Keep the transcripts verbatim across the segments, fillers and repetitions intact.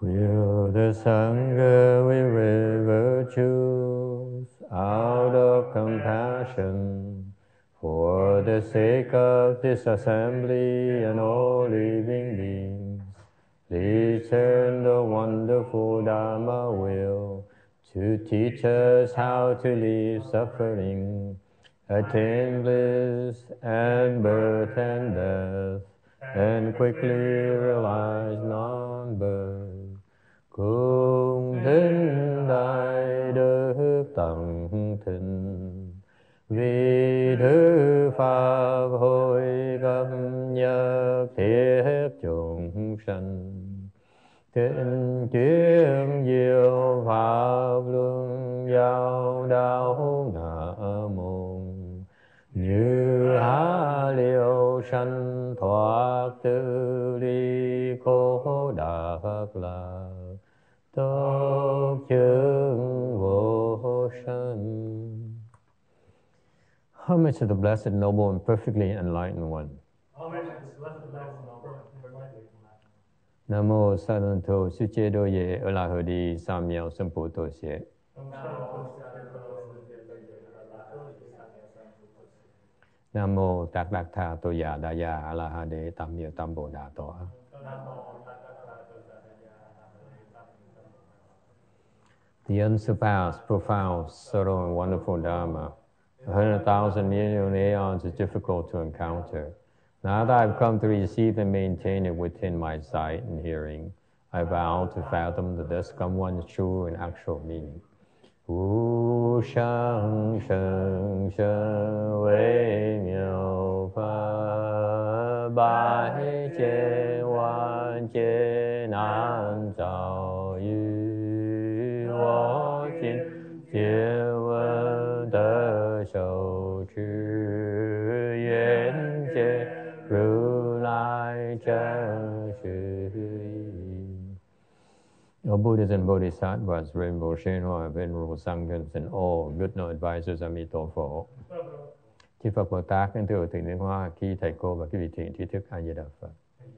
Will the Sangha with virtues out of compassion for the sake of this assembly and all living beings, discern the wonderful Dharma will to teach us how to leave suffering, attain bliss and birth and death, and quickly realize non-birth. Cung thính đại đức tận thịnh, vì thứ pháp hội cấp nhất thiết chúng sanh. Thịnh chuyên diệu pháp luân giao đạo ngã môn, như há liêu sanh thoát tư ly khổ đắc lạc, tốt chứng vô sanh. Homage to the Blessed, Noble, and Perfectly Enlightened One. Homage to the Blessed, Noble, and Perfectly Enlightened One. Nam mô Sa Đôn Thô Sư Chế Đô Ye Ở La Hờ Đi Sa Miao Sâm Phụ Tô Xế. Nam mô Tát Đắc Tha Tô Già Đa Già A La Ha Đế Tam Miêu Tam Bồ Đà Tọa. The unsurpassed, profound, subtle, and wonderful Dharma, a hundred thousand million aeons is difficult to encounter. Now that I've come to receive and maintain it within my sight and hearing, I vow to fathom the thus come one's true and actual meaning. Wu shang sheng sheng wei miao fa bai jie wan jie nan zao yu wo jin jie wen de shou zhi yuan jie ru lai zhen shi yi. O Buddhas and Bodhisattvas, Rainbow Shenhua, Venerable Sanghas, and all good no advisors, Amito Phổ. Chư Phật Bồ Tát, kính thưa Thượng Niên Hoa, khi thầy cô và quý vị thiện trí thức A Di Đà Phật.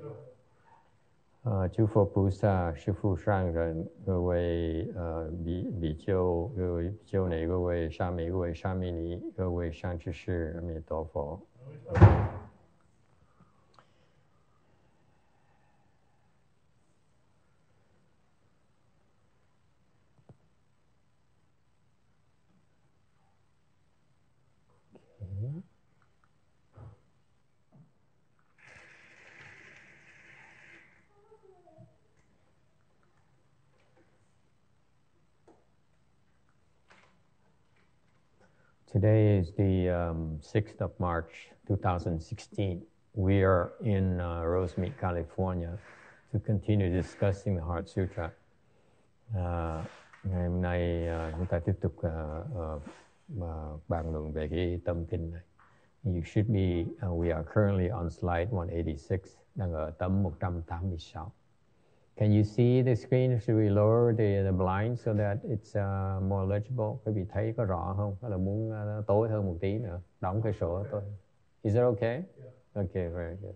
Uh, 诸佛菩萨、师父上人、各位呃比比丘、各位比丘尼、各位沙弥、各位沙弥尼、各位上智士，阿弥陀佛。Today is the um, sixth of March, two thousand sixteen. We are in uh, Rosemead, California, to continue discussing the Heart Sutra. Uh, ngày hôm nay uh, chúng ta tiếp tục uh, uh, uh, bàn luận về cái tâm kinh này. You should be, uh, we are currently on slide one eighty-six, đang ở tấm một trăm tám mươi sáu. Can you see the screen? Should we lower the, the blind so that it's uh, more legible? Quý vị thấy có rõ không? Hay là muốn uh, tối hơn một tí nữa? Đóng cái sổ tối. Is that okay? Yeah. Okay, very good.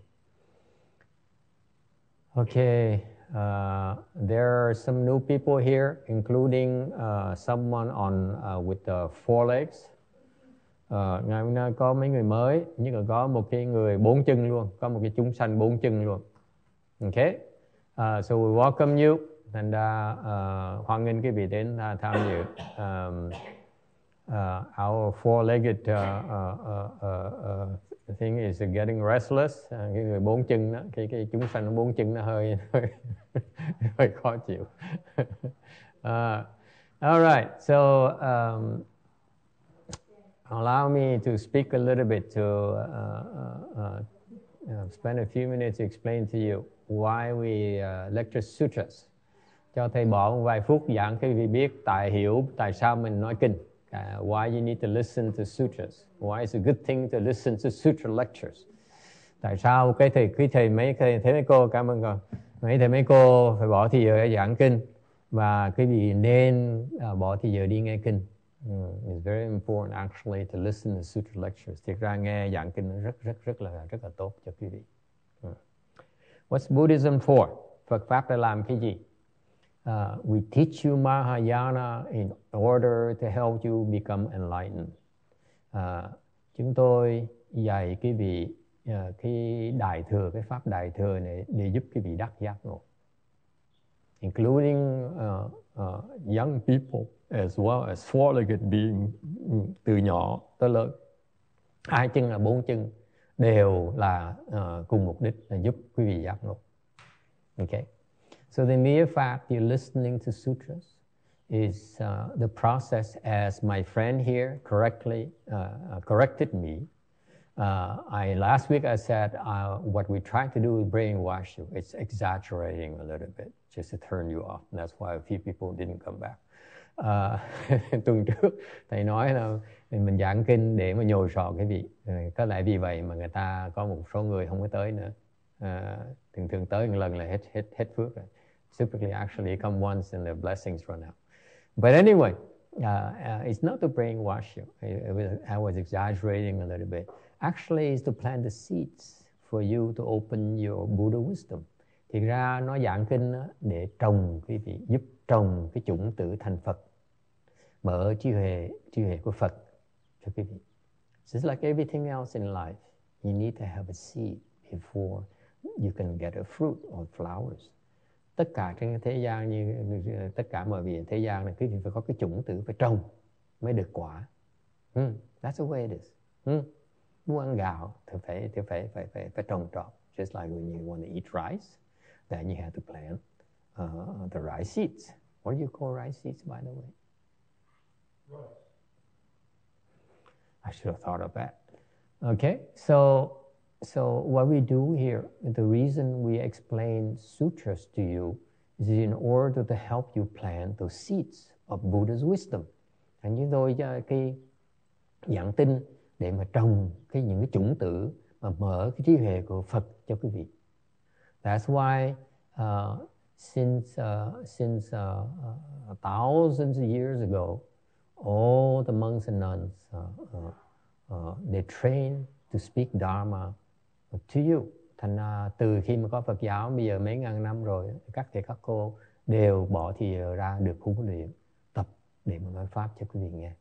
Okay, uh, there are some new people here, including uh, someone on uh, with the four legs. Uh, ngày hôm nay có mấy người mới, nhưng mà có một cái người bốn chân luôn, có một cái chúng sanh bốn chân luôn. Okay. Uh, so we welcome you and uh, uh, hoan nghênh quý vị đến uh, tham dự. Um, uh, our four-legged uh, uh, uh, uh, thing is getting restless. Uh, cái người bốn chân đó, cái cái chúng sanh nó bốn chân nó hơi hơi, hơi khó chịu. uh, all right, so um, allow me to speak a little bit to uh, uh, uh, uh, spend a few minutes to explain to you why we uh, lecture sutras. Cho thầy bỏ một vài phút giảng cho quý vị biết tại hiểu tại sao mình nói kinh. Uh, why you need to listen to sutras. Why it's a good thing to listen to sutra lectures. Tại sao cái thầy quý thầy mấy thầy thế mấy cô cảm ơn con. Mấy thầy mấy cô phải bỏ thì giờ để giảng kinh và quý vị nên uh, bỏ thì giờ đi nghe kinh. Mm, it's very important actually to listen to sutra lectures. Thực ra nghe giảng kinh rất rất rất là rất là tốt cho quý vị. Mm. What's Buddhism for? Phật pháp để làm cái gì? Uh, we teach you Mahayana in order to help you become enlightened. Uh, chúng tôi dạy quý vị uh, cái đại thừa, cái pháp đại thừa này để giúp quý vị đắc giác ngộ, including uh, uh, young people as well as four-legged being, từ nhỏ tới lớn, hai chân là bốn chân, đều là uh, cùng mục đích là giúp quý vị giác ngộ. Okay. So the mere fact you're listening to sutras is uh, the process, as my friend here correctly uh, corrected me. Uh, I last week I said uh, what we try to do is brainwash you. It's exaggerating a little bit just to turn you off. And that's why a few people didn't come back. Uh, tuần trước thầy nói là mình giảng kinh để mà nhồi sọ cái vị. Có lẽ vì vậy mà người ta có một số người không có tới nữa. Uh, thường thường tới một lần là hết hết hết phước rồi. Typically, actually, come once and the blessings run out. But anyway, uh, uh, it's not to brainwash you. It, it was, I was exaggerating a little bit. Actually, it's to plant the seeds for you to open your Buddha wisdom. Thì ra nó giảng kinh để trồng quý vị, giúp trồng cái chủng tử thành Phật, mở trí huệ, trí huệ của Phật cho quý vị. Just like everything else in life, you need to have a seed before you can get a fruit or flowers. Tất cả trên thế gian, như tất cả mọi việc thế gian này, quý vị phải có cái chủng tử, phải trồng mới được quả. Mm, that's the way it is. Mm. Muốn ăn gạo thì phải thì phải phải phải phải trồng trọt. Just like when you want to eat rice, then you have to plant uh, the rice seeds. What do you call rice seeds, by the way? Rice. I should have thought of that. Okay, so. So what we do here, the reason we explain sutras to you is in order to help you plant those seeds of Buddha's wisdom. Thành chúng tôi cho cái giảng tinh để mà trồng cái những cái chủng tử mà mở cái trí huệ của Phật cho quý vị. That's why uh, since uh, since uh, uh, thousands of years ago, all the monks and nuns uh, uh, uh, they train to speak Dharma to you. Thành ra từ khi mà có Phật giáo bây giờ mấy ngàn năm rồi, các thầy các cô đều bỏ thì ra được huấn luyện, tập để mà nói pháp cho quý vị nghe.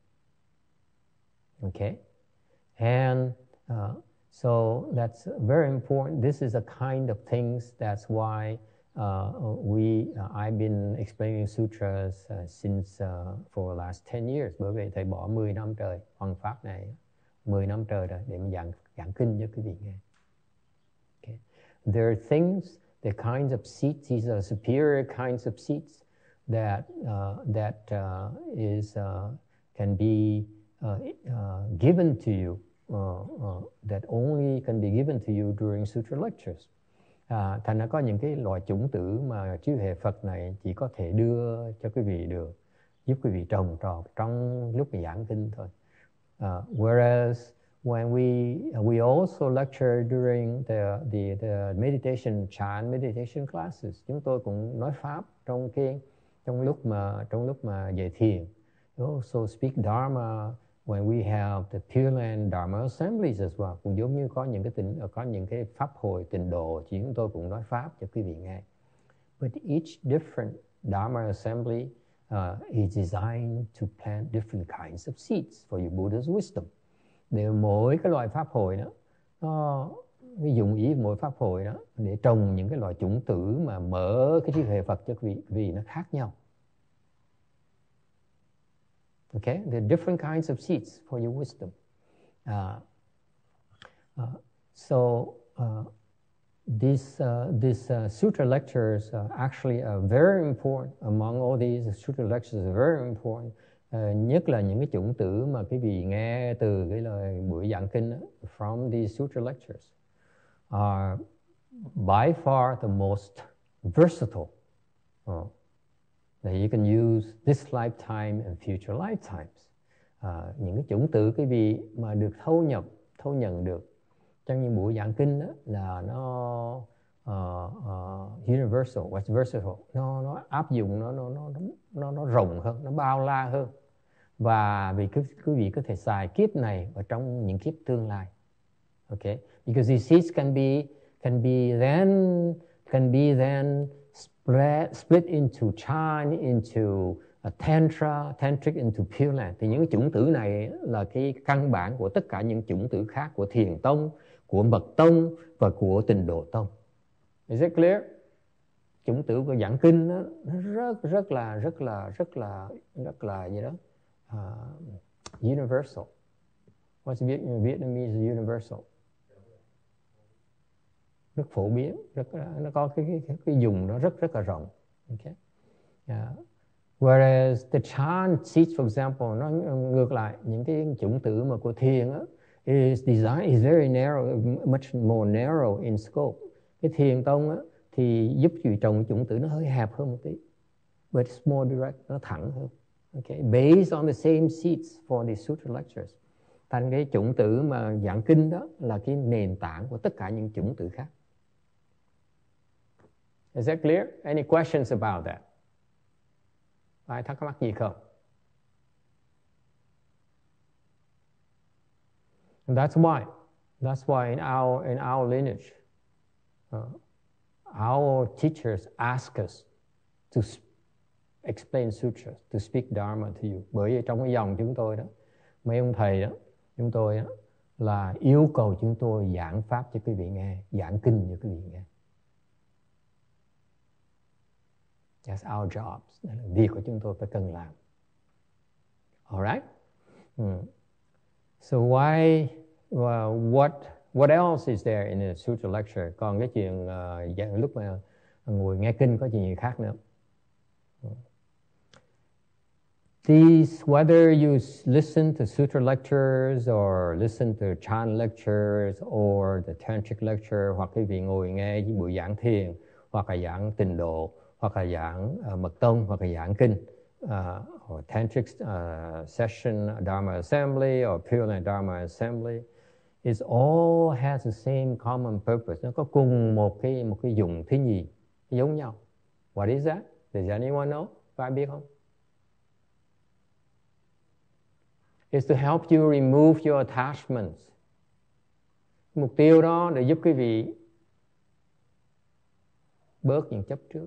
Okay, and uh, so that's very important. This is a kind of things. That's why uh, we uh, I've been explaining sutras uh, since uh, for the last ten years. Bởi vì thầy bỏ mười năm trời hoằng pháp này, mười năm trời rồi để mà giảng giảng kinh cho quý vị nghe. Okay. There are things, the kinds of seeds, these are superior kinds of seeds that uh, that uh, is uh, can be uh, uh, given to you, uh, uh, that only can be given to you during sutra lectures. À, thành ra có những cái loại chủng tử mà trí huệ Phật này chỉ có thể đưa cho quý vị được, giúp quý vị trồng trọt trong lúc giảng kinh thôi. Uh, whereas when we we also lecture during the the the meditation chant meditation classes, chúng tôi cũng nói pháp trong cái trong lúc mà trong lúc mà dạy thiền. We also speak Dharma when we have the Pure Land Dharma assemblies as well. Cũng giống như có những cái tịnh, có những cái pháp hội tịnh độ, thì chúng tôi cũng nói pháp cho quý vị nghe. But each different Dharma assembly uh, is designed to plant different kinds of seeds for your Buddha's wisdom. Để mỗi cái loại pháp hội đó, nó dụng ý mỗi pháp hội đó để trồng những cái loại chủng tử mà mở cái trí huệ Phật cho quý vị, vì nó khác nhau. Okay, there are different kinds of seeds for your wisdom. Uh, uh, so uh, these uh, these uh, sutra lectures uh, actually are very important. Among all these, sutra lectures are very important. Uh, nhất là những cái chủng tử mà quý vị nghe từ cái lời buổi giảng kinh đó, from these sutra lectures are by far the most versatile. Uh, that you can use this lifetime and future lifetimes. Uh, những cái chủng tử quý vị mà được thâu nhập, thâu nhận được trong những buổi giảng kinh đó là nó uh, uh, universal, what's versatile, nó nó áp dụng, nó nó nó nó nó rộng hơn, nó bao la hơn, và vì quý, quý vị có thể xài kiếp này và trong những kiếp tương lai. Okay, because these seeds can be can be then can be then split, split into Chan, into uh, Tantra, Tantric, into Pure Land. Thì những cái chủng tử này là cái căn bản của tất cả những chủng tử khác của Thiền Tông, của Mật Tông và của Tịnh Độ Tông. Is it clear? Chủng tử của giảng kinh đó, nó rất rất là rất là rất là rất là gì đó uh, universal. What's Vietnamese universal? Rất phổ biến, rất nó có cái cái cái dùng nó rất rất là rộng. Okay. Yeah. Whereas the Chan seeds, for example, nó ngược lại, những cái chủng tử mà của thiền á, is design is very narrow, much more narrow in scope. Cái Thiền Tông á thì giúp chị trồng chủng tử nó hơi hẹp hơn một tí, but it's more direct, nó thẳng hơn. Okay, based on the same seeds for the sutra lectures. Thành cái chủng tử mà giảng kinh đó là cái nền tảng của tất cả những chủng tử khác. Is that clear? Any questions about that? Ai thắc mắc gì không? And that's why, that's why in our in our lineage, uh, our teachers ask us to explain sutras, to speak dharma to you. Bởi vì trong cái dòng chúng tôi đó, mấy ông thầy đó, chúng tôi đó, là yêu cầu chúng tôi giảng pháp cho quý vị nghe, giảng kinh cho quý vị nghe. That's our jobs. Đó là việc của chúng tôi phải cần làm. Alright? Hmm. So why, well, what, what else is there in a sutra lecture? Còn cái chuyện uh, lúc mà ngồi nghe kinh có chuyện gì khác nữa? These, whether you listen to sutra lectures or listen to Chan lectures or the tantric lecture, hoặc quý vị ngồi nghe buổi giảng thiền, hoặc là giảng tịnh độ, hoặc là giảng uh, mật tông, hoặc là giảng kinh, uh, or tantric uh, session, Dharma assembly, or Pure Land Dharma assembly, it all has the same common purpose. Nó có cùng một cái một cái dụng thứ nhì giống nhau. What is that? Does anyone know? Có ai biết không? It's to help you remove your attachments. Mục tiêu đó để giúp quý vị bớt những chấp trước.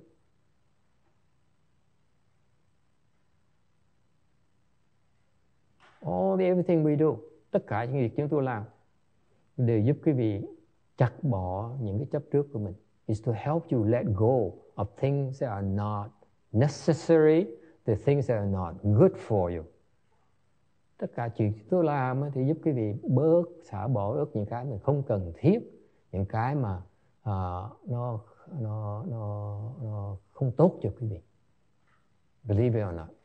All the everything we do, tất cả những việc chúng tôi làm đều giúp quý vị chặt bỏ những cái chấp trước của mình. It's to help you let go of things that are not necessary, the things that are not good for you. Tất cả chuyện tôi làm thì giúp quý vị bớt, xả bỏ ớt những cái mình không cần thiết, những cái mà uh, nó, nó, nó, nó không tốt cho quý vị. Believe it or not.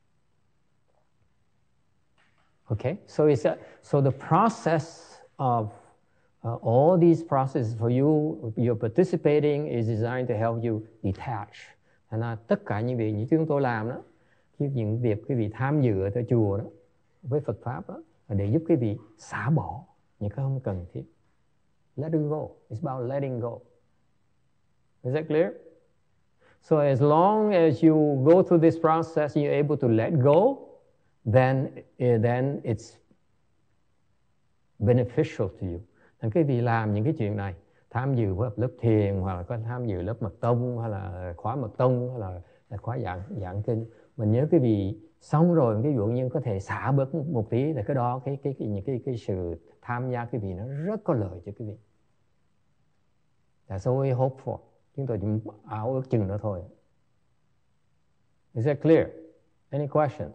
Okay, so it's a, so the process of uh, all these processes for you, you're participating is designed to help you detach. Thành ra tất cả những việc như chúng tôi làm đó, những việc quý vị tham dự ở tại chùa đó, với Phật pháp đó, là để giúp quý vị xả bỏ những cái không cần thiết. Letting go. It's about letting go. Is that clear? So as long as you go through this process, you're able to let go, then, uh, then it's beneficial to you. Thành quý vị làm những cái chuyện này, tham dự vào lớp thiền, hoặc là có tham dự lớp mật tông, hay là khóa mật tông, hay là, là khóa giảng, giảng kinh. Mình nhớ quý vị xong rồi cái dụ như có thể xả bớt một tí, thì cái đó cái cái cái những cái cái sự tham gia quý vị nó rất có lợi cho quý vị. That's all we hope for. Chúng tôi chỉ ảo ước chừng đó thôi. Is that clear? Any questions?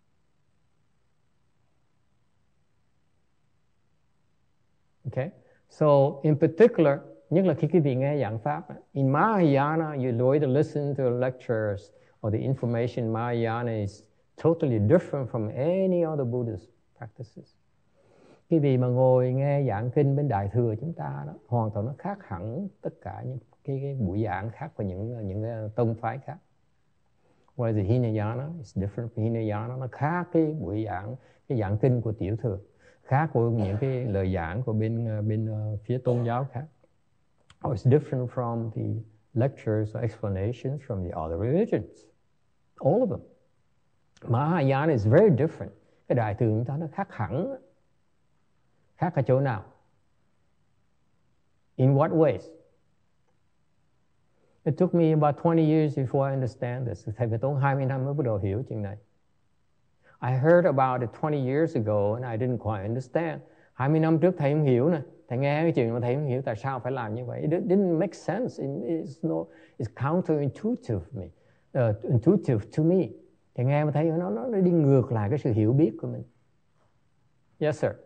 Okay. So in particular, nhất là khi quý vị nghe giảng pháp, in Mahayana, you either listen to lectures or the information in Mahayana is totally different from any other Buddhist practices. Quý vị mà ngồi nghe giảng kinh bên Đại Thừa chúng ta đó, hoàn toàn nó khác hẳn tất cả những cái, cái buổi giảng khác của những những cái tông phái khác. Whereas the Hinayana is different from Hinayana, nó khác cái buổi giảng cái giảng kinh của Tiểu Thừa, khác của những cái lời giảng của bên bên uh, phía tôn giáo khác. Or it's different from the lectures or explanations from the other religions. All of them. Mahayana is very different. Cái Đại Thừa chúng ta nó khác hẳn. Khác ở chỗ nào? In what ways? It took me about twenty years before I understand this. Thầy phải tốn hai mươi năm mới bắt đầu hiểu chuyện này. I heard about it twenty years ago and I didn't quite understand. hai mươi năm trước thầy không hiểu nè. Thầy nghe cái chuyện mà thầy không hiểu tại sao phải làm như vậy. It didn't make sense. It, it's, no, it's counterintuitive me, uh, intuitive to me. Thầy nghe mà thấy nó, nó đi ngược lại cái sự hiểu biết của mình. Yes, sir.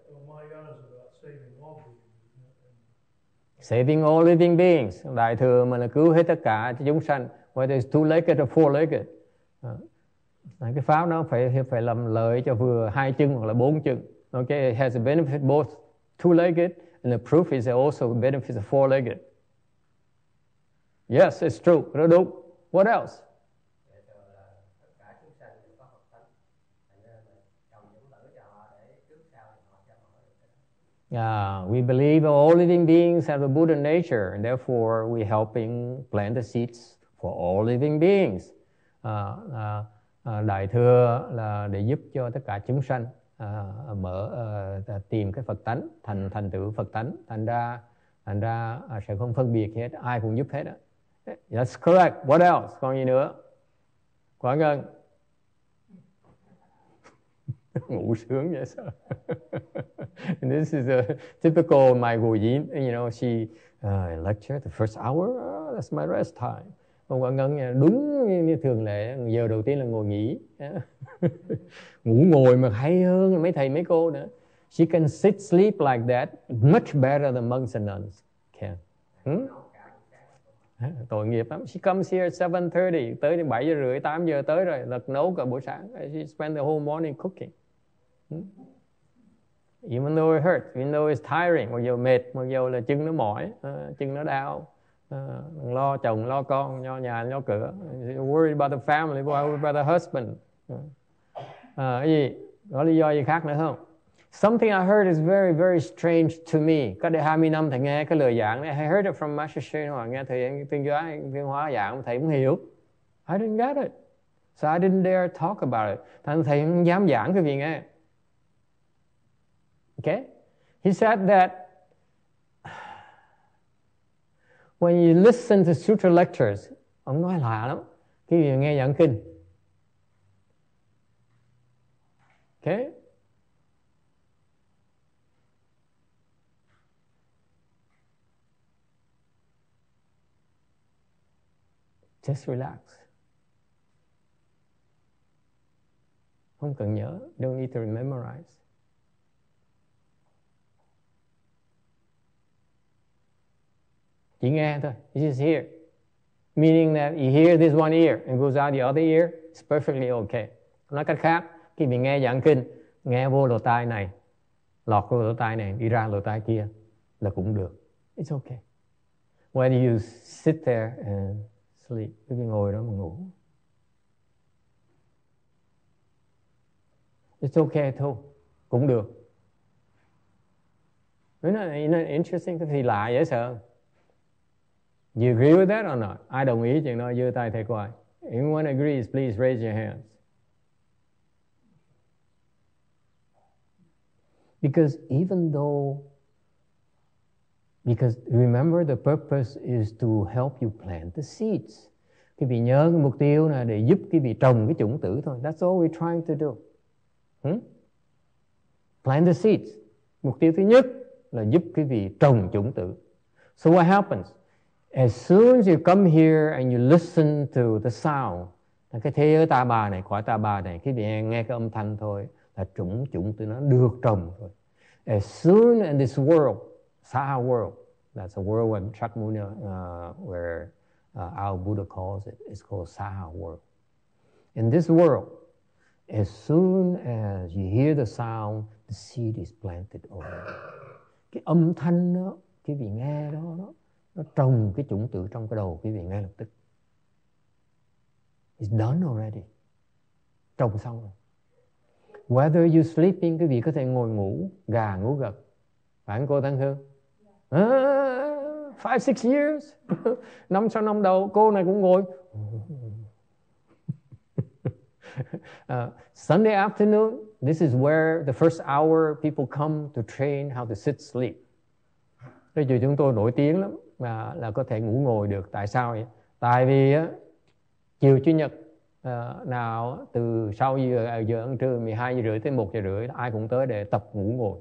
Saving all living beings. Đại thừa mà là cứu hết tất cả chúng sanh. Whether it's two-legged or four-legged. Uh, cái pháp nó phải phải làm lợi cho vừa hai chân hoặc là bốn chân. Okay, it has a benefit both two-legged and the proof is also benefits of four-legged. Yes, it's true. Nó đúng. What else? Uh, we believe all living beings have a Buddha nature, and therefore we're helping plant the seeds for all living beings. Uh, uh, uh, Đại thừa là để giúp cho tất cả chúng sanh uh, mở uh, tìm cái Phật tánh, thành thành tựu Phật tánh, thành ra thành ra uh, sẽ không phân biệt hết, ai cũng giúp hết. That's correct. What else? Còn gì nữa? Quảng Ngân. Ngủ sướng vậy sao? This is a typical Mai Gù Yin. You know, she uh, lecture the first hour. Oh, that's my rest time. Còn Quảng Ngân đúng như thường lệ, giờ đầu tiên là ngồi nghỉ. Ngủ ngồi mà hay hơn mấy thầy mấy cô nữa. She can sit sleep like that much better than monks and nuns can. Hmm? Tội nghiệp lắm. She comes here at seven thirty, tới đến bảy giờ rưỡi, tám giờ tới rồi, lật nấu cả buổi sáng. She spent the whole morning cooking. Hmm? Even though it hurts, even though it's tiring, mặc dù mệt, mặc dù là chân nó mỏi, uh, chân nó đau, uh, lo chồng, lo con, lo nhà, lo cửa, worried about the family, worried about the husband. Uh, cái gì? Có lý do gì khác nữa không? Something I heard is very, very strange to me. Cách đây hai mươi năm thầy nghe cái lời giảng này. I heard it from Master Hsuan Hua. Nghe thầy tuyên giáo, tuyên hóa giảng, thầy không hiểu. I didn't get it. So I didn't dare talk about it. Thầy, thầy không dám giảng cái gì nghe. Okay? He said that when you listen to sutra lectures, ông nói lạ lắm. Khi mà nghe giảng kinh. Okay? Just relax. Không cần nhớ. Don't need to memorize. Chỉ nghe thôi. You just hear. Meaning that you hear this one ear and goes out the other ear. It's perfectly okay. Nói cách khác, khi mình nghe giảng kinh, nghe vô lỗ tai này, lọt vô lỗ tai này, đi ra lỗ tai kia là cũng được. It's okay. Whether you sit there and sleep, cứ ngồi đó mà ngủ. It's okay thôi, cũng được. Isn't that interesting? Cái gì lạ dễ sợ. You agree with that or not? Ai đồng ý chuyện đó giơ tay thầy coi. Anyone agrees, please raise your hands. Because even though, because remember the purpose is to help you plant the seeds. Quý vị nhớ cái mục tiêu là để giúp quý vị trồng cái chủng tử thôi. That's all we're trying to do. Hmm? Plant the seeds. Mục tiêu thứ nhất là giúp quý vị trồng chủng tử. So what happens? As soon as you come here and you listen to the sound, cái thế giới ta bà này, cõi ta bà này, quý vị nghe cái âm thanh thôi là chủng chủng tử nó được trồng thôi. As soon as this world, Saha world, that's a world when Shakyamuni, uh, where uh, our Buddha calls it, it's called Saha world. In this world, as soon as you hear the sound, the seed is planted already. Cái âm thanh đó, quý vị nghe đó, đó nó trồng cái chủng tử trong cái đầu quý vị ngay lập tức. It's done already. Trồng xong rồi. Whether you sleeping, quý vị có thể ngồi ngủ, gà ngủ gật. Phải không cô Thanh Hương? À, five, six years. Năm sau năm đầu, cô này cũng ngồi. uh, Sunday afternoon, this is where the first hour people come to train how to sit sleep. Bây giờ chúng tôi nổi tiếng lắm là, là có thể ngủ ngồi được. Tại sao vậy? Tại vì á, chiều Chủ nhật uh, nào từ sau giờ, giờ ăn trưa mười hai giờ rưỡi tới một giờ rưỡi ai cũng tới để tập ngủ ngồi.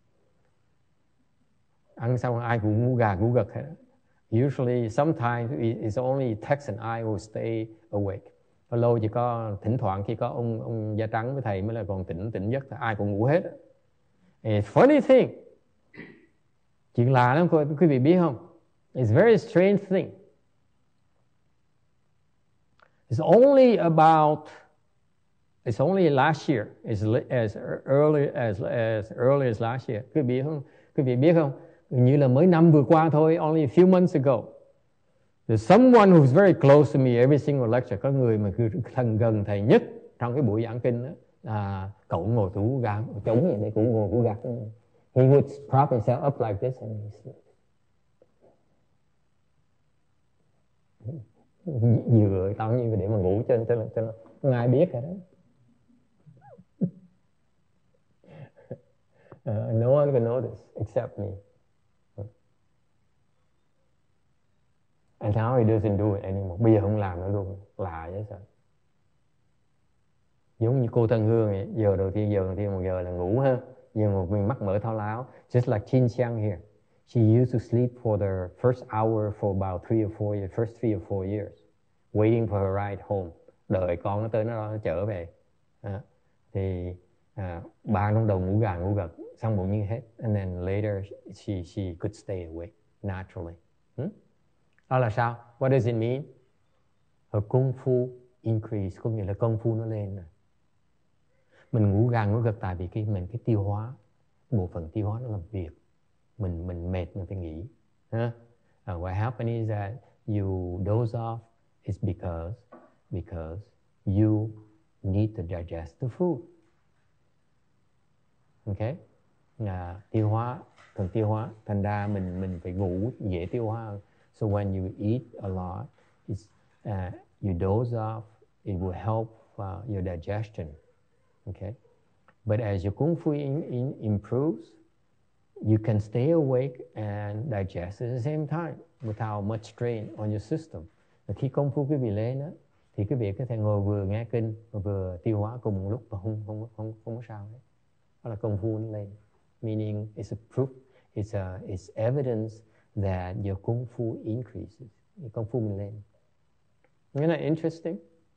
Ăn xong ai cũng ngủ gà ngủ gật hết. Usually, sometimes it's only Tex and I who stay awake. Lâu chỉ có thỉnh thoảng khi có ông ông da trắng với thầy mới là còn tỉnh tỉnh giấc, ai cũng ngủ hết. It's funny thing. Chuyện lạ lắm quý vị biết không? It's very strange thing. It's only about it's only last year, as as early as as early as last year. Quý vị biết không? Quý vị biết không? Như là mới năm vừa qua thôi, only a few months ago. There's someone who's very close to me every single lecture. Có người mà cứ thân gần thầy nhất trong cái buổi giảng kinh đó. À, cậu ngồi tủ gạt, chống vậy để cậu ngồi tủ gạt. He would prop himself up like this and he sleeps. Vừa tao như để mà ngủ trên cho cho không ai biết rồi đó. Uh, no one can notice except me. And now he doesn't do it anymore. Bây giờ không làm nữa luôn. Lạ vậy sao? Giống như cô Tân Hương ấy. Giờ đầu tiên, giờ đầu tiên một giờ là ngủ ha. Giờ một mình mắt mở thao láo. Just like Chin Chiang here. She used to sleep for the first hour for about three or four years, first three or four years. Waiting for her ride home. Đợi con nó tới nó, nó trở về. À, thì à, ba trong đầu ngủ gà ngủ gật. Xong bụng như hết. And then later she, she could stay awake naturally. Hmm? Đó là sao? What does it mean? Her công phu increase, có nghĩa là công phu nó lên rồi. Mình ngủ gà ngủ gật tại vì cái mình cái tiêu hóa, bộ phận tiêu hóa nó làm việc. Mình mình mệt mình phải nghỉ. Huh? Uh, what happened is that you doze off is because because you need to digest the food. Okay? Uh, tiêu hóa, phần tiêu hóa, thành ra mình mình phải ngủ dễ tiêu hóa. So when you eat a lot, it's, uh, you doze off, it will help uh, your digestion. Okay? But as your Kung Fu in, in improves, you can stay awake and digest at the same time without much strain on your system. Và khi công phu quý vị lên đó, thì quý vị có thể ngồi vừa nghe kinh và vừa tiêu hóa cùng một lúc và không không không không có sao hết. Đó là công phu nó lên. Meaning it's a proof, it's a it's evidence that your Kung Fu increases. Your Kung Fu mình lên. Isn't that interesting?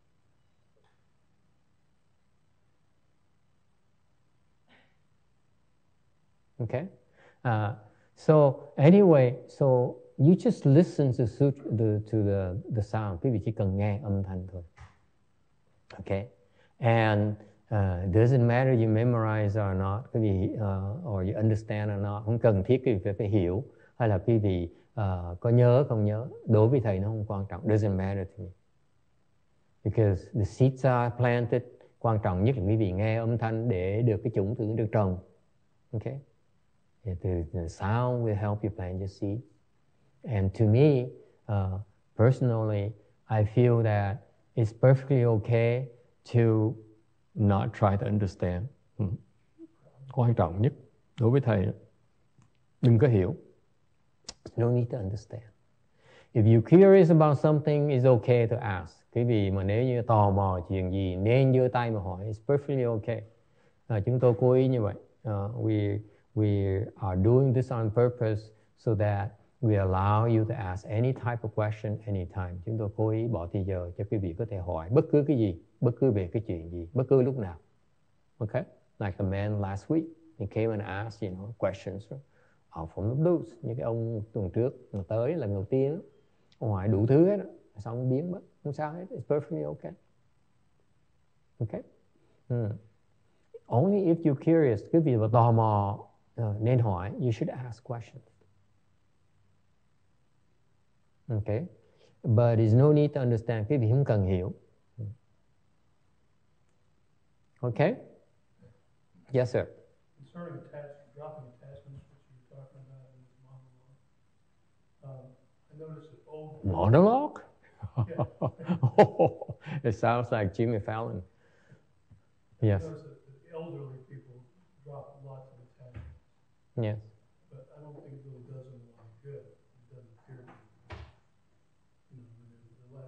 Okay. Uh, so anyway, so you just listen to the to the the sound. Quý vị chỉ cần nghe âm thanh thôi. Okay. And uh, doesn't matter you memorize or not, quý vị uh, or you understand or not, không cần thiết quý vị phải, phải hiểu hay là quý vị uh, có nhớ không nhớ. Đối với thầy nó không quan trọng. Doesn't matter to me. Because the seeds are planted. Quan trọng nhất là quý vị nghe âm thanh để được cái chủng tử được trồng. Okay. The, the sound will help you plant your seed. And to me, uh, personally, I feel that it's perfectly okay to not try to understand. Hmm. Quan trọng nhất đối với thầy, đừng có hiểu. No need to understand. If you're curious about something, it's okay to ask. Quý vị mà nếu như tò mò chuyện gì, nên giơ tay mà hỏi. It's perfectly okay. Uh, chúng tôi cố ý như vậy. Uh, we We are doing this on purpose so that we allow you to ask any type of question anytime. Chúng tôi cố ý bỏ thời giờ cho quý vị có thể hỏi bất cứ cái gì, bất cứ về cái chuyện gì, bất cứ lúc nào. Okay? Like the man last week, he came and asked, you know, questions out from the blues. Như cái ông tuần trước, mà tới lần đầu tiên, ông hỏi đủ thứ hết, xong ông biến mất, không sao hết. It's perfectly okay. Okay? Hmm. Only if you're curious, quý vị mà tò mò, Uh, nên hỏi, you should ask questions. Okay? But there's no need to understand. Quý vị không cần hiểu. Okay? Yes, sir. Concerning attachment, dropping attachments, which you were talking about in the monologue, um, I noticed that old... Monologue? Yeah. Oh, it sounds like Jimmy Fallon. Yes. I noticed that the elderly people drop lots of attachments. Yes. But I don't think it really does them any good. It doesn't appear to be. You know, the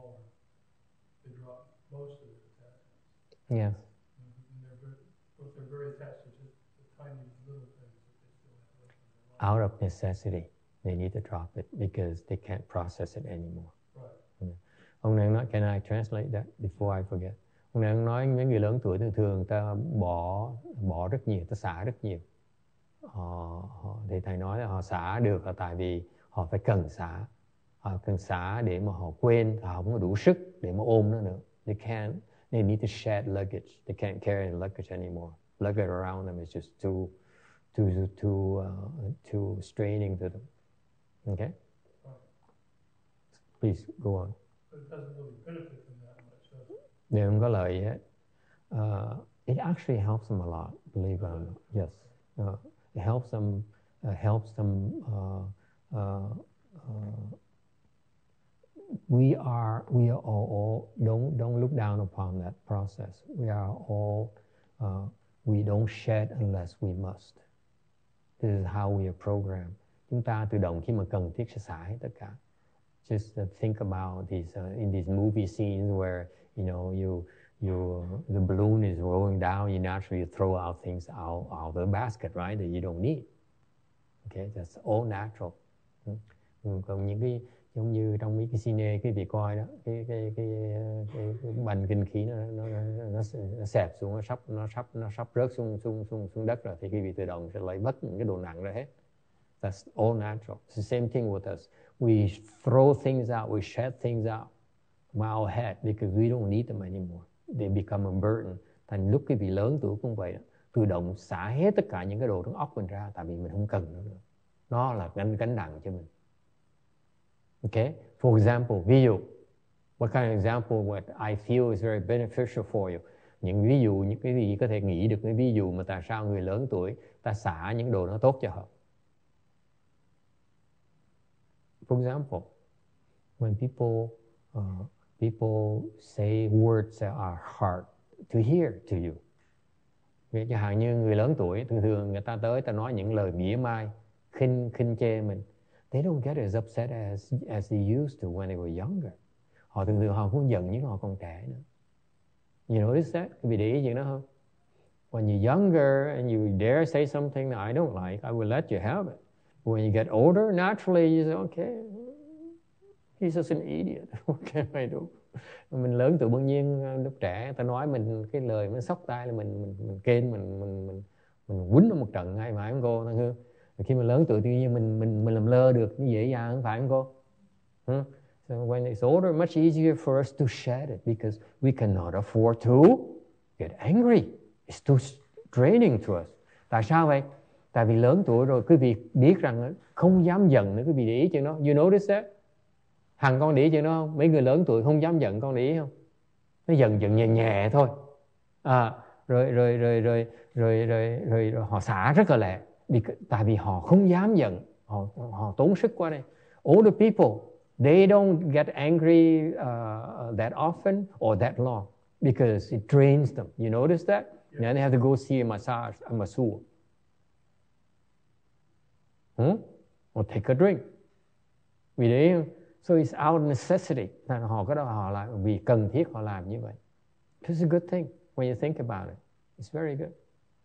smaller, they drop most of their attachments. Yes. And they're very, but they're very attached to just the tiny little things that they still have left in their life. Out of necessity, they need to drop it because they can't process it anymore. Right. Ông này nói, can I translate that before I forget? Ông này nói với người lớn tuổi thường thường ta bỏ bỏ rất nhiều, ta xả rất nhiều. Họ, họ, thì thầy nói là họ xả được là tại vì họ phải cần xả. Họ cần xả để mà họ quên, họ không có đủ sức để mà ôm nó nữa. They can't, they need to shed luggage. They can't carry the luggage anymore. Luggage around them is just too, too, too, uh, too straining to them. Okay? Please, go on. But it doesn't really benefit them that much, does it? They không có lợi gì hết. Uh, it actually helps them a lot, believe it or not. Yes. Uh, it helps them, uh, helps them, uh, uh, uh, we are, we are all, all, don't, don't look down upon that process. We are all, uh, we don't shed unless we must. This is how we are programmed. Chúng ta tự động khi mà cần thiết sẽ xả hết tất cả. Just uh, think about these, uh, in these movie scenes where, you know, you, you, the balloon is rolling down, you naturally throw out things out, out of the basket, right, that you don't need. Okay, that's all natural. Ừ. Còn những cái, giống như trong mấy cái cine, cái vị coi đó, cái, cái, cái, cái, cái bành kinh khí nó, nó, nó, nó, nó xẹp xuống, nó sắp, nó sắp, nó sắp rớt xuống, xuống, xuống, xuống đất rồi, thì cái vị tự động sẽ lấy bất những cái đồ nặng ra hết. That's all natural. It's the same thing with us. We throw things out, we shed things out from our head because we don't need them anymore. They become a burden. Thành lúc cái vị lớn tuổi cũng vậy đó. Tự động xả hết tất cả những cái đồ trong óc mình ra tại vì mình không cần nó nữa. Nó là gánh, gánh nặng cho mình. Okay? For example, ví dụ. What kind of example what I feel is very beneficial for you? Những ví dụ, những cái gì có thể nghĩ được cái ví dụ mà tại sao người lớn tuổi ta xả những đồ nó tốt cho họ. For example, when people uh, people say words that are hard to hear to you. Vì chẳng hạn như người lớn tuổi, thường thường người ta tới ta nói những lời mỉa mai, khinh khinh chê mình. They don't get as upset as as they used to when they were younger. Họ thường thường họ không giận những họ còn trẻ nữa. You notice that? Vì để ý chuyện đó không? When you're younger and you dare say something that I don't like, I will let you have it. When you get older, naturally you say, okay, he's just an idiot. What can I do? Mình lớn tuổi bỗng nhiên lúc trẻ, ta nói mình cái lời nó sốc tai là mình mình mình kên mình mình mình mình quýnh nó một trận ngay phải không cô Thanh Hương? Khi mà lớn tuổi tự nhiên mình mình mình làm lơ được như dễ dàng không phải không cô? Hmm? So when it's older, much easier for us to shed it because we cannot afford to get angry. It's too draining to us. Tại sao vậy? Tại vì lớn tuổi rồi quý vị biết rằng không dám giận nữa, quý vị để ý chuyện đó. You notice that? Hằng con để ý chuyện đó không? Mấy người lớn tuổi không dám giận, con để ý không? Nó giận giận nhẹ nhẹ thôi. À, rồi, rồi, rồi, rồi, rồi, rồi, rồi, rồi họ xả rất là lẹ. Tại vì họ không dám giận, họ, họ tốn sức quá đây. Older people, they don't get angry uh, that often or that long because it drains them. You notice that? Yeah. Then they have to go see a massage, a masseur. Hmm? Or take a drink. Vì đấy, so it's out of necessity. Họ có đó họ làm vì cần thiết họ làm như vậy. It's a good thing when you think about it. It's very good.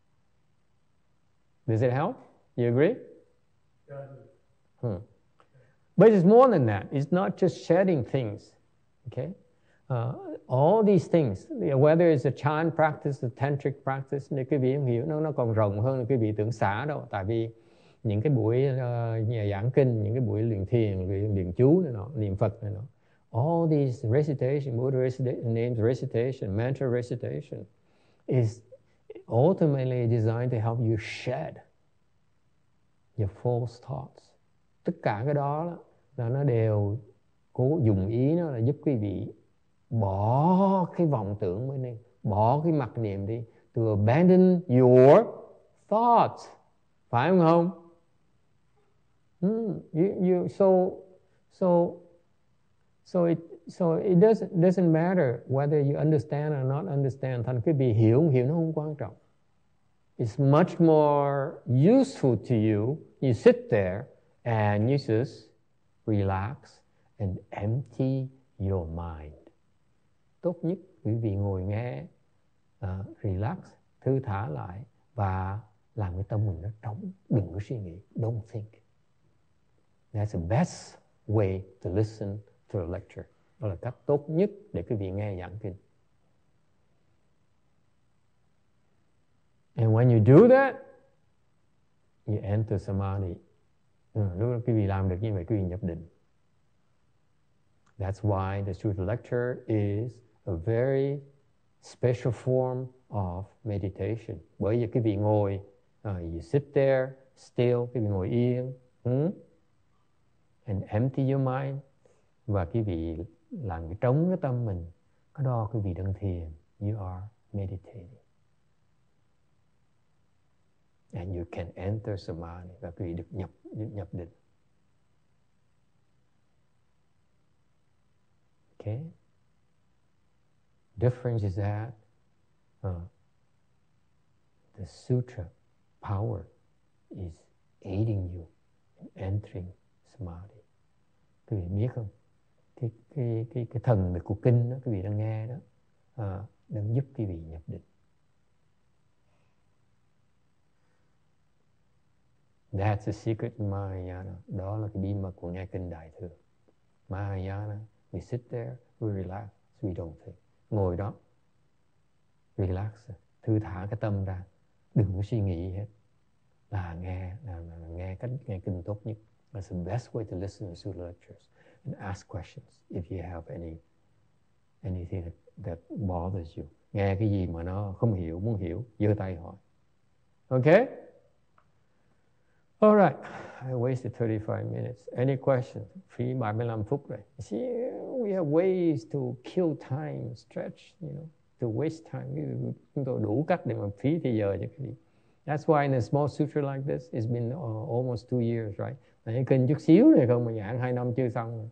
Does it help? You agree? Yeah. Hmm. But it's more than that. It's not just shedding things. Okay? Uh, all these things, whether it's a chan practice, a tantric practice, nếu quý vị không hiểu, nó, nó còn rộng hơn là quý vị tưởng xả đâu. Tại vì những cái buổi uh, giảng kinh, những cái buổi luyện thiền, luyện, luyện chú này nọ, niệm Phật này nọ. All these recitation, Buddha recitation, names recitation, mantra recitation is ultimately designed to help you shed your false thoughts. Tất cả cái đó là nó đều cố dùng ý nó là giúp quý vị bỏ cái vọng tưởng bên đi, bỏ cái mặc niệm đi, to abandon your thoughts. Phải không không? Mm, you, you, so, so, so it, so it doesn't, doesn't matter whether you understand or not understand. Thành quý vị hiểu không hiểu nó không quan trọng. It's much more useful to you. You sit there and you just relax and empty your mind. Tốt nhất quý vị ngồi nghe, uh, relax, thư thả lại và làm cái tâm mình nó trống, đừng có suy nghĩ, don't think. That's the best way to listen to a lecture. Đó là cách tốt nhất để quý vị nghe giảng kinh. And when you do that, you enter samadhi. Ừ, lúc đó quý vị làm được như vậy, quý vị nhập định. That's why the Sutra lecture is a very special form of meditation. Bởi vì quý vị ngồi, uh, you sit there, still, quý vị ngồi yên, hmm? and empty your mind, và quý vị làm cái trống cái tâm mình, cái đó quý vị đang thiền. You are meditating. And you can enter samadhi, và quý vị được nhập, được nhập định. Okay? Difference is that uh, the sutra power is aiding you in entering samadhi. Quý vị biết không? Cái cái cái cái thần của kinh đó, quý vị đang nghe đó, uh, đang giúp quý vị nhập định. That's the secret in Mahayana. Đó là cái bí mật của nghe kinh Đại Thừa. Mahayana, we sit there, we relax, we don't think. Ngồi đó, relax, thư thả cái tâm ra, đừng có suy nghĩ hết. Là nghe, là, là, là nghe cách nghe kinh tốt nhất. That's the best way to listen to Sutra lectures and ask questions if you have any anything that, that bothers you. Nghe cái gì mà nó không hiểu, muốn hiểu, giơ tay hỏi. Okay? All right, I wasted thirty-five minutes. Any questions? Phí ba mươi lăm phút rồi. See, we have ways to kill time, stretch, you know, to waste time. Chúng tôi đủ cách để mà phí thì giờ cho cái gì. That's why in a small sutra like this, it's been uh, almost two years, right? Này kinh chút xíu này không mà giảng hai năm chưa xong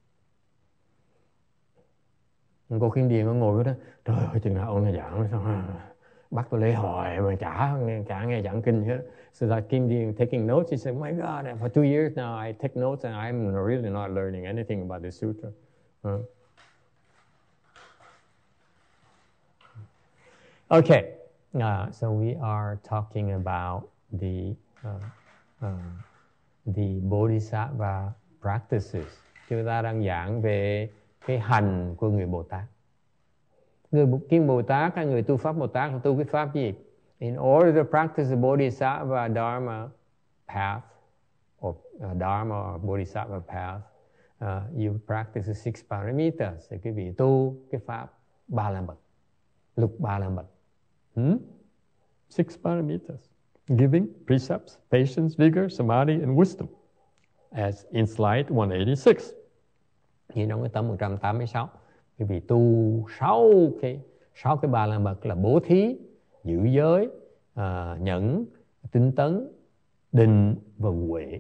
rồi. Cô Khiên Điền nó ngồi đó, trời ơi, chừng nào ông này giảng xong bắt tôi lấy hỏi mà chả chả nghe giảng kinh hết. So that Kim Dean taking notes, he said, "My God, for two years now I take notes and I'm really not learning anything about the sutra." Uh. Okay, uh, so we are talking about the uh, uh, the Bodhisattva practices. Chúng ta đang giảng về cái hành của người Bồ Tát. Người Kim Bồ Tát hay người tu pháp Bồ Tát tu cái pháp gì? In order to practice the Bodhisattva Dharma path, or uh, Dharma or Bodhisattva path, uh, you practice the six paramitas. Thì quý vị tu cái pháp ba la mật, lục ba la mật. Hmm? Six paramitas: giving, precepts, patience, vigor, samadhi, and wisdom. As in slide one eighty-six. Như trong cái tấm một trăm tám mươi sáu. Quý vị tu sáu cái sáu cái ba la mật là bố thí, giữ giới, uh, nhẫn, tinh tấn, định và huệ.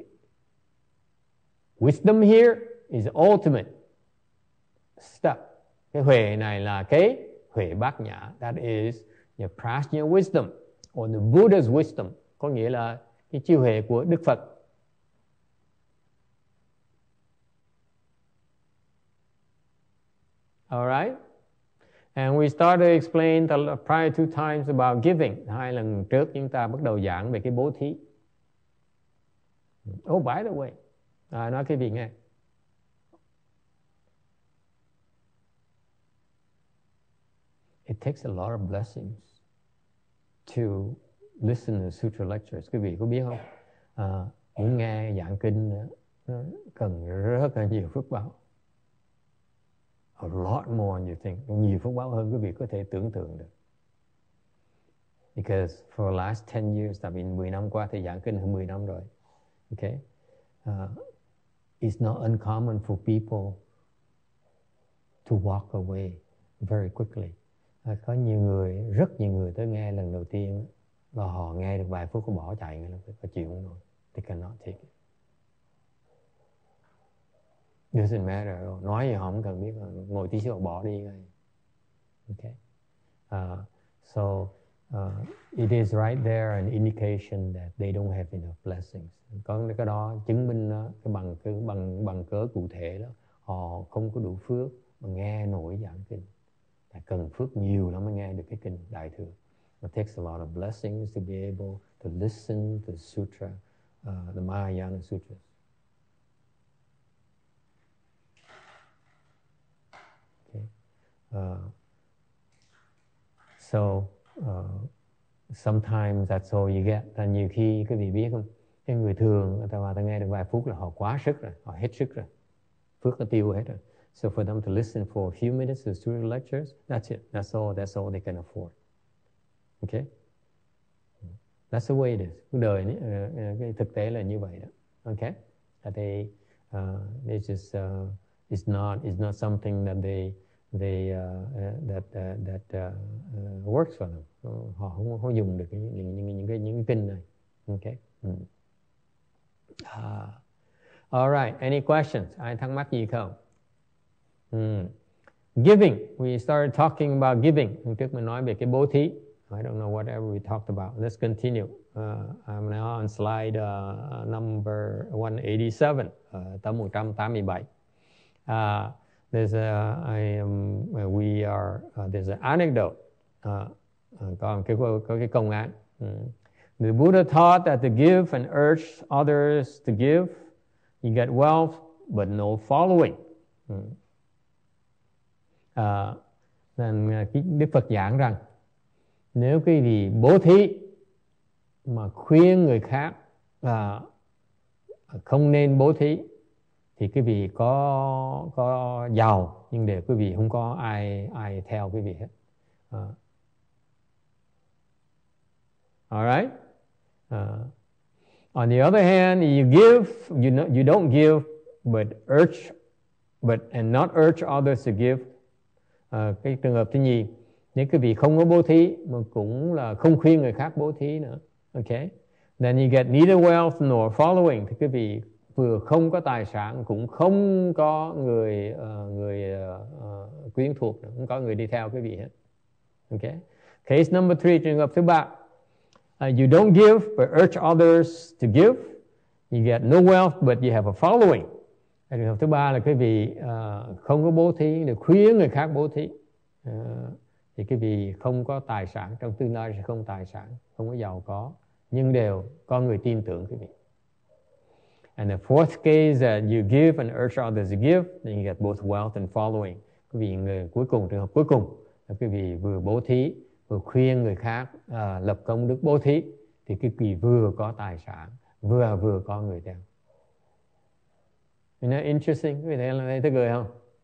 Wisdom here is the ultimate step. Cái huệ này là cái huệ bát nhã. That is the prajna wisdom or the Buddha's wisdom. Có nghĩa là cái智huệ của Đức Phật. All right? And we started to explain the prior two times about giving. Hai lần trước chúng ta bắt đầu giảng về cái bố thí. Oh, by the way, à, nói cái gì nghe. It takes a lot of blessings to listen to sutra lectures. Quý vị có biết không? À, muốn nghe giảng kinh nó cần rất là nhiều phước báo. A lot more than you think. Nhiều phước báo hơn quý vị có thể tưởng tượng được. Because for the last ten years, tại vì mười năm qua thì giảng kinh hơn mười năm rồi. Okay? Uh, it's not uncommon for people to walk away very quickly. Uh, có nhiều người, rất nhiều người tới nghe lần đầu tiên và họ nghe được vài phút có bỏ chạy ngay lập tức, có chịu không nổi. They cannot take it. Doesn't matter. Nói gì họ không cần biết, ngồi tí xíu bỏ đi ngay. Okay. Uh, so uh, it is right there an indication that they don't have enough blessings. Có cái đó chứng minh đó, cái bằng cái bằng bằng cớ cụ thể đó, họ không có đủ phước mà nghe nổi giảng kinh. Phải cần phước nhiều lắm mới nghe được cái kinh Đại Thừa. It takes a lot of blessings to be able to listen to the sutra, uh, the Mahayana Sutras. Okay. Uh, so uh, sometimes that's all you get. Và nhiều khi quý vị biết không, cái người thường người ta vào ta nghe được vài phút là họ quá sức rồi, họ hết sức rồi, phước nó tiêu hết rồi. So for them to listen for a few minutes to student lectures, that's it. That's all. That's all they can afford. Okay. That's the way it is. Cuộc đời uh, cái thực tế là như vậy đó. Okay. That they, uh, they just, uh, it's not, it's not something that they, they, uh, uh, that, uh, that uh, uh, works for them. Uh, họ không, không dùng được những những những những cái những cái kinh này. Okay. Mm. Uh, all right. Any questions? Ai thắc mắc gì không? Mm. Giving. We started talking about giving. Hôm trước mình nói về cái bố thí. I don't know whatever we talked about. Let's continue. Uh, I'm now on slide uh, number one eighty-seven, uh, tấm một trăm tám mươi bảy. Uh, there's a, I am, we are, uh, there's an anecdote. Uh, uh, có cái có cái công án. Mm. The Buddha taught that to give and urge others to give, you get wealth but no following. Mm. Uh, nên Đức Phật giảng rằng nếu quý vị bố thí mà khuyên người khác là không nên bố thí thì quý vị có có giàu nhưng để quý vị không có ai ai theo quý vị hết. Uh, all right. Uh, on the other hand, you give, you know, you don't give, but urge, but and not urge others to give. Uh, cái trường hợp thứ nhì, nếu quý vị không có bố thí mà cũng là không khuyên người khác bố thí nữa, okay, then you get neither wealth nor following. Thì quý vị vừa không có tài sản cũng không có người uh, người uh, uh, quyến thuộc nữa, không có người đi theo quý vị hết. Okay. Case number three, trường hợp thứ ba, uh, you don't give but urge others to give. You get no wealth but you have a following. Trường hợp thứ ba là quý vị uh, không có bố thí để khuyên người khác bố thí. Uh, thì quý vị không có tài sản, trong tương lai sẽ không tài sản, không có giàu có, nhưng đều có người tin tưởng quý vị. And the fourth case that you give and urge others to give, then you get both wealth and following. Quý vị người cuối cùng, trường hợp cuối cùng là quý vị vừa bố thí, vừa khuyên người khác uh, lập công đức bố thí, thì quý vị vừa có tài sản, vừa vừa có người theo. Isn't that interesting? Quý vị thấy thấy cười không?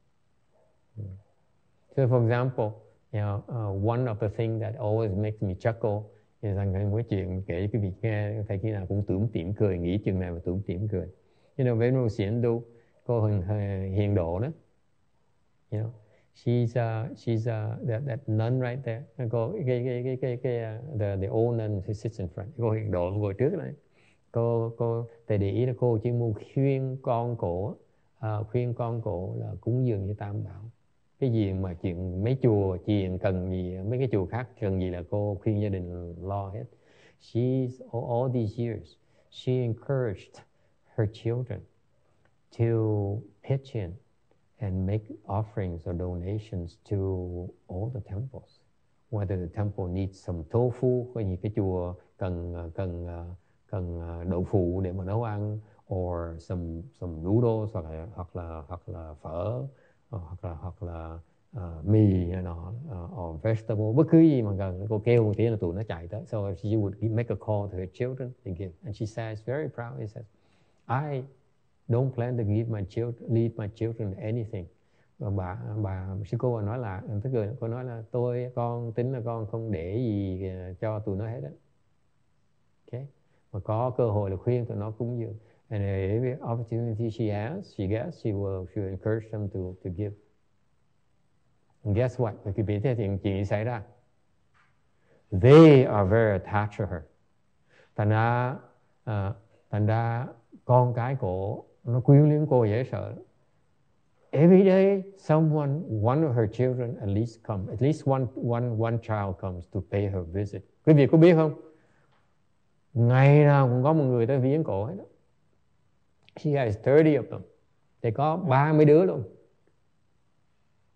So for example, you know, uh, one of the things that always makes me chuckle is rằng cái chuyện kể quý vị nghe thầy khi nào cũng tủm tỉm cười, nghĩ chừng nào mà tủm tỉm cười. You know, Venerable Xiển Tu, cô Hiền, Hiền Độ đó. You know, she's uh, she's uh, that that nun right there. Cô cái cái cái cái cái uh, the the old nun who sits in front. Cô Hiền Độ ngồi trước này. Cô cô thầy để ý là cô chỉ muốn khuyên con cổ, uh, khuyên con cổ là cúng dường như Tam Bảo. Cái gì mà chuyện mấy chùa chuyện cần gì, mấy cái chùa khác cần gì là cô khuyên gia đình lo hết. She's all, all these years she encouraged her children to pitch in and make offerings or donations to all the temples. Whether the temple needs some tofu, có những cái chùa cần cần cần đậu phụ để mà nấu ăn, or some some noodles hoặc là hoặc là hoặc là phở, hoặc là hoặc là uh, mì hay nọ, uh, or vegetable, bất cứ gì mà cần, cô kêu một tiếng là tụi nó chạy tới. So she would make a call to her children to give, and she says very proud, she says, I don't plan to give my children, leave my children anything. Và bà bà sư cô nói là, tức là cô nói là tôi con tính là con không để gì cho tụi nó hết á. Okay, mà có cơ hội là khuyên tụi nó cúng dường. And every opportunity she has, she gets, she will, she will encourage them to, to give. And guess what? Khi bị thế chuyện chuyện xảy ra, they are very attached to her. Thành ra, uh, thành ra con cái cổ nó quyến luyến cô dễ sợ. Every day, someone, one of her children at least come, at least one one one child comes to pay her visit. Quý vị có biết không? Ngày nào cũng có một người tới viếng cổ hết đó. She has thirty of them. Thì có ba mươi đứa luôn.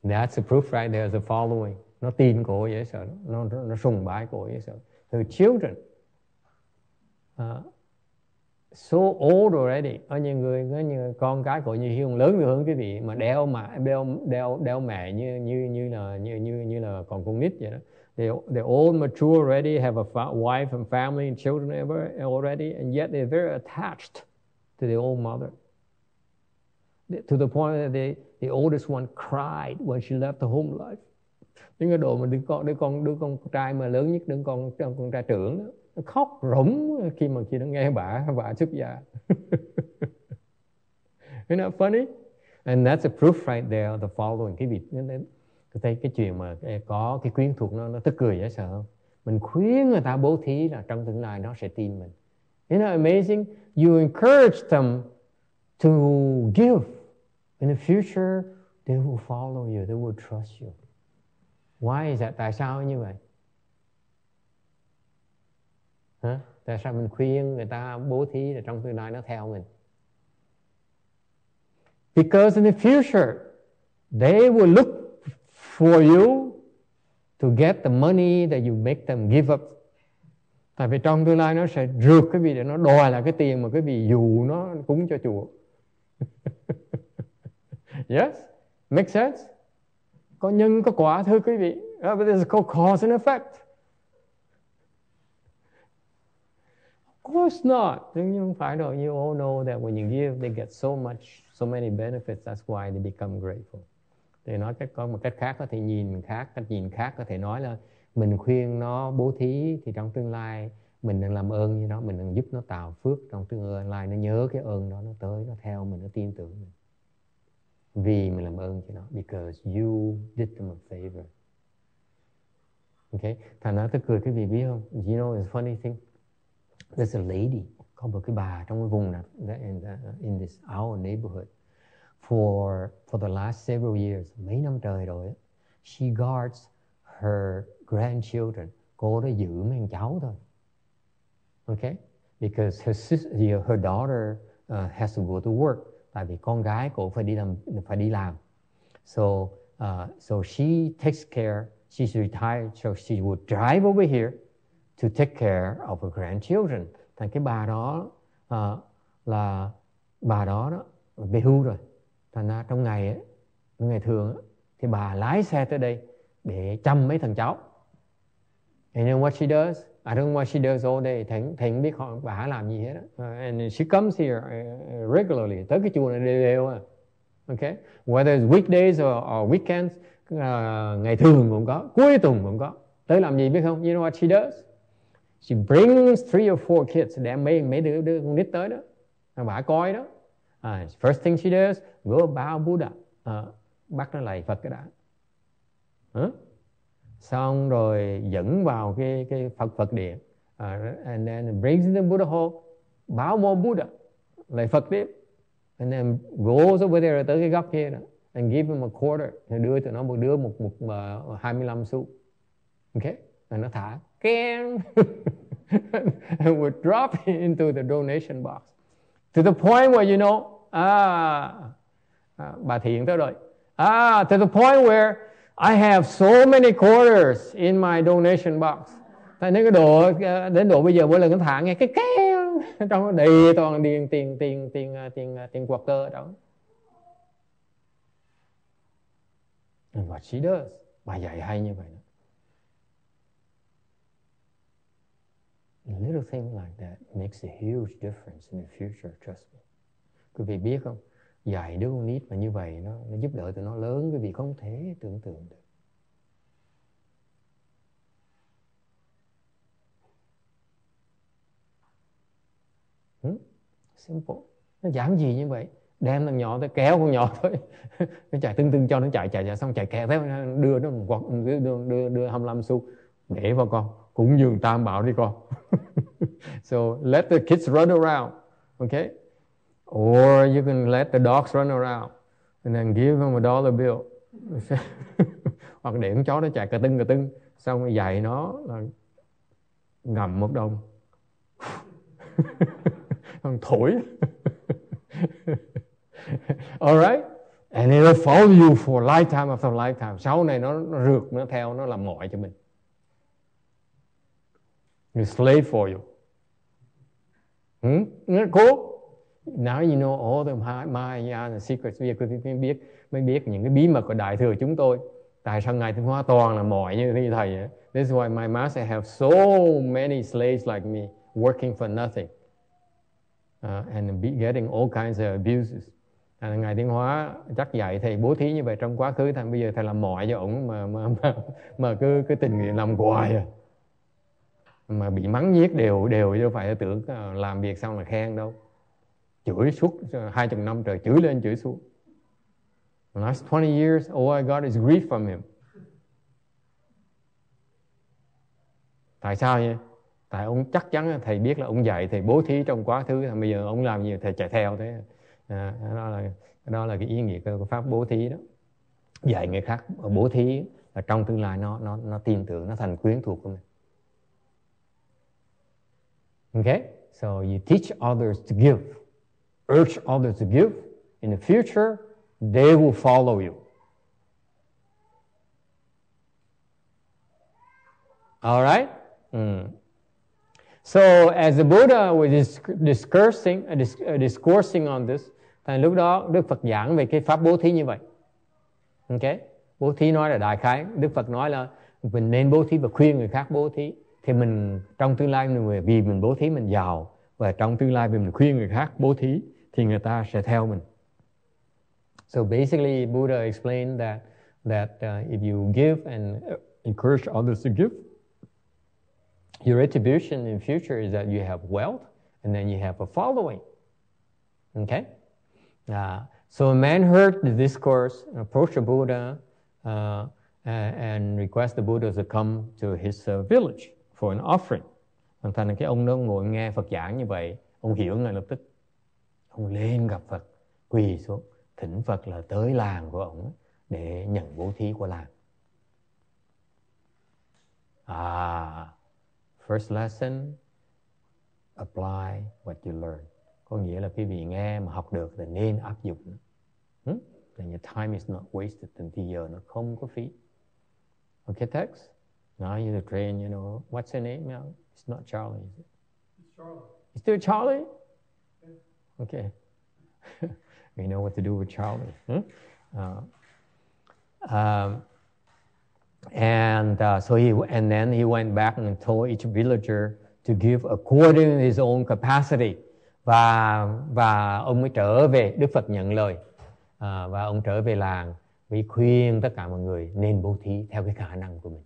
That's the proof right there, the following. Nó tin cổ dễ sợ, nó, nó, nó sùng bái cổ dễ sợ. Her children, uh, so old already. Có những người, có những con cái của như Hiếu lớn như hơn quý vị mà đeo mà đeo đeo đeo mẹ như như như là như như như là còn con nít vậy đó. They they're all mature already, have a fa- wife and family and children ever already, and yet they're very attached to their old mother. To the point that they, the oldest one cried when she left the home life. Những cái độ mà đứa con đứa con đứa con trai mà lớn nhất, đứa con con trai trưởng đó, nó khóc rủng khi mà khi nó nghe bà bà xuất gia. Isn't that funny? And that's a proof right there, the following. Cái vị tôi thấy cái chuyện mà có cái quyến thuộc nó nó tức cười dễ sợ không? Mình khuyến người ta bố thí là trong tương lai nó sẽ tin mình. Isn't that amazing? You encourage them to give. In the future, they will follow you. They will trust you. Why is that? Tại sao như vậy? Hả? Tại sao mình khuyên người ta bố thí là trong tương lai nó theo mình? Because in the future, they will look for you to get the money that you make them give up. Tại vì trong tương lai nó sẽ rượt cái vị để nó đòi lại cái tiền mà cái vị dụ nó cúng cho chùa. Yes? Make sense? Có nhân có quả thưa quý vị. Uh, but there's called cause and effect. Of course not. Nhưng không phải đâu. You all know that when you give, they get so much, so many benefits. That's why they become grateful. Thì nói cách có một cách khác có thể nhìn khác, cách nhìn khác có thể nói là mình khuyên nó bố thí thì trong tương lai mình đừng làm ơn như nó, mình đừng giúp nó tạo phước trong tương lai, nó nhớ cái ơn đó, nó tới, nó theo mình, nó tin tưởng mình. Vì mình làm ơn cho nó, because you did them a favor. Okay, thành ra tôi cười cái gì biết không? You know, it's a funny thing. There's a lady, có một cái bà trong cái vùng này, in, in this our neighborhood, for for the last several years, mấy năm trời rồi, she guards her grandchildren. Cô đó giữ mấy thằng cháu thôi. Okay, because her sister, her daughter uh, has to go to work. Tại vì con gái cô phải đi làm, phải đi làm. So, uh, so she takes care. She's retired, so she would drive over here to take care of her grandchildren. Thành cái bà đó uh, là bà đó đó về hưu rồi. Thành ra trong ngày ấy, ngày thường ấy, thì bà lái xe tới đây để chăm mấy thằng cháu. And you know what she does? I don't know what she does all day. Thầy không biết họ bà làm gì hết. Uh, and she comes here uh, regularly. Tới cái chùa này đều đều à. Okay? Whether it's weekdays or, or weekends, uh, ngày thường cũng có, cuối tuần cũng có. Tới làm gì biết không? You know what she does? She brings three or four kids. Đem mấy mấy đứa, đứa con nít tới đó. Bà coi đó. Uh, first thing she does, go bow Buddha. Uh, bắt nó lạy Phật cái đã. Huh? Xong rồi dẫn vào cái cái Phật Phật điện, uh, and then brings in the Buddha hall, bow more Buddha, lại Phật tiếp, and then goes over there tới cái góc kia đó, and give him a quarter, đưa tụi nó một đứa một một uh, hai mươi lăm xu, okay, và nó thả, keng, and would drop it into the donation box, to the point where you know, ah, à, bà Thiện tới rồi, ah, to the point where I have so many quarters in my donation box. Tại nên cái độ đến độ bây giờ mỗi lần nó thả nghe cái keng trong nó đầy toàn tiền tiền tiền tiền tiền tiền quạt cơ ở đó. And what she does, bà dạy hay như vậy. A little thing like that makes a huge difference in the future, trust me. Quý vị biết không? Dạy đứa con nít mà như vậy nó, nó giúp đỡ tụi nó lớn, quý vị không thể tưởng tượng được. Hmm? Simple. Nó giản dị như vậy. Đem thằng nhỏ tới kéo con nhỏ thôi. Nó chạy tưng tưng cho nó chạy chạy chạy xong chạy kẹt theo đưa nó một đưa đưa đưa, đưa hai mươi lăm xu để vào con. Cúng dường Tam Bảo đi con. So let the kids run around. Okay? Or you can let the dogs run around and then give them a dollar bill. Hoặc để con chó nó chạy cà tưng cà tưng, xong rồi dạy nó là ngậm một đồng. Thổi. Alright? And it'll follow you for lifetime after lifetime. Sau này nó, nó rượt, nó theo, nó làm mọi cho mình. It's slave for you. Hmm? Nó cool. Now you know all the Maya and secrets. Bây giờ mới biết, mới biết những cái bí mật của Đại Thừa chúng tôi. Tại sao Ngài Thanh Hóa toàn là mọi như thế thầy vậy? This is why my master have so many slaves like me working for nothing uh, and be getting all kinds of abuses. À, Ngài Thanh Hóa chắc dạy thầy bố thí như vậy trong quá khứ, thằng bây giờ thầy làm mọi cho ổng mà mà mà, mà cứ cứ tình nguyện làm hoài à. Mà bị mắng nhiếc đều đều chứ phải tưởng làm việc xong là khen đâu. Chửi suốt hai chục năm trời, chửi lên chửi xuống. The last twenty years, all I got is grief from him. Tại sao vậy? Tại ông chắc chắn thầy biết là ông dạy thầy bố thí trong quá khứ, bây giờ ông làm gì thầy chạy theo thế. À, đó là đó là cái ý nghĩa của pháp bố thí đó. Dạy người khác bố thí là trong tương lai nó nó nó tin tưởng, nó thành quyến thuộc của mình. Okay, so you teach others to give, urge others to give. In the future, they will follow you. All right. Mm. So as the Buddha was discursing, uh, discoursing on this, thì lúc đó Đức Phật giảng về cái pháp bố thí như vậy. Okay. Bố thí nói là đại khái. Đức Phật nói là mình nên bố thí và khuyên người khác bố thí. Thì mình trong tương lai mình, vì mình bố thí mình giàu, và trong tương lai vì mình khuyên người khác bố thí thì người ta sẽ theo mình. So basically, Buddha explained that that uh, if you give and encourage others to give, your retribution in future is that you have wealth, and then you have a following. Okay. Uh, so a man heard the discourse, approached the Buddha, uh, and requested the Buddha to come to his uh, village for an offering. Thành ra cái ông đó ngồi nghe Phật giảng như vậy, ông hiểu ngay lập tức. Ông lên gặp Phật, quỳ xuống, thỉnh Phật là tới làng của ông để nhận bố thí của làng. À, first lesson, apply what you learn. Có nghĩa là quý vị nghe mà học được thì nên áp dụng. Hmm? And your time is not wasted, thì giờ nó không có phí. Okay, text? Now you're the train, you know, what's your name now? It's not Charlie, is it? It's Charlie. It's still Charlie? Yeah. Okay. We know what to do with Charlie. Hmm? Uh, um, and uh, so he, and then he went back and told each villager to give according to his own capacity. Và và ông mới trở về, Đức Phật nhận lời, à, và ông trở về làng, vì khuyên tất cả mọi người nên bố thí theo cái khả năng của mình.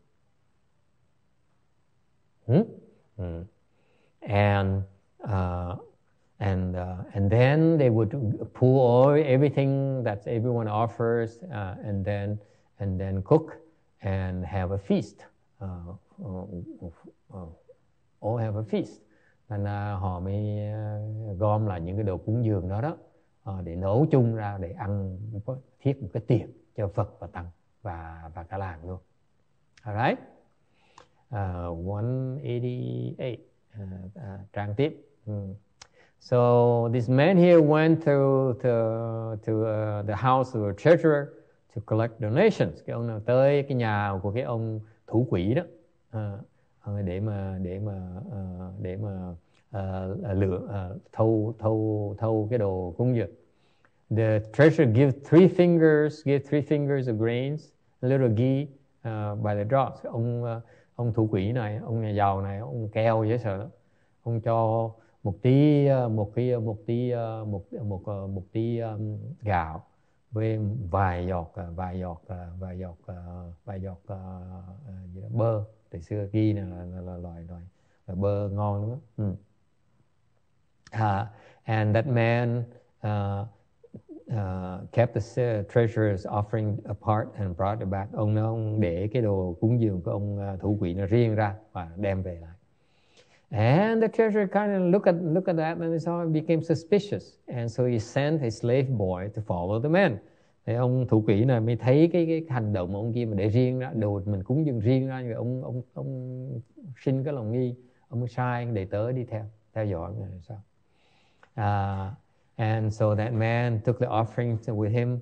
Hmm? Hmm. And uh, and uh, and then they would pull all everything that everyone offers, uh, and then and then cook and have a feast. Uh, uh, uh, all have a feast. Nên uh, họ mới uh, gom lại những cái đồ cúng dường đó đó, uh, để nấu chung ra để ăn, thiết một cái tiệc cho Phật và Tăng và và cả làng luôn. Alright. Uh, one eighty-eight, uh, uh, trang tiếp. Mm. So this man here went to to to uh, the house of a treasurer to collect donations. Cái ông nào tới cái nhà của cái ông thủ quỹ đó, uh, để mà để mà uh, để mà uh, lựa uh, thâu thâu thâu cái đồ cúng dường. The treasurer give three fingers, give three fingers of grains, a little ghee uh, by the drops. Ông uh, ông thủ quỹ này, ông nhà giàu này, ông keo dễ sợ. Ông cho một tí một cái một tí một một một, một tí um, gạo với vài giọt vài giọt vài giọt vài giọt uh, bơ. Từ xưa ghi này là, là, là loài loài là bơ ngon lắm. Mm. Uh, and that man uh, uh, kept the treasurer's offering apart and brought it back. Ông nó ông để cái đồ cúng dường của ông thủ quỹ nó riêng ra và đem về lại. And the treasurer kind of look at look at that and he saw it became suspicious, and so he sent his slave boy to follow the man. Thì ông thủ quỹ này mới thấy cái cái hành động của ông kia mà để riêng ra đồ mình cúng dường riêng ra, rồi ông ông ông sinh cái lòng nghi, ông mới sai đệ tớ đi theo theo dõi người sao. Uh, and so that man took the offering with him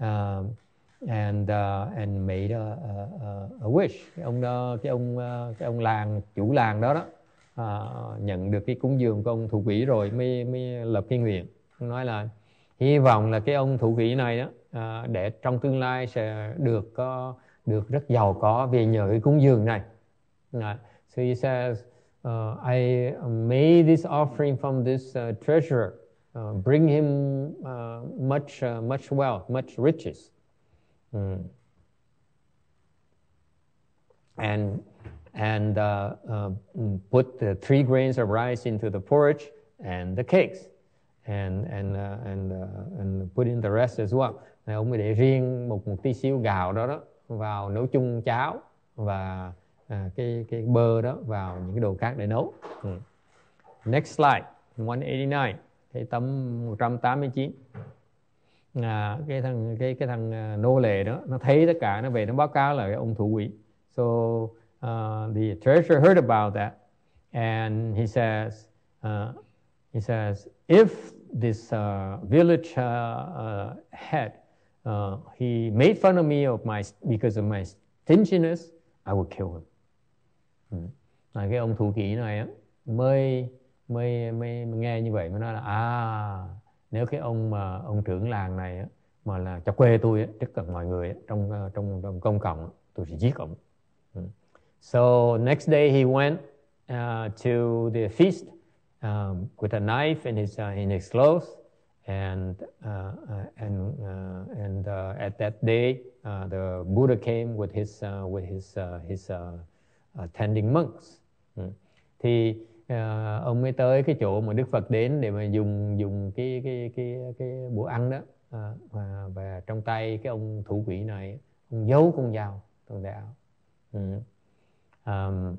uh, and uh, and made a, a, a wish. Cái ông đó, cái ông cái ông làng chủ làng đó đó uh, nhận được cái cúng dường của ông thủ quỹ rồi mới mới lập cái nguyện. Ông nói là hy vọng là cái ông thủ quỹ này đó uh, để trong tương lai sẽ được có được rất giàu có vì nhờ cái cúng dường này. Uh, so he says, uh, I made this offering from this uh, treasure, uh, bring him uh, much uh, much wealth, much riches. Mm. And and uh, uh, put the three grains of rice into the porridge and the cakes, and and uh, and uh, and put in the rest as well. Này, ông mới để riêng một một tí xíu gạo đó đó vào nấu chung cháo và à, cái cái bơ đó vào những cái đồ khác để nấu. Mm. Next slide, one eighty-nine, cái tấm một trăm tám mươi chín. À, cái thằng cái cái thằng uh, nô lệ đó nó thấy tất cả, nó về nó báo cáo là cái ông thủ quỹ. So uh, the treasurer heard about that, and he says uh, he says if this uh, village uh, uh, head uh, he made fun of me of my because of my stinginess, I will kill him. Ừ. À, cái ông thủ quỹ này á, mới mới mới nghe như vậy mới nói là à, nếu cái ông mà ông trưởng làng này á, mà là cho quê tôi á, trước cả mọi người á, trong trong trong công cộng á, tôi sẽ giết ông. So next day he went uh, to the feast um, with a knife in his uh, in his clothes, and uh, uh, and uh, and uh, at that day uh, the Buddha came with his uh, with his uh, his uh, attending monks. Ừ. Thì uh, ông mới tới cái chỗ mà Đức Phật đến để mà dùng dùng cái cái cái cái bữa ăn đó, uh, và, và trong tay cái ông thủ quỹ này ông giấu con dao trong đạo. Ừ. Um,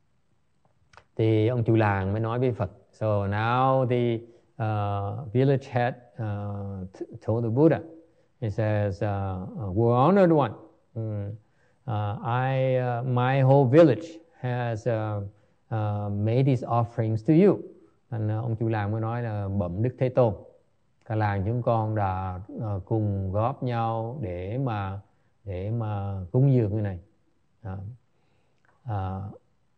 thì ông chủ làng mới nói với Phật. So now the uh, village head uh, told the Buddha. He says, uh, "We're honored one. Mm. Uh, I, uh, my whole village has uh, uh, made these offerings to you." And uh, ông chủ làng mới nói là bẩm Đức Thế Tôn, cả làng chúng con đã uh, cùng góp nhau để mà để mà cúng dường cái này. Uh, uh,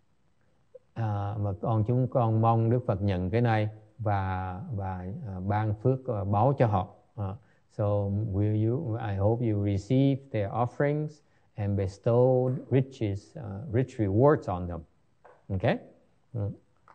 uh, mà con chúng con mong Đức Phật nhận cái này và và uh, ban phước uh, báo cho họ. Uh, so will you? I hope you receive their offerings and bestowed riches, uh, rich rewards on them. Okay? Mm.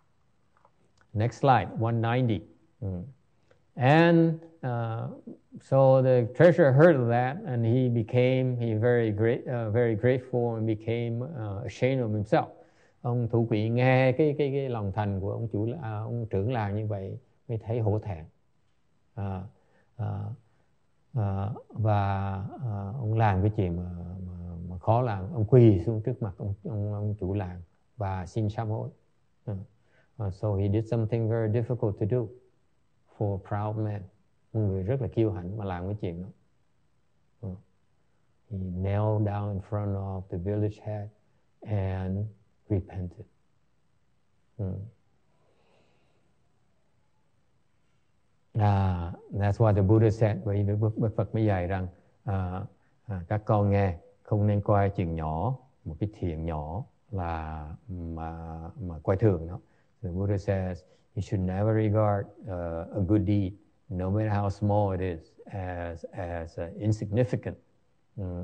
Next slide, one ninety. Mm. And uh, so the treasurer heard of that, and he became he very great, uh, very grateful, and became uh, ashamed of himself. Ông thủ quỹ nghe cái cái cái lòng thành của ông chủ à, ông trưởng làng như vậy mới thấy hổ thẹn. À, à, à, và à, ông làm cái chuyện mà, mà, mà khó làm, ông quỳ xuống trước mặt ông ông, ông chủ làng và xin sám hối. Uh, uh, so he did something very difficult to do for a proud man, một người rất là kiêu hãnh mà làm cái chuyện đó. Uh, he knelt down in front of the village head and repented. Uh. Ah, that's what the Buddha said. Vậy Đức Phật mới dạy rằng à, à, các con nghe, không nên coi chuyện nhỏ, một cái thiện nhỏ là mà mà coi thường nó. The Buddha says you should never regard uh, a good deed, no matter how small it is, as as uh, insignificant. Mm.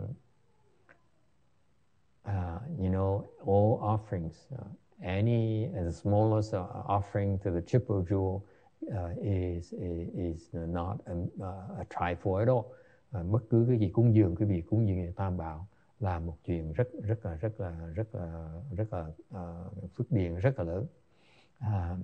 Uh, you know, all offerings, uh, any as small as uh, offering to the triple jewel uh, is, is is not a, a trifle at all. Uh, bất cứ cái gì cúng dường, cái việc cúng dường Tam Bảo là một chuyện rất rất là rất là rất là rất là uh, phước điền rất là lớn. Uh,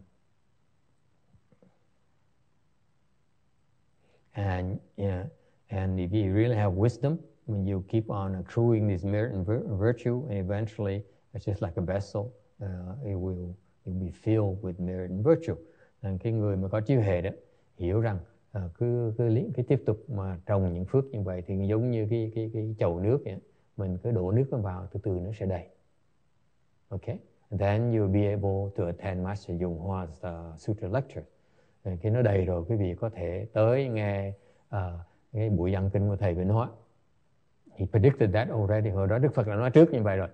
and yeah, and if you really have wisdom, when you keep on accruing this merit and virtue, and eventually it's just like a vessel, uh, it will it will be filled with merit and virtue. And cái người mà có trí huệ đó hiểu rằng uh, cứ cứ cứ tiếp tục mà trồng những phước như vậy thì giống như cái cái cái chậu nước vậy, mình cứ đổ nước vào từ từ nó sẽ đầy. Okay, and then you'll be able to attend Master Dung Hua's uh, sutra lecture. Khi nó đầy rồi, quý vị có thể tới nghe uh, cái buổi giảng kinh của thầy vừa nói. He predicted that already. Hồi đó Đức Phật đã nói trước như vậy rồi.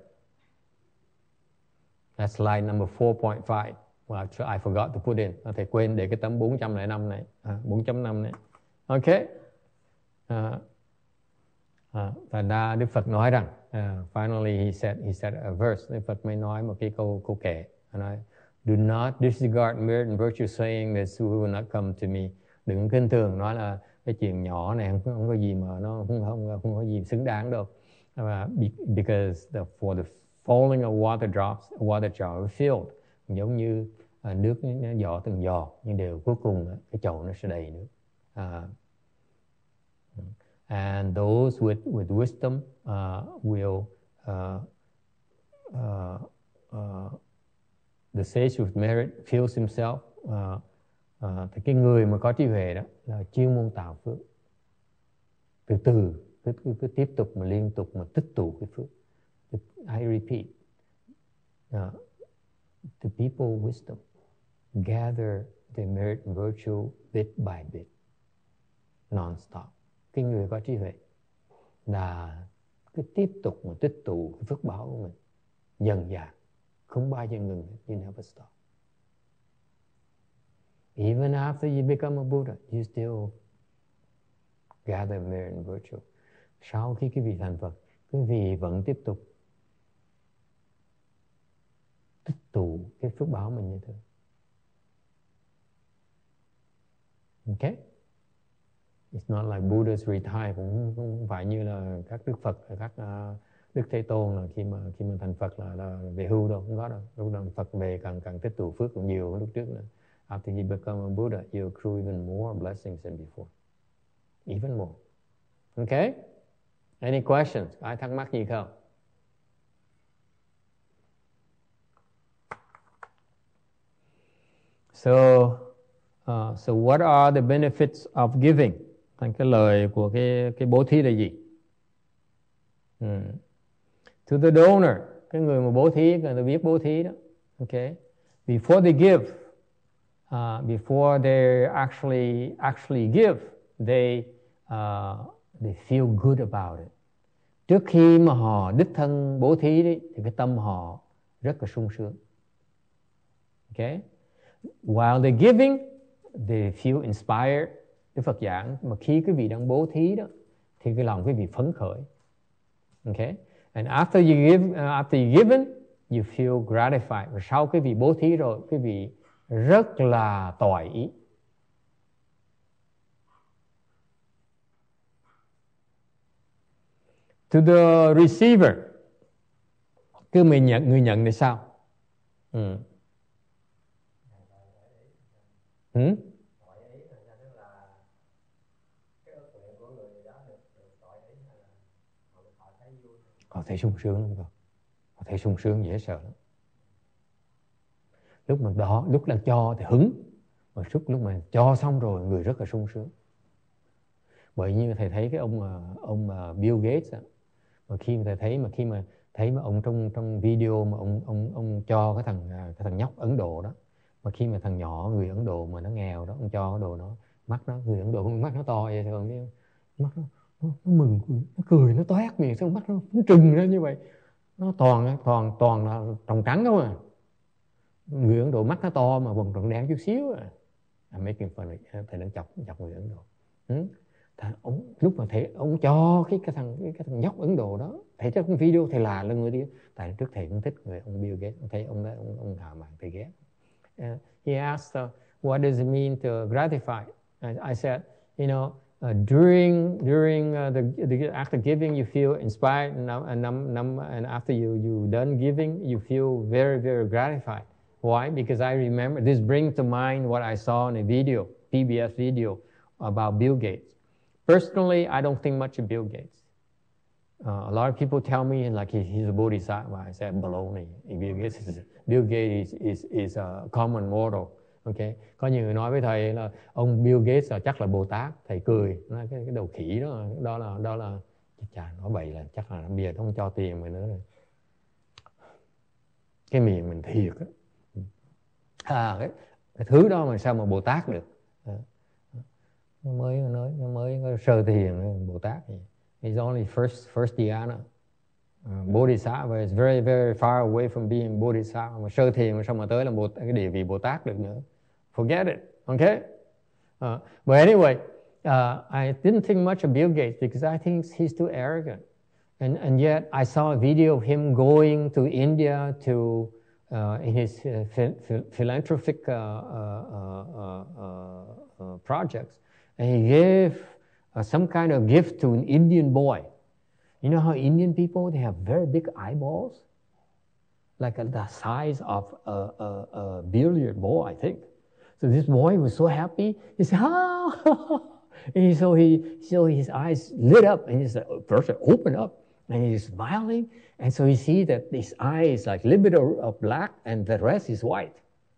That's slide number four point five. Well, I forgot to put in. Thầy quên để cái tấm bốn trăm lẻ năm này, à, bốn chấm năm này. Ok. À, à, và ra Đức Phật nói rằng, uh, finally he said, he said a verse. Đức Phật mới nói một cái câu câu kệ. Nói, do not disregard merit and virtue, saying that who will not come to me. Đừng khinh thường nói là cái chuyện nhỏ này không, không có gì mà nó không không không có gì xứng đáng đâu. Uh, because the, for the falling of water drops, water jar filled, giống như uh, nước nó giọt từng giọt, nhưng đều cuối cùng cái chậu nó sẽ đầy nước. Uh, and those with with wisdom uh, will uh, uh, uh, the sage with merit fills himself. Uh, uh, thì cái người mà có trí huệ đó là chuyên môn tạo phước. Từ từ cứ, cứ, cứ tiếp tục mà liên tục mà tích tụ cái phước. I repeat, uh, the people wisdom gather the merit and virtue bit by bit, non-stop. Cái người có trí huệ là cứ tiếp tục mà tích tụ cái phước báo của mình dần dà, không bao giờ ngừng. You never stop. Even after you become a Buddha, you still gather merit and virtue. Sau khi quý vị thành Phật, quý vị vẫn tiếp tục tích tụ cái phước báo mình như thế. Okay? It's not like Buddha's retire, cũng không phải như là các Đức Phật, các uh, Đức Thế Tôn là khi mà khi mà thành Phật là, là về hưu đâu, không có đâu. Lúc đó Phật về càng càng tích tụ phước cũng nhiều hơn lúc trước nữa. After you become a Buddha, you accrue even more blessings than before. Even more. Okay? Any questions? Ai thắc mắc gì không? So, uh, so what are the benefits of giving? Thành cái lời của cái cái bố thí là gì? Hmm. To the donor, cái người mà bố thí, người ta biết bố thí đó. Okay? Before they give, uh, before they actually actually give, they uh, they feel good about it. Trước khi mà họ đích thân bố thí đấy, thì cái tâm họ rất là sung sướng. Okay? While they're giving, they feel inspired. Đức Phật giảng, mà khi quý vị đang bố thí đó, thì cái lòng quý vị phấn khởi. Okay? And after you give, uh, after you given, you feel gratified. Và sau quý vị bố thí rồi, quý vị rất là toại ý. To the receiver, cứ mình nhận, người nhận thì sao? Ừ. Ừ? Họ thấy sung sướng lắm cơ. Họ thấy sung sướng dễ sợ lắm. Lúc mà đó, lúc là cho thì hứng, mà lúc lúc mà cho xong rồi người rất là sung sướng. Bởi như thầy thấy cái ông ông Bill Gates á, mà khi mà thầy thấy mà khi mà thấy mà ông trong trong video mà ông ông ông cho cái thằng cái thằng nhóc Ấn Độ đó, mà khi mà thằng nhỏ người Ấn Độ mà nó nghèo đó, ông cho cái đồ nó, mắt nó, người Ấn Độ mắt nó to vậy thường, mắt nó, nó, nó mừng, nó cười, nó toát miệng, xong mắt nó, nó trừng ra như vậy, nó toàn toàn toàn là tròng trắng không à. Người Ấn Độ mắt nó to mà vòng tròn đen chút xíu à. I'm making fun of, thầy đang chọc chọc người Ấn Độ. Ừ? Thằng, ông, lúc mà thầy ông cho cái cái thằng cái, cái thằng nhóc Ấn Độ đó, thầy trong video thầy là lần người đi, tại trước thầy cũng thích người ông Bill Gates, ông thấy ông đó ông ông hào mạn thầy ghét. Uh, he asked, uh, what does it mean to gratify? I, I said, you know, uh, during during uh, the, the after giving you feel inspired, and, and, and, and after you you done giving you feel very very gratified. Why? Because I remember, this brings to mind what I saw in a video, P B S video about Bill Gates. Personally, I don't think much of Bill Gates. Uh, a lot of people tell me like he, he's a bodhisattva. I said baloney. Bill Gates is, Bill Gates is, is, is a common mortal. Okay. Có nhiều người nói với thầy là ông Bill Gates là chắc là Bồ Tát. Thầy cười, nói cái, cái đầu khỉ đó, đó là đó là chà, nói bậy là chắc là bây giờ nó không cho tiền mình nữa rồi. Cái miệng mình thiệt á. À, cái, cái thứ đó mà sao mà Bồ Tát được. nó mới nói nó mới có sơ thiền Bồ Tát. He's only first first dhyana. Uh, Bodhisattva is very very far away from being Bodhisattva. Mà sơ thiền mà sao mà tới là Bồ, cái địa vị Bồ Tát được nữa? Forget it. Okay. Uh, but anyway, uh, I didn't think much of Bill Gates because I think he's too arrogant. And and yet I saw a video of him going to India to uh, in his uh, ph- ph- philanthropic uh, uh, uh, uh, uh, projects, and he gave uh, some kind of gift to an Indian boy. You know how Indian people, they have very big eyeballs, like uh, the size of a, a, a billiard ball, I think. So this boy was so happy. He said, "Ah!" And so he, so his eyes lit up, and he said, first open up, and he's smiling. And so you see that his eye is like a little bit of, of black, and the rest is white.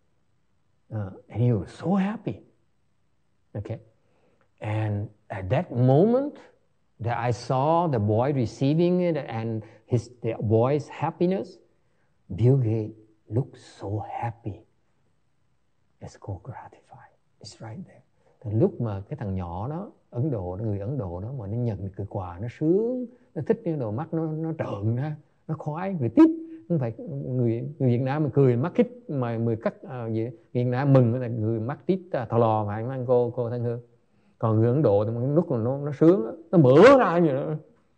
Uh, and he was so happy. Okay, and at that moment that I saw the boy receiving it and his the boy's happiness, Bill Gates looked so happy. It's called gratified. It's right there. Từ lúc mà cái thằng nhỏ đó, Ấn Độ, người Ấn Độ đó mà nó nhận được cái quà, nó sướng, nó thích cái đồ mắt nó nó trợn ra, nó khoái, người tiếp. Không phải người người Việt Nam mình cười mắt khít mà người cắt à, gì Việt Nam mừng là người mắt tít thò lò mà anh cô cô Thanh Hương. Còn người Ấn Độ thì lúc mà nó nó sướng nó bữa ra như đó.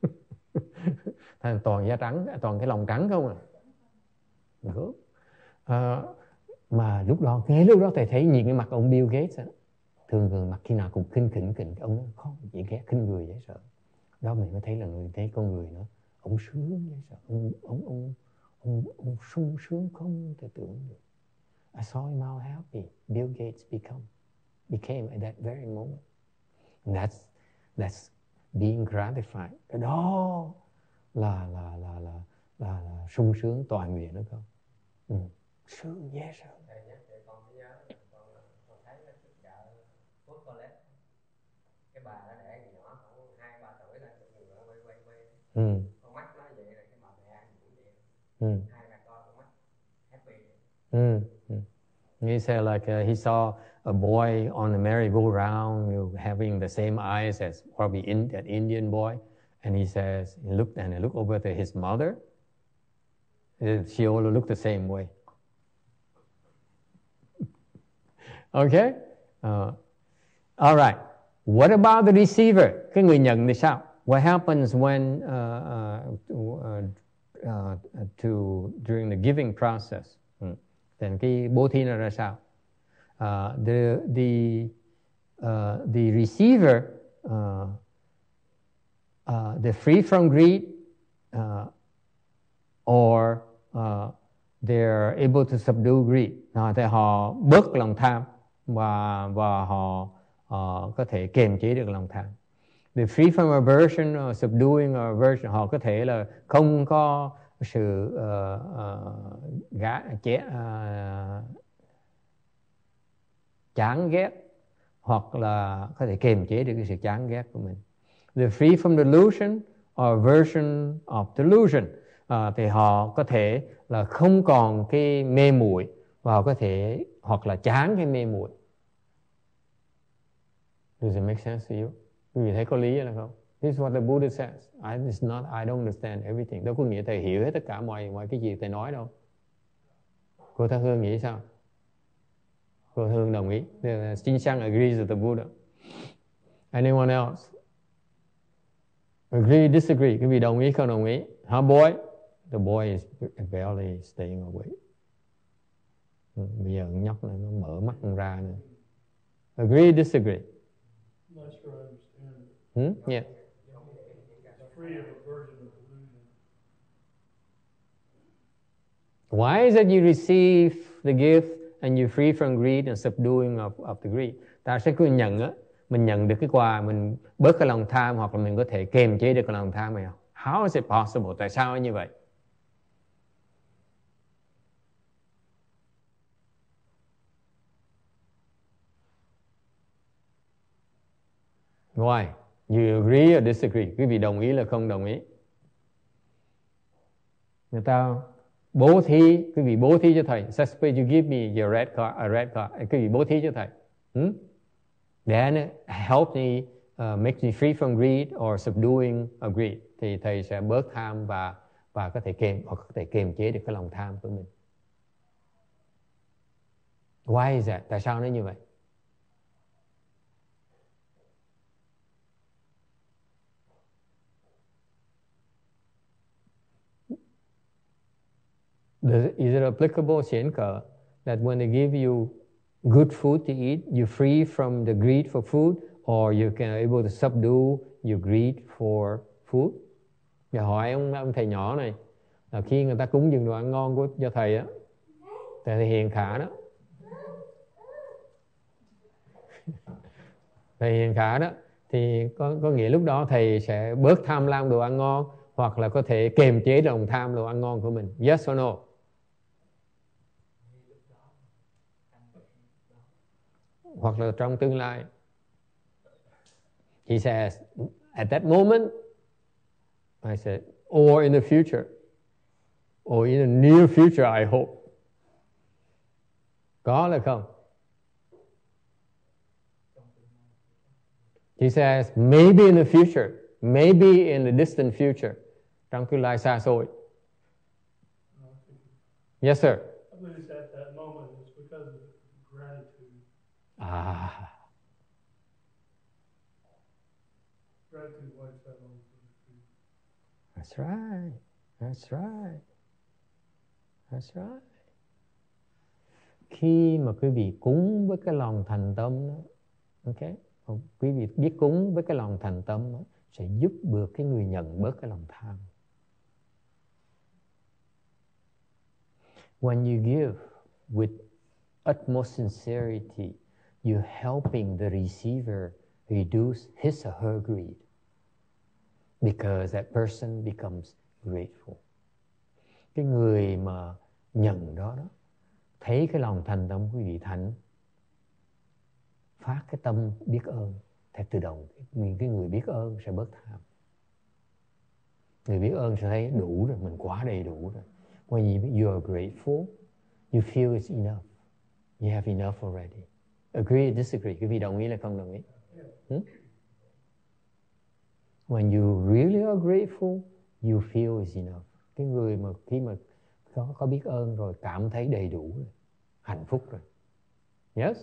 Thành toàn da trắng, toàn cái lòng trắng không à. Được. À, mà lúc đó ngay lúc đó thầy thấy nhìn cái mặt ông Bill Gates á, thường thường mặt khi nào cũng khinh khỉnh khỉnh, ông nó không chỉ ghét khinh người dễ sợ. Đó mình mới thấy là người thấy con người nó ông sướng dễ sợ, ông ông ông ông ông sung sướng không thể tưởng được. I saw him how happy Bill Gates become became at that very moment. And that's that's being gratified. Cái đó là là là là là, là sung sướng toàn nguyện đó không? Ừ. Sướng dễ sợ. Cái bà nó để nhỏ khoảng hai ba tuổi lên cũng vừa quay quay quay. Ừ. Con mắt nó vậy là cái bà mẹ cũng vậy. Ừ. Hai mẹ con con mắt happy. Ừ. Ừ. He said like uh, he saw a boy on a merry-go-round, you know, having the same eyes as probably in, that Indian boy, and he says he looked and he looked over to his mother. She also looked the same way. Okay. Uh, all right. What about the receiver? Cái người nhận thì sao? What happens when uh, uh, uh, to during the giving process? Hmm. Then cái bố thí nó ra sao? Uh, the the uh, the receiver, uh, uh, they're free from greed, uh, or uh, they're able to subdue greed. Nào, thì họ bớt lòng tham và và họ uh, có thể kiềm chế được lòng tham. The free from aversion or subduing aversion, họ có thể là không có sự uh, uh, gã, chế, uh, chán ghét, hoặc là có thể kiềm chế được cái sự chán ghét của mình. The free from delusion or aversion of delusion, uh, thì họ có thể là không còn cái mê muội và họ có thể hoặc là chán cái mê muội. Does it make sense to you? Quý vị thấy có lý là không? This is what the Buddha says. I, it's not, I don't understand everything. Đâu có nghĩa thầy hiểu hết tất cả mọi, mọi cái gì thầy nói đâu. Cô Thanh Hương nghĩ sao? Cô Hương đồng ý. Jin Xiang agrees with the Buddha. Anyone else? Agree, disagree? Quý vị đồng ý không đồng ý? Huh, boy? The boy is barely staying awake. Bây giờ nhóc này nó mở mắt ra nữa. Agree, disagree? I'm not sure I understand it. Hmm? Yeah. It's free of aversion of delusion. Why is it you receive the gift and you're free from greed and subduing of, of the greed? Ta sẽ cứ nhận á, mình nhận được cái quà, mình bớt cái lòng tham hoặc là mình có thể kiềm chế được cái lòng tham này. How is it possible? Tại sao như vậy? Why? You agree or disagree? Quý vị đồng ý là không đồng ý? Người ta bố thí, quý vị bố thí cho thầy. Suppose you give me your red card, a red card. Quý vị bố thí cho thầy. Hmm? then help me uh, make me free from greed or subduing a greed, thì thầy sẽ bớt tham và và có thể kiềm hoặc có thể kiềm chế được cái lòng tham của mình. Why is that? Tại sao nó như vậy? Does it, is it applicable, Xiển Cờ, that when they give you good food to eat, you're free from the greed for food, or you can able to subdue your greed for food? Giờ hỏi ông, ông thầy nhỏ này, là khi người ta cúng dường đồ ăn ngon của cho thầy á, thầy Hiền Khả đó, thầy Hiền Khả đó, thì có có nghĩa lúc đó thầy sẽ bớt tham lam đồ ăn ngon, hoặc là có thể kiềm chế lòng tham đồ ăn ngon của mình. Yes or no? Hoặc là trong tương lai. He says, at that moment, I said, or in the future, or in the near future, I hope. Có là không? He says, maybe in the future, maybe in the distant future, trong tương lai xa xôi. Yes, sir. I believe it's at that moment. It's because of gratitude. Ah. Gratitude wipes out all the food. That's right. That's right. That's right. Khi mà quý vị cúng với cái lòng thành tâm đó, ok, quý vị biết cúng với cái lòng thành tâm đó, sẽ giúp được cái người nhận bớt cái lòng tham. When you give with utmost sincerity, you're helping the receiver reduce his or her greed, because that person becomes grateful. Cái người mà nhận đó đó, thấy cái lòng thành tâm quý vị thành, phát cái tâm biết ơn, thì tự động cái người biết ơn sẽ bớt tham. Người biết ơn sẽ thấy đủ rồi, mình quá đầy đủ rồi. When you, you are grateful, you feel it's enough. You have enough already. Agree or disagree? Quý vị đồng ý là không đồng ý? Hmm? When you really are grateful, you feel it's enough. Cái người mà khi mà có, có biết ơn rồi, cảm thấy đầy đủ rồi, hạnh phúc rồi. Yes?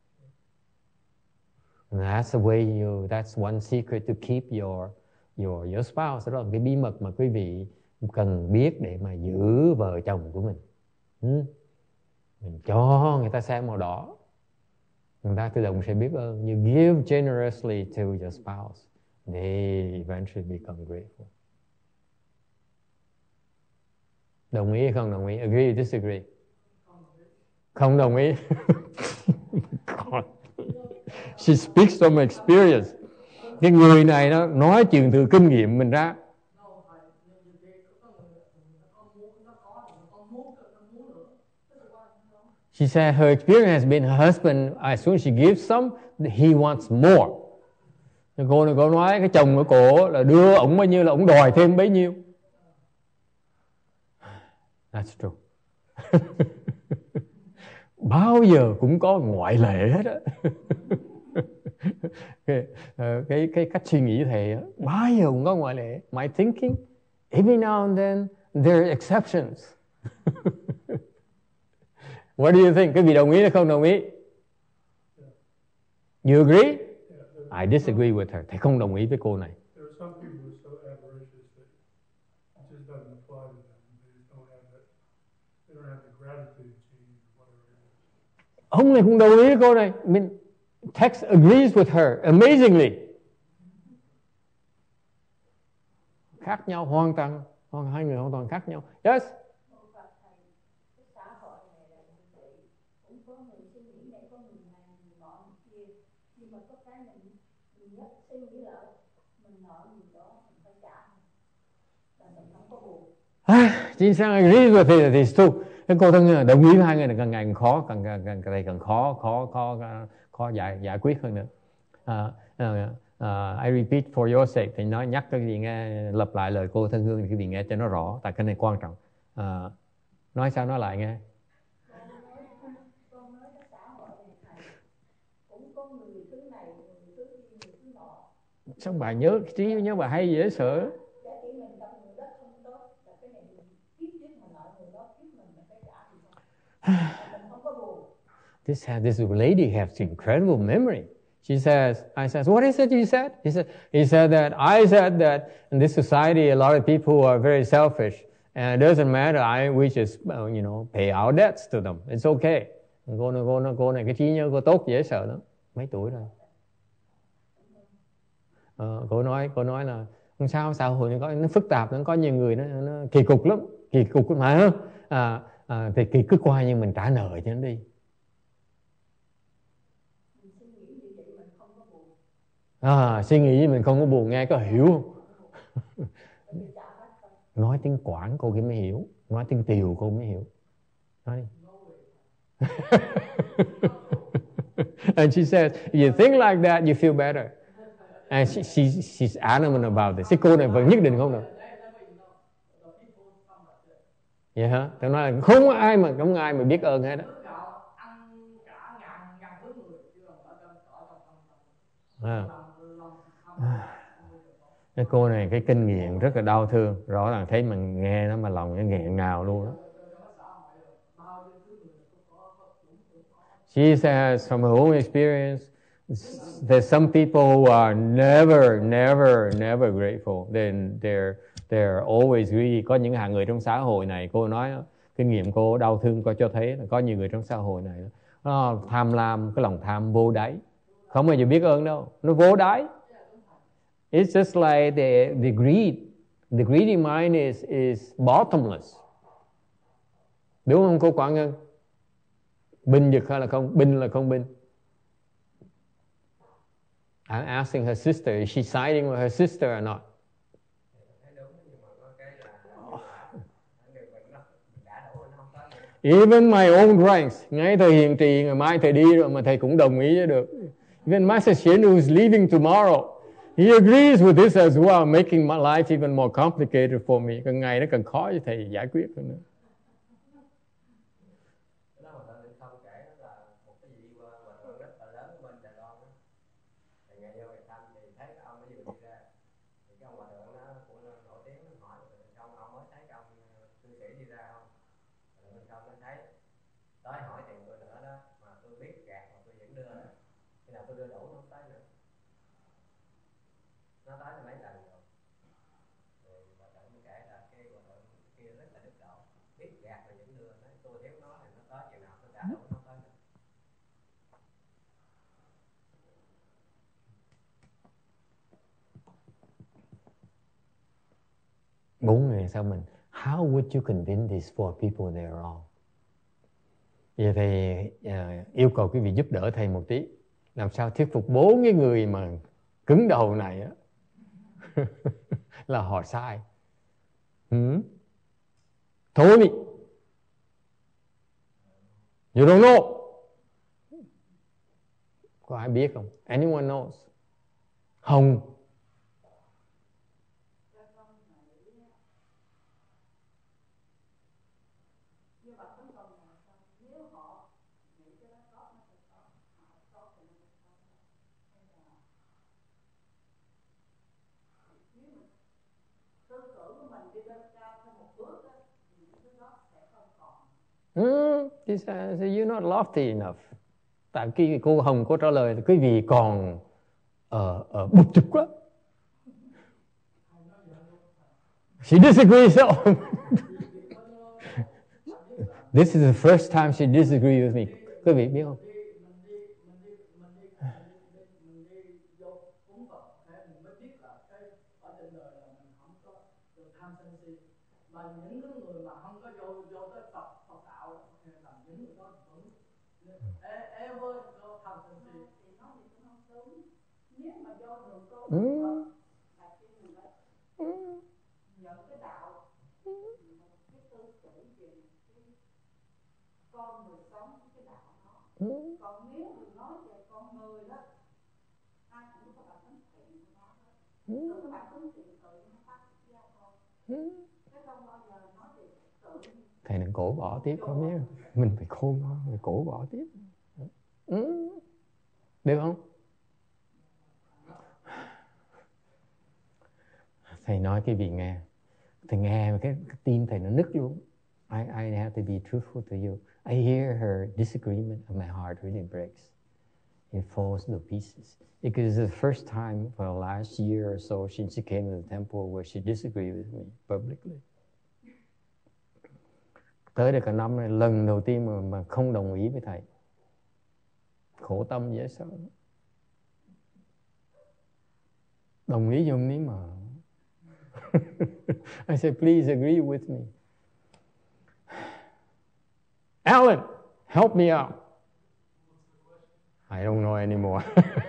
And that's the way you, that's one secret to keep your your your spouse. Đó là cái bí mật mà quý vị cần biết để mà giữ vợ chồng của mình. Hmm? Mình cho người ta xem màu đỏ, người ta tự động sẽ biết ơn. You give generously to your spouse, they eventually become grateful. Đồng ý hay không đồng ý? Agree or disagree? Không đồng ý. God. She speaks from experience. Cái người này nó nói chuyện từ kinh nghiệm mình ra. She said her experience has been her husband, as soon as she gives some, he wants more. Cô này cô nói cái chồng của cổ là đưa ổng bao nhiêu là ổng đòi thêm bấy nhiêu. That's true. Bao giờ cũng có ngoại lệ hết á. cái, uh, cái cái cách suy nghĩ thầy á, bao giờ cũng có ngoại lệ. My thinking, every now and then there are exceptions. What do you think? Cái vị đồng ý hay không đồng ý? You agree? I disagree with her. Thầy không đồng ý với cô này. There are some people who are so avaricious that it just doesn't apply to them. They just don't have that. They don't have the gratitude to whatever it is. Ông này cũng đồng ý với cô này. I mean, text agrees with her amazingly. Khác nhau hoàn toàn, hoàn hai người hoàn toàn khác nhau. Yes. Ah, chính xác, agrees with it, it's true. Cái cô thân đồng ý với hai người này càng ngày càng khó, càng càng càng càng, càng khó khó khó khó giải giải quyết hơn nữa. Uh, uh, uh, I repeat for your sake, thì nói nhắc cái gì nghe, lặp lại lời cô thân Hương thì cái gì nghe cho nó rõ, tại cái này quan trọng. Uh, nói sao nói lại nghe. Con nói cái xã hội này thầy cũng có người thứ này Sao bà nhớ trí nhớ bà hay dễ sợ. This this lady has incredible memory. She says, I says, what is it you said? He said, he said that I said that in this society a lot of people are very selfish, and it doesn't matter. I we just you know pay our debts to them. It's okay. Cô này cô này cô này cái trí nhớ cô tốt dễ sợ lắm. Mấy tuổi rồi? Ờ, cô nói cô nói là không sao, xã hội nó, nó phức tạp, nó có nhiều người nó, nó kỳ cục lắm, kỳ cục mà à, à, thì kỳ cứ qua nhưng mình trả nợ cho nó đi. À, suy nghĩ mình không có buồn, nghe có hiểu không? Nói tiếng Quảng cô kia mới hiểu, nói tiếng Tiều cô mới hiểu. Nói đi. And she says, if you think like that, you feel better. And she, she, she's adamant about this. Cái cô này vẫn nhất định không được. Vậy hả? Tôi nói là không có ai mà không ai mà biết ơn hết đó. À. Cái cô này cái kinh nghiệm rất là đau thương, rõ ràng thấy mình nghe nó mà lòng nó nghẹn ngào luôn đó. She says from her own experience, there's some people who are never, never, never grateful. Then they're they're always greedy. Có những hạng người trong xã hội này, cô nói kinh nghiệm cô đau thương cô cho thấy là có nhiều người trong xã hội này nó tham lam, cái lòng tham vô đáy, không bao giờ biết ơn đâu, nó vô đáy. It's just like the the greed, the greedy mind is is bottomless. Đúng không cô Quảng Ngân? Binh vực hay là không? Binh là không binh. I'm asking her sister, is she siding with her sister or not? Even my own ranks, ngay thầy hiền trì, ngày mai thầy đi rồi mà thầy cũng đồng ý với được. Even Master Shin who is leaving tomorrow, he agrees with this as well, making my life even more complicated for me. Càng ngày nó càng khó cho thầy giải quyết hơn nữa. Bốn người sao mình, how would you convince these four people they are wrong? Vậy thì uh, yêu cầu quý vị giúp đỡ thầy một tí, làm sao thuyết phục bốn cái người mà cứng đầu này á là họ sai. Hmm? Told me. You don't know. Có ai biết không? Anyone knows? Hồng. Mm, she says, you're not lofty enough. Tại khi cô Hồng có trả lời là quý vị còn uh, uh, bụt chụp quá. She disagrees. This is the first time she disagrees with me. Quý vị biết không? Ừ. Ừ. Ừ. Còn nếu mình nói về con người đó, ai cũng có bản tính thiện của nó đó. Ừ. Rồi cái bản tính thiện tự nó phát ra thôi. Ừ. Cái không bao giờ nói về tự. Thầy đừng cổ bỏ tiếp không nhé. Mình phải khôn thôi, phải cổ bỏ tiếp. Ừ. Được không? Thầy nói cái vị nghe, thầy nghe cái, cái tim thầy nó nứt luôn. I, I have to be truthful to you. I hear her disagreement and my heart really breaks. It falls to pieces. Because it's the first time for the last year or so since she came to the temple where she disagreed with me publicly. Tới được cả năm này, lần đầu tiên mà, mà không đồng ý với thầy. Khổ tâm dễ sợ. Đồng ý dùng ní mà. I said, please agree with me. Alan, help me out. I don't know anymore.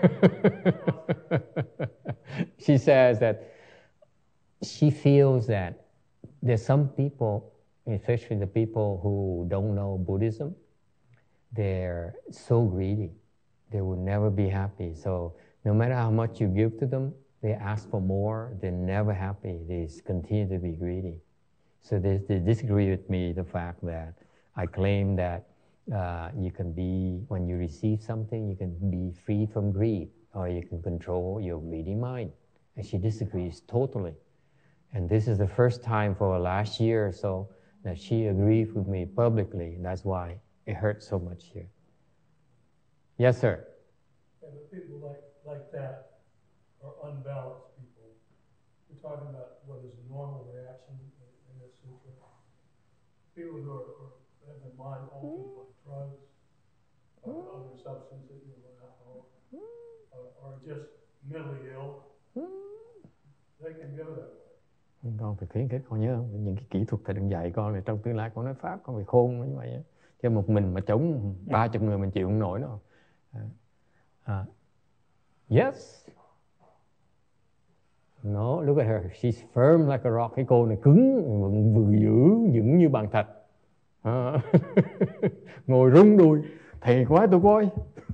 She says that she feels that there's some people, especially the people who don't know Buddhism, they're so greedy. They will never be happy. So no matter how much you give to them, they ask for more. They're never happy. They continue to be greedy. So they, they disagree with me, the fact that I claim that uh, you can be, when you receive something, you can be free from greed, or you can control your greedy mind. And she disagrees totally. And this is the first time for the last year or so that she agrees with me publicly. That's why it hurts so much here. Yes, sir. And the people like, like that are unbalanced people. We're talking about what is a normal reaction in, in this sutra. People who are, are have their mind altered by drugs, or other substances, you know, alcohol, or, or just mentally ill, they can go that way. Con phải khuyến khích con nhớ không? Những cái kỹ thuật thầy đừng dạy con này trong tương lai con nói pháp con phải khôn như vậy. Chứ một mình mà chống ba chục người mình chịu không nổi đâu. Uh, yes. No, look at her. She's firm like a rock. Cái cô này cứng, vừa giữ, vững như bàn thạch. Uh, ngồi rung đùi. Thầy quá tôi coi.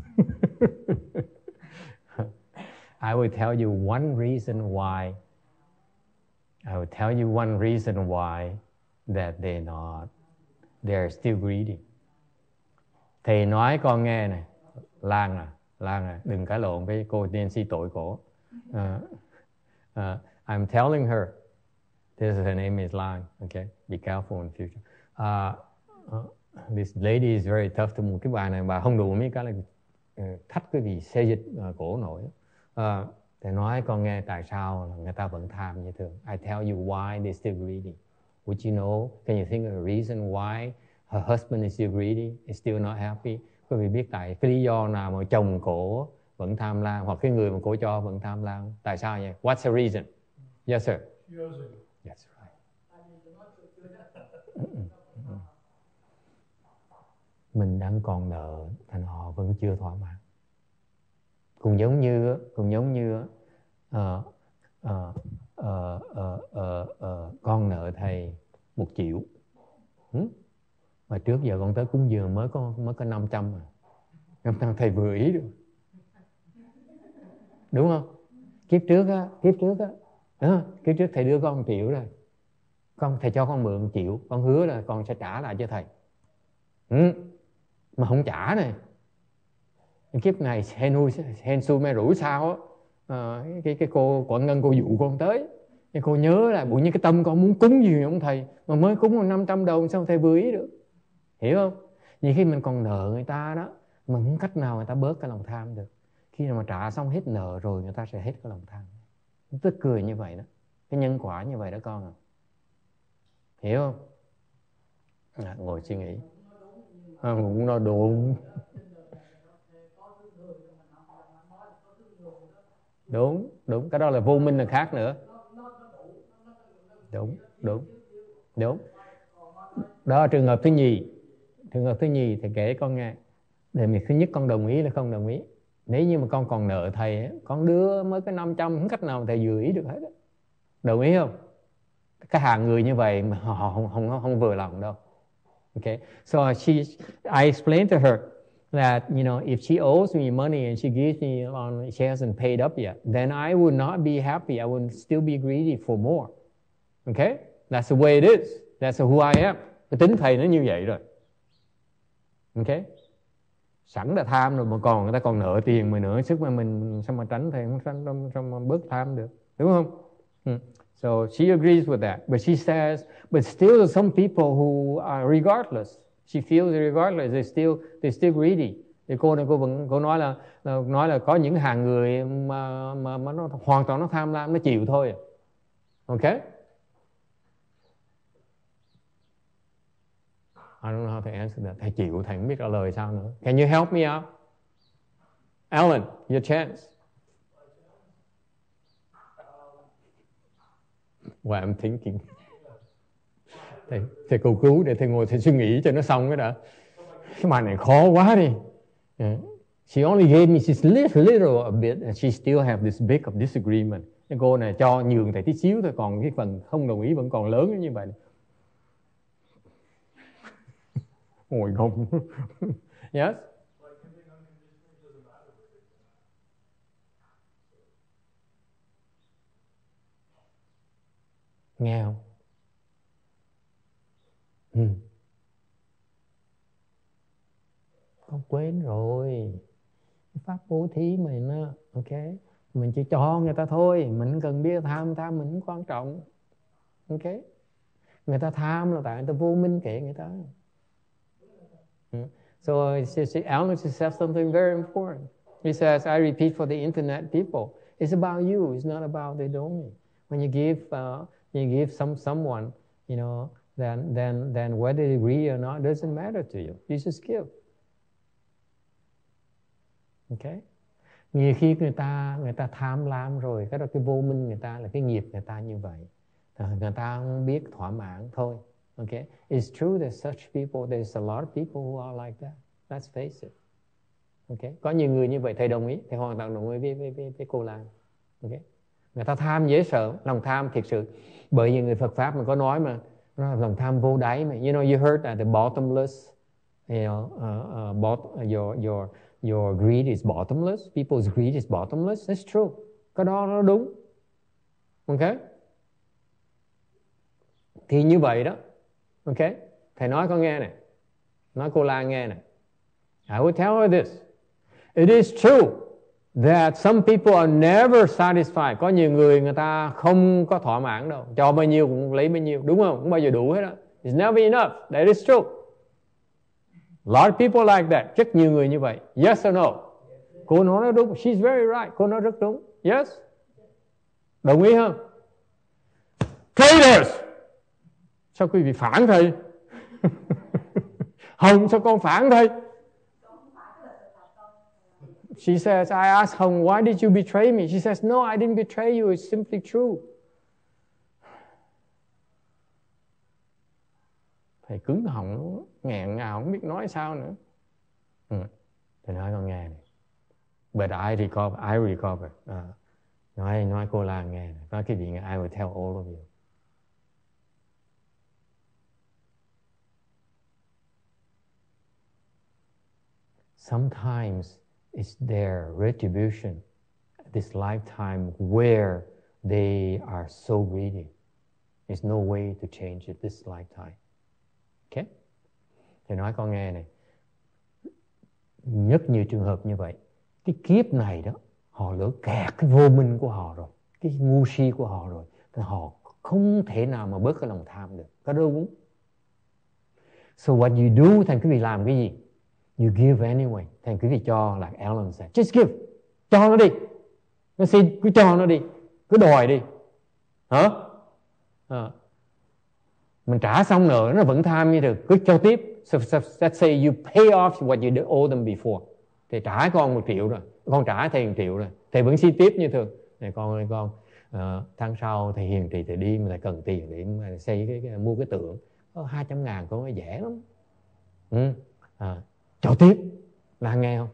I will tell you one reason why. I will tell you one reason why that they're not. They're still greedy. Thầy nói con nghe này. Lan à, Lan à, đừng cãi lộn với cô Nancy tội cổ. Uh, uh, I'm telling her, this is her name is Lan, okay? Be careful in the future. Uh, uh, this lady is very tough to move. Cái bà này bà không đủ mấy cái là uh, thách cái gì xê dịch uh, cổ nổi. Uh, thầy nói con nghe tại sao người ta vẫn tham như thường. I tell you why they still greedy. Would you know? Can you think of a reason why her husband is still greedy, is still not happy? Quý vị biết tại cái lý do nào mà chồng cổ vẫn tham lam, hoặc cái người mà cổ cho vẫn tham lam? Tại sao vậy? What's the reason? Yes, sir. That's right. Mình đang còn nợ, thành họ vẫn chưa thỏa mãn. Cũng giống như, cũng giống như uh, uh, uh, uh, uh, uh, con nợ thầy một triệu. Hmm? Mà trước giờ con tới cúng dường mới có mới có năm trăm à. năm trăm thầy vừa ý được. Đúng không? Kiếp trước á, kiếp trước á, à, kiếp trước thầy đưa con một triệu rồi. Con thầy cho con mượn một triệu, con hứa là con sẽ trả lại cho thầy. Ừ. Mà không trả này. Kiếp này hên xui mẹ rủi sao á. À, cái cái cô Quảng Ngân cô dụ con tới. Cái cô nhớ là bụi như cái tâm con muốn cúng gì ông thầy, mà mới cúng năm trăm đồng sao thầy vừa ý được. Hiểu không? Nhiều khi mình còn nợ người ta đó, mà không cách nào người ta bớt cái lòng tham được. Khi nào mà trả xong hết nợ rồi, người ta sẽ hết cái lòng tham. Tức cười như vậy đó. Cái nhân quả như vậy đó con à. Hiểu không? À, ngồi suy nghĩ. À, cũng nói đúng. Đúng, đúng. Cái đó là vô minh là khác nữa. Đúng, đúng, đúng. Đó là trường hợp thứ nhì. Trường hợp thứ nhì thì kể con nghe. Đề việc thứ nhất con đồng ý là không đồng ý. Nếu như mà con còn nợ thầy ấy, con đưa mới có năm trăm, không cách nào thầy vừa ý được hết đó. Đồng ý không? Cái hàng người như vậy mà họ không, không, không vừa lòng đâu. Okay, so she, I explained to her that, you know, if she owes me money and she gives me on, she hasn't paid up yet, then I would not be happy. I would still be greedy for more. Okay, that's the way it is. That's who I am. Cái tính thầy nó như vậy rồi. Okay, sẵn là tham rồi mà còn người ta còn nợ tiền mà nữa, sức mà mình sao mà tránh thầy không tránh, sao mà bớt tham được, đúng không? Hmm. So she agrees with that. But she says, but still there's some people who are regardless. She feels regardless, they still, they still greedy. Thì cô này cô vẫn cô nói là, là nói là có những hàng người mà mà mà nó hoàn toàn nó tham lam, nó chịu thôi. Okay? I don't know how to answer that. Thầy chịu, thầy không biết trả lời sao nữa. Can you help me out? Alan, your chance. Well, I'm thinking. Thầy, thầy cầu cứu để thầy ngồi thầy suy nghĩ cho nó xong cái đã. Cái bài này khó quá đi. Yeah. She only gave me just little, little a bit, and she still have this big of disagreement. Cái cô này cho nhường thầy tí xíu thôi, còn cái phần không đồng ý vẫn còn lớn như vậy. Ngồi không? Yes? Nghe không? Ừ. Con quên rồi. Pháp bố thí mình á, ok. Mình chỉ cho người ta thôi, mình không cần biết tham tham mình không quan trọng. Ok. Người ta tham là tại người ta vô minh kệ người ta. So she, she, Alan says something very important. He says, I repeat for the internet people, it's about you, it's not about the donor. When you give, uh, you give some someone, you know, then then then whether they agree or not doesn't matter to you. You just give. Okay? Nhiều khi người ta người ta tham lam rồi, cái đó cái vô minh người ta là cái nghiệp người ta như vậy. Người ta không biết thỏa mãn thôi. Okay? It's true that such people, there's a lot of people who are like that. Let's face it. Okay? Có nhiều người như vậy, thầy đồng ý, thầy hoàn toàn đồng ý với, với, với, với cô Lan. Okay? Người ta tham dễ sợ, lòng tham thiệt sự. Bởi vì người Phật Pháp mình có nói mà, nó là lòng tham vô đáy mà. You know, you heard that the bottomless, you know, uh, uh, bot, your, your, your greed is bottomless. People's greed is bottomless. That's true. Cái đó nó đúng. Okay? Thì như vậy đó. Okay? Thầy nói con nghe này. Nói cô Lan nghe này. I will tell her this. It is true that some people are never satisfied. Có nhiều người người ta không có thỏa mãn đâu. Cho bao nhiêu cũng lấy bấy nhiêu. Đúng không? Không bao giờ đủ hết đó. It's never enough. That is true. A lot of people like that. Rất nhiều người như vậy. Yes or no? Cô nói nó đúng. She's very right. Cô nói rất đúng. Yes? Đồng ý không? Traitors! Sao quý vị phản thầy? Hồng sao con phản thầy? She says, I asked Hồng, why did you betray me? She says, no, I didn't betray you. It's simply true. Thầy cứng họng luôn, nghẹn ngào, không biết nói sao nữa. Ừ. Thầy nói con nghe này. But I recover, I recover. À. Nói, nói cô Lan nghe này. Nói cái gì nghe, I will tell all of you. Sometimes it's their retribution, this lifetime, where they are so greedy. There's no way to change it this lifetime. Okay? Thì nói con nghe này. Rất nhiều trường hợp như vậy. Cái kiếp này đó, họ lỡ kẹt cái vô minh của họ rồi. Cái ngu si của họ rồi. Thì họ không thể nào mà bớt cái lòng tham được. Có đúng? So what you do, thành quý vị làm cái gì? You give anyway. Thành quý vị cho, like Alan said. Just give. Cho nó đi. Nó xin, cứ cho nó đi. Cứ đòi đi. Hả? À. Mình trả xong nợ, nó vẫn tham như được. Cứ cho tiếp. So, so, let's say you pay off what you owe them before. Thì trả con một triệu rồi. Con trả thầy một triệu rồi. Thầy vẫn xin tiếp như thường. Này con ơi con, uh, tháng sau thầy hiền trì thầy đi mà thầy cần tiền để mà xây cái, cái mua cái tượng. Có hai trăm ngàn con ấy dễ lắm. Ừ. À. Cho tiếp là nghe không?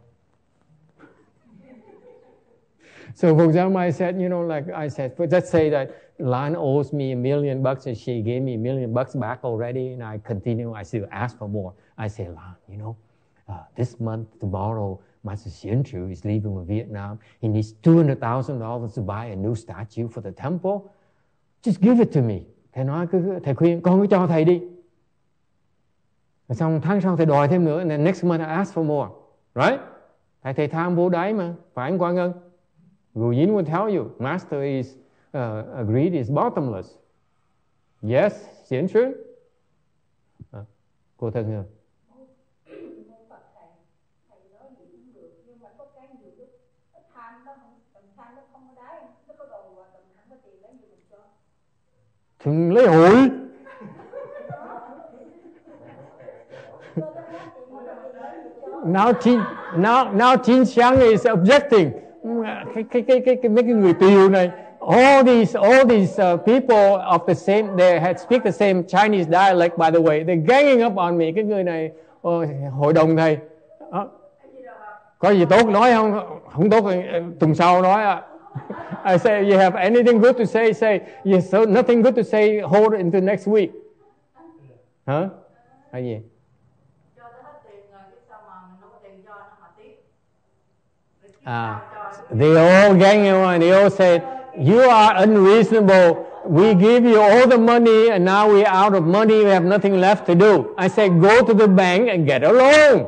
So for example, I said, you know, like I said, let's say that Lan owes me a million bucks and she gave me a million bucks back already, and I continue, I still ask for more. I say, Lan, you know, uh, this month, tomorrow, Master Xian Chu is leaving for Vietnam. He needs two hundred thousand dollars to buy a new statue for the temple. Just give it to me. Thầy nói, cứ, thầy khuyên, con cứ cho thầy đi. Xong tháng sau thầy đòi thêm nữa, and then next month I ask for more, right? Thầy thầy tham vô đáy mà, phải không Quang Ngân? Gu Yin will tell you, Master is uh, greed is bottomless. Yes, Xiển Xuyên. À, cô thân hả? Mô Phật thầy, thầy nói gì cũng được, nhưng mà có cái nhiều lúc nó tham nó không, tầm tham nó không có đáy, nó có đồ và tầm tham có tiền lấy gì mình cho. Thừng lấy hụi. Now Tin now now Tin Xiang is objecting. Cái cái cái cái, cái mấy cái người tiều này, all these all these uh, people of the same, they had speak the same Chinese dialect, by the way. They're ganging up on me. Cái người này uh, hội đồng thầy. Uh, có gì tốt nói không? Không tốt thì tuần sau nói ạ. I say, you have anything good to say, say. Yes, so nothing good to say, hold it until next week. Hả? Huh? Hay gì? Ah, they all gang on. They all said, "You are unreasonable. We give you all the money, and now we're out of money. We have nothing left to do." I said, "Go to the bank and get a loan."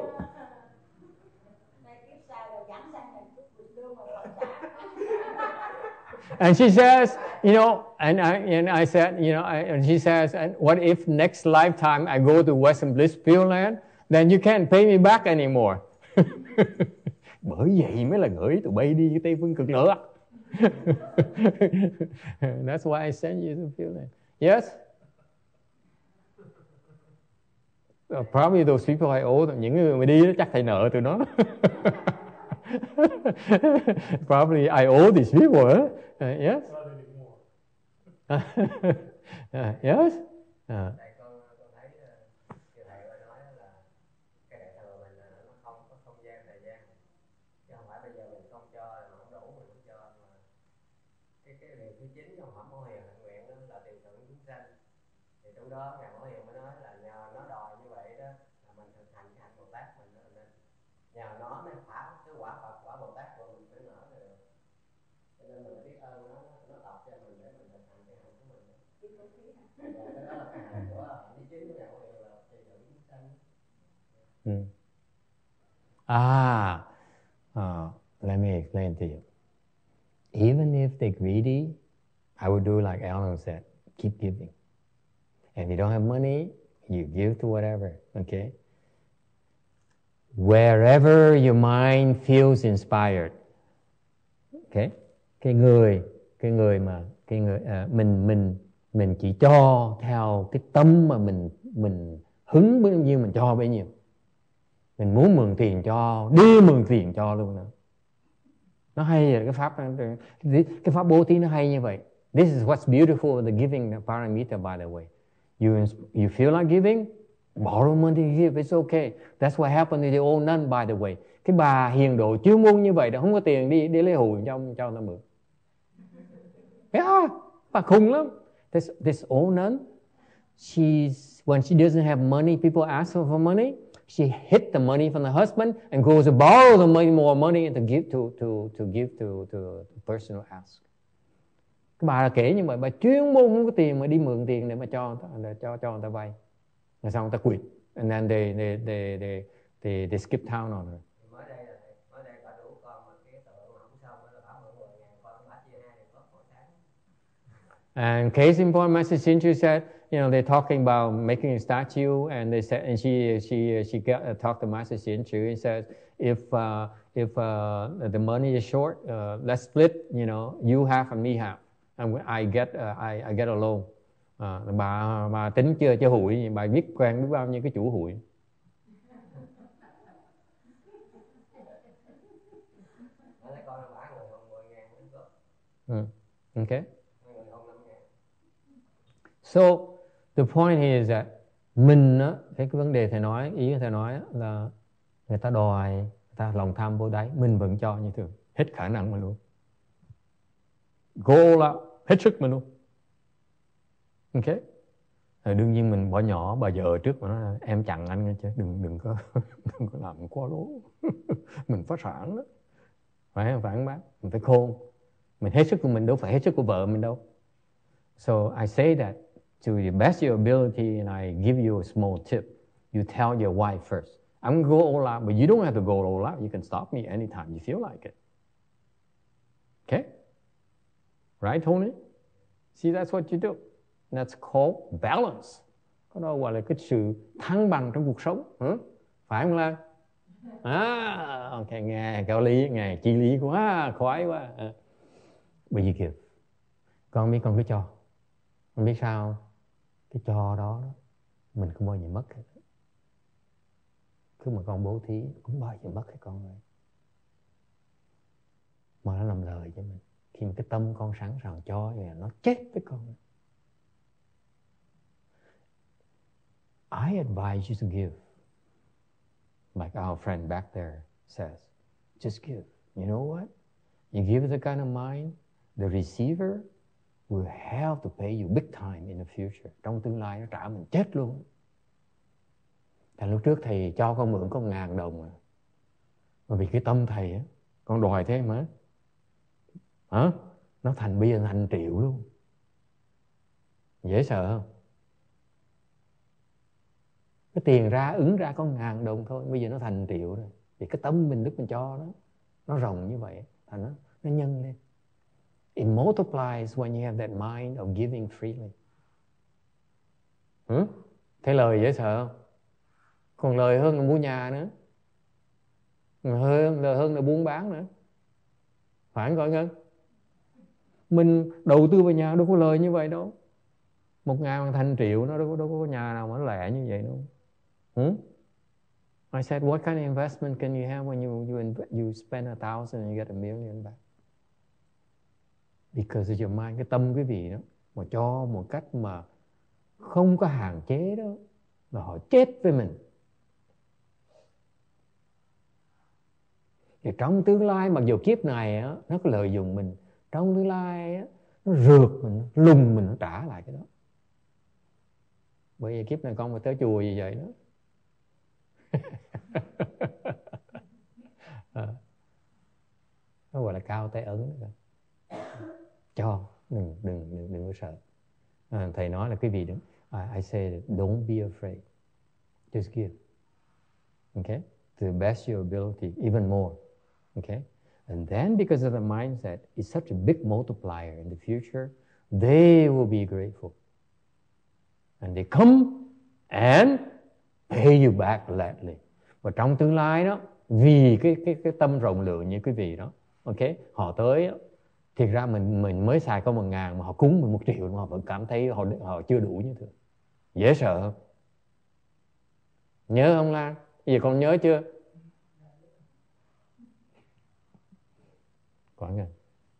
And she says, you know, and I and I said, you know, I, and she says, and what if next lifetime I go to Western Bliss Pure Land, then you can't pay me back anymore. Bởi vậy mới là gửi tụi bay đi Tây Phương Cực Lạc. That's why I send you to Pure Land. Yes? Uh, probably those people I owe them. Những người mà đi đó chắc thầy nợ tụi nó. Probably I owe these people, huh? Uh, yes? uh, yes? Uh. Hmm. Ah, uh, let me explain to you. Even if they're greedy, I would do like Alan said, keep giving. And if you don't have money, you give to whatever, okay? Wherever your mind feels inspired, okay? Cái người, cái người mà, cái người, uh, mình, mình, mình chỉ cho theo cái tâm mà mình, mình hứng bao nhiêu mình cho bấy nhiêu. Mình muốn mượn tiền cho, đi mượn tiền cho luôn nữa. Nó hay vậy, cái pháp cái pháp bố thí nó hay như vậy. This is what's beautiful of the giving paramita, by the way. You you feel like giving, borrow money to give, it's okay. That's what happened to the old nun, by the way. Cái bà hiền độ chuyên môn như vậy, đã không có tiền đi đi lấy hùi cho cho nó mượn. Yeah, bà khùng lắm. This this old nun, she's when she doesn't have money, people ask her for money. She hid the money from the husband and goes to borrow the money, more money to give to to to give to to the person who asks. Cái bà là kể như vậy, bà chuyên môn không có tiền mà đi mượn tiền để mà cho để cho cho người ta vay. Rồi xong người ta quỵt, and then they they they they they, they skip town on her. Mới đây là mới đây bà đủ con mà cái tượng không xong nó bảo mượn mười ngàn con bà chia hai được mỗi tháng. And case in point, Master Shinchu said, you know, they're talking about making a statue, and they said, and she she she got, uh, talked to Master Shinchu and said, if uh, if uh, the money is short, uh, let's split. You know, you have and me have, and I get uh, I I get a loan. Uh, bà bà tính chưa cho hụi, bà biết quen biết bao nhiêu cái chủ hụi. Mm. Okay. So the point is that mình á, cái vấn đề thầy nói, ý thầy nói là người ta đòi, người ta lòng tham vô đáy, mình vẫn cho như thường, hết khả năng mà luôn. Go là hết sức mà luôn. Ok. Rồi đương nhiên mình bỏ nhỏ bà vợ trước mà nói em chặn anh chứ đừng đừng có đừng có làm quá lố. Mình phá sản đó. Phải không? Phải không bác? Mình phải khôn. Mình hết sức của mình đâu phải hết sức của vợ mình đâu. So I say that to the best of your ability, and I give you a small tip. You tell your wife first, I'm going to go all out, but you don't have to go all out. You can stop me anytime you feel like it. Okay? Right, Tony? See, that's what you do. That's called balance. Có đó gọi là cái sự thăng bằng trong cuộc sống. Hả? Phải không Lan? À, ok, nghe教lý, nghe chi lý quá, khoái quá. À. But you give. Con biết con cứ cho. Con biết sao không? Cái cho đó, đó mình không bao giờ mất hết. Cứ mà con bố thí cũng bao giờ mất hết con ơi. Mà nó làm lời cho mình. Khi mà cái tâm con sẵn sàng cho thì nó chết với con. I advise you to give. Like our friend back there says, just give. You know what? You give the kind of mind, the receiver will have to pay you big time in the future. Trong tương lai nó trả mình chết luôn. Thành lúc trước thầy cho con mượn có một ngàn đồng à. Mà vì cái tâm thầy á, con đòi thế mà. Hả? Nó thành bia thành triệu luôn. Dễ sợ không? Cái tiền ra ứng ra có ngàn đồng thôi, bây giờ nó thành triệu rồi. Vì cái tâm mình lúc mình cho nó, nó rộng như vậy, thành nó, nó nhân lên. It multiplies when you have that mind of giving freely. Hử? Thấy lời dễ sợ không? Còn lời hơn là mua nhà nữa. Hơn, lời hơn là buôn bán nữa. Phải không gọi Ngân? Mình đầu tư vào nhà đâu có lời như vậy đâu. Một ngàn thành triệu, nó đâu có, đâu có nhà nào mà nó lẻ như vậy đâu. Hmm? I said, what kind of investment can you have when you you inv- you spend a thousand and you get a million back? Because of your mind, cái tâm quý vị đó, mà cho một cách mà không có hạn chế đó, là họ chết với mình. Thì trong tương lai, mặc dù kiếp này á, nó có lợi dụng mình, trong tương lai á, nó rượt mình, nó lùng mình, nó trả lại cái đó. Bởi vì kiếp này con mà tới chùa gì vậy đó. À, nó gọi là cao tay ấn đó. Cho, đừng đừng đừng đừng có sợ. À, thầy nói là quý vị đừng. I, I say that don't be afraid, just give. Okay, to the best of your ability, even more. Okay, and then because of the mindset, it's such a big multiplier in the future. They will be grateful, and they come and pay you back gladly. Và trong tương lai đó, vì cái cái cái tâm rộng lượng như quý vị đó, ok, họ tới đó, thiệt ra mình mình mới xài có một ngàn mà họ cúng mình một triệu mà họ vẫn cảm thấy họ họ chưa đủ như thường. Dễ sợ không? Nhớ không Lan? Bây giờ con nhớ chưa? Quả ngân.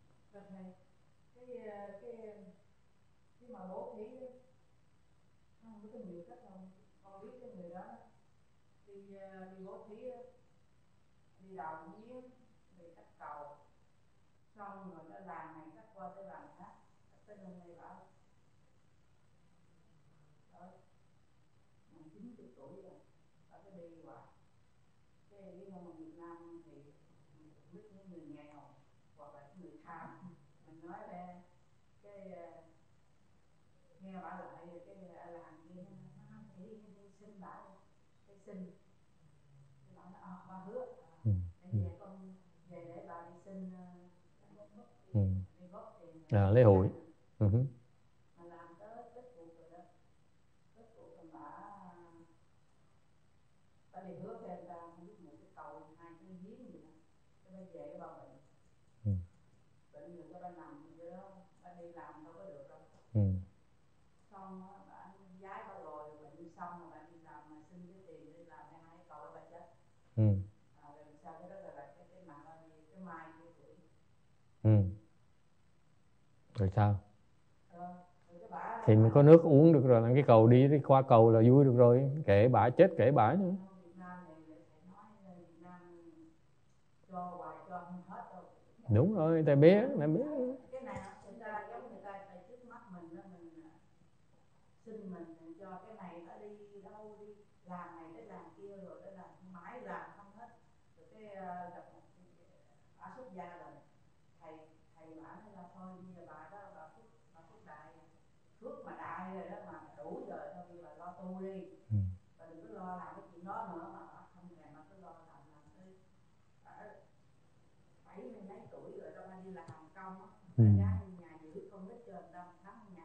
Đi đầu giếng, đi cắt cầu, xong rồi nó làm này cắt qua tới làm khác, tới hôm nay bảo, rồi, mình chín mươi tuổi rồi, bảo cái đi hoài, cái đi mà Việt Nam thì biết những người nghèo hoặc là người tham, mình nói ra, cái nghe bảo lại cái làm kia, nó nghĩ đi xin bảo, cái xin, cái bảo nó ờ ba hứa. Ừ. Về con về để bà đi xin Ừ. đi góp tiền À, lễ hội. Uh-huh. mà làm tới kết cuộc rồi đó, kết cuộc rồi bà bà đi hứa với anh ta không biết một cái cầu hai cái giếng gì đó, cái bà về cái bà bệnh, Ừ. bệnh rồi cái bà nằm vậy đó, bà đi làm đâu có được đâu. Ừ. Xong bà giái bà rồi bệnh xong rồi bà đi làm mà xin cái tiền đi làm hai cái cầu bà chết. Ừ. Ừ. Rồi sao? Thì mình có nước uống được rồi, làm cái cầu đi, đi qua cầu là vui được rồi, kệ bả chết kệ bả nữa. Đúng rồi, ta biết, ta biết. Cái này người ta giống người ta tại trước mắt mình đó, mình xin mình cho cái này nó đi đâu đi làm này tới làm kia rồi tới làm mãi làm không hết, rồi cái gặp một bà xuất gia rồi thầy thầy bảo là thôi bây giờ bà đó bà phước bà phước đại phước mà đại rồi đó mà đủ rồi thôi bây giờ bà lo tu đi, ừ. bà đừng có lo làm cái chuyện đó nữa, mà bà không thèm mà cứ lo làm làm tới bảy mươi mấy tuổi rồi đâu, bà đi làm công á, bà giá nhà giữ con nít cho người ta tháng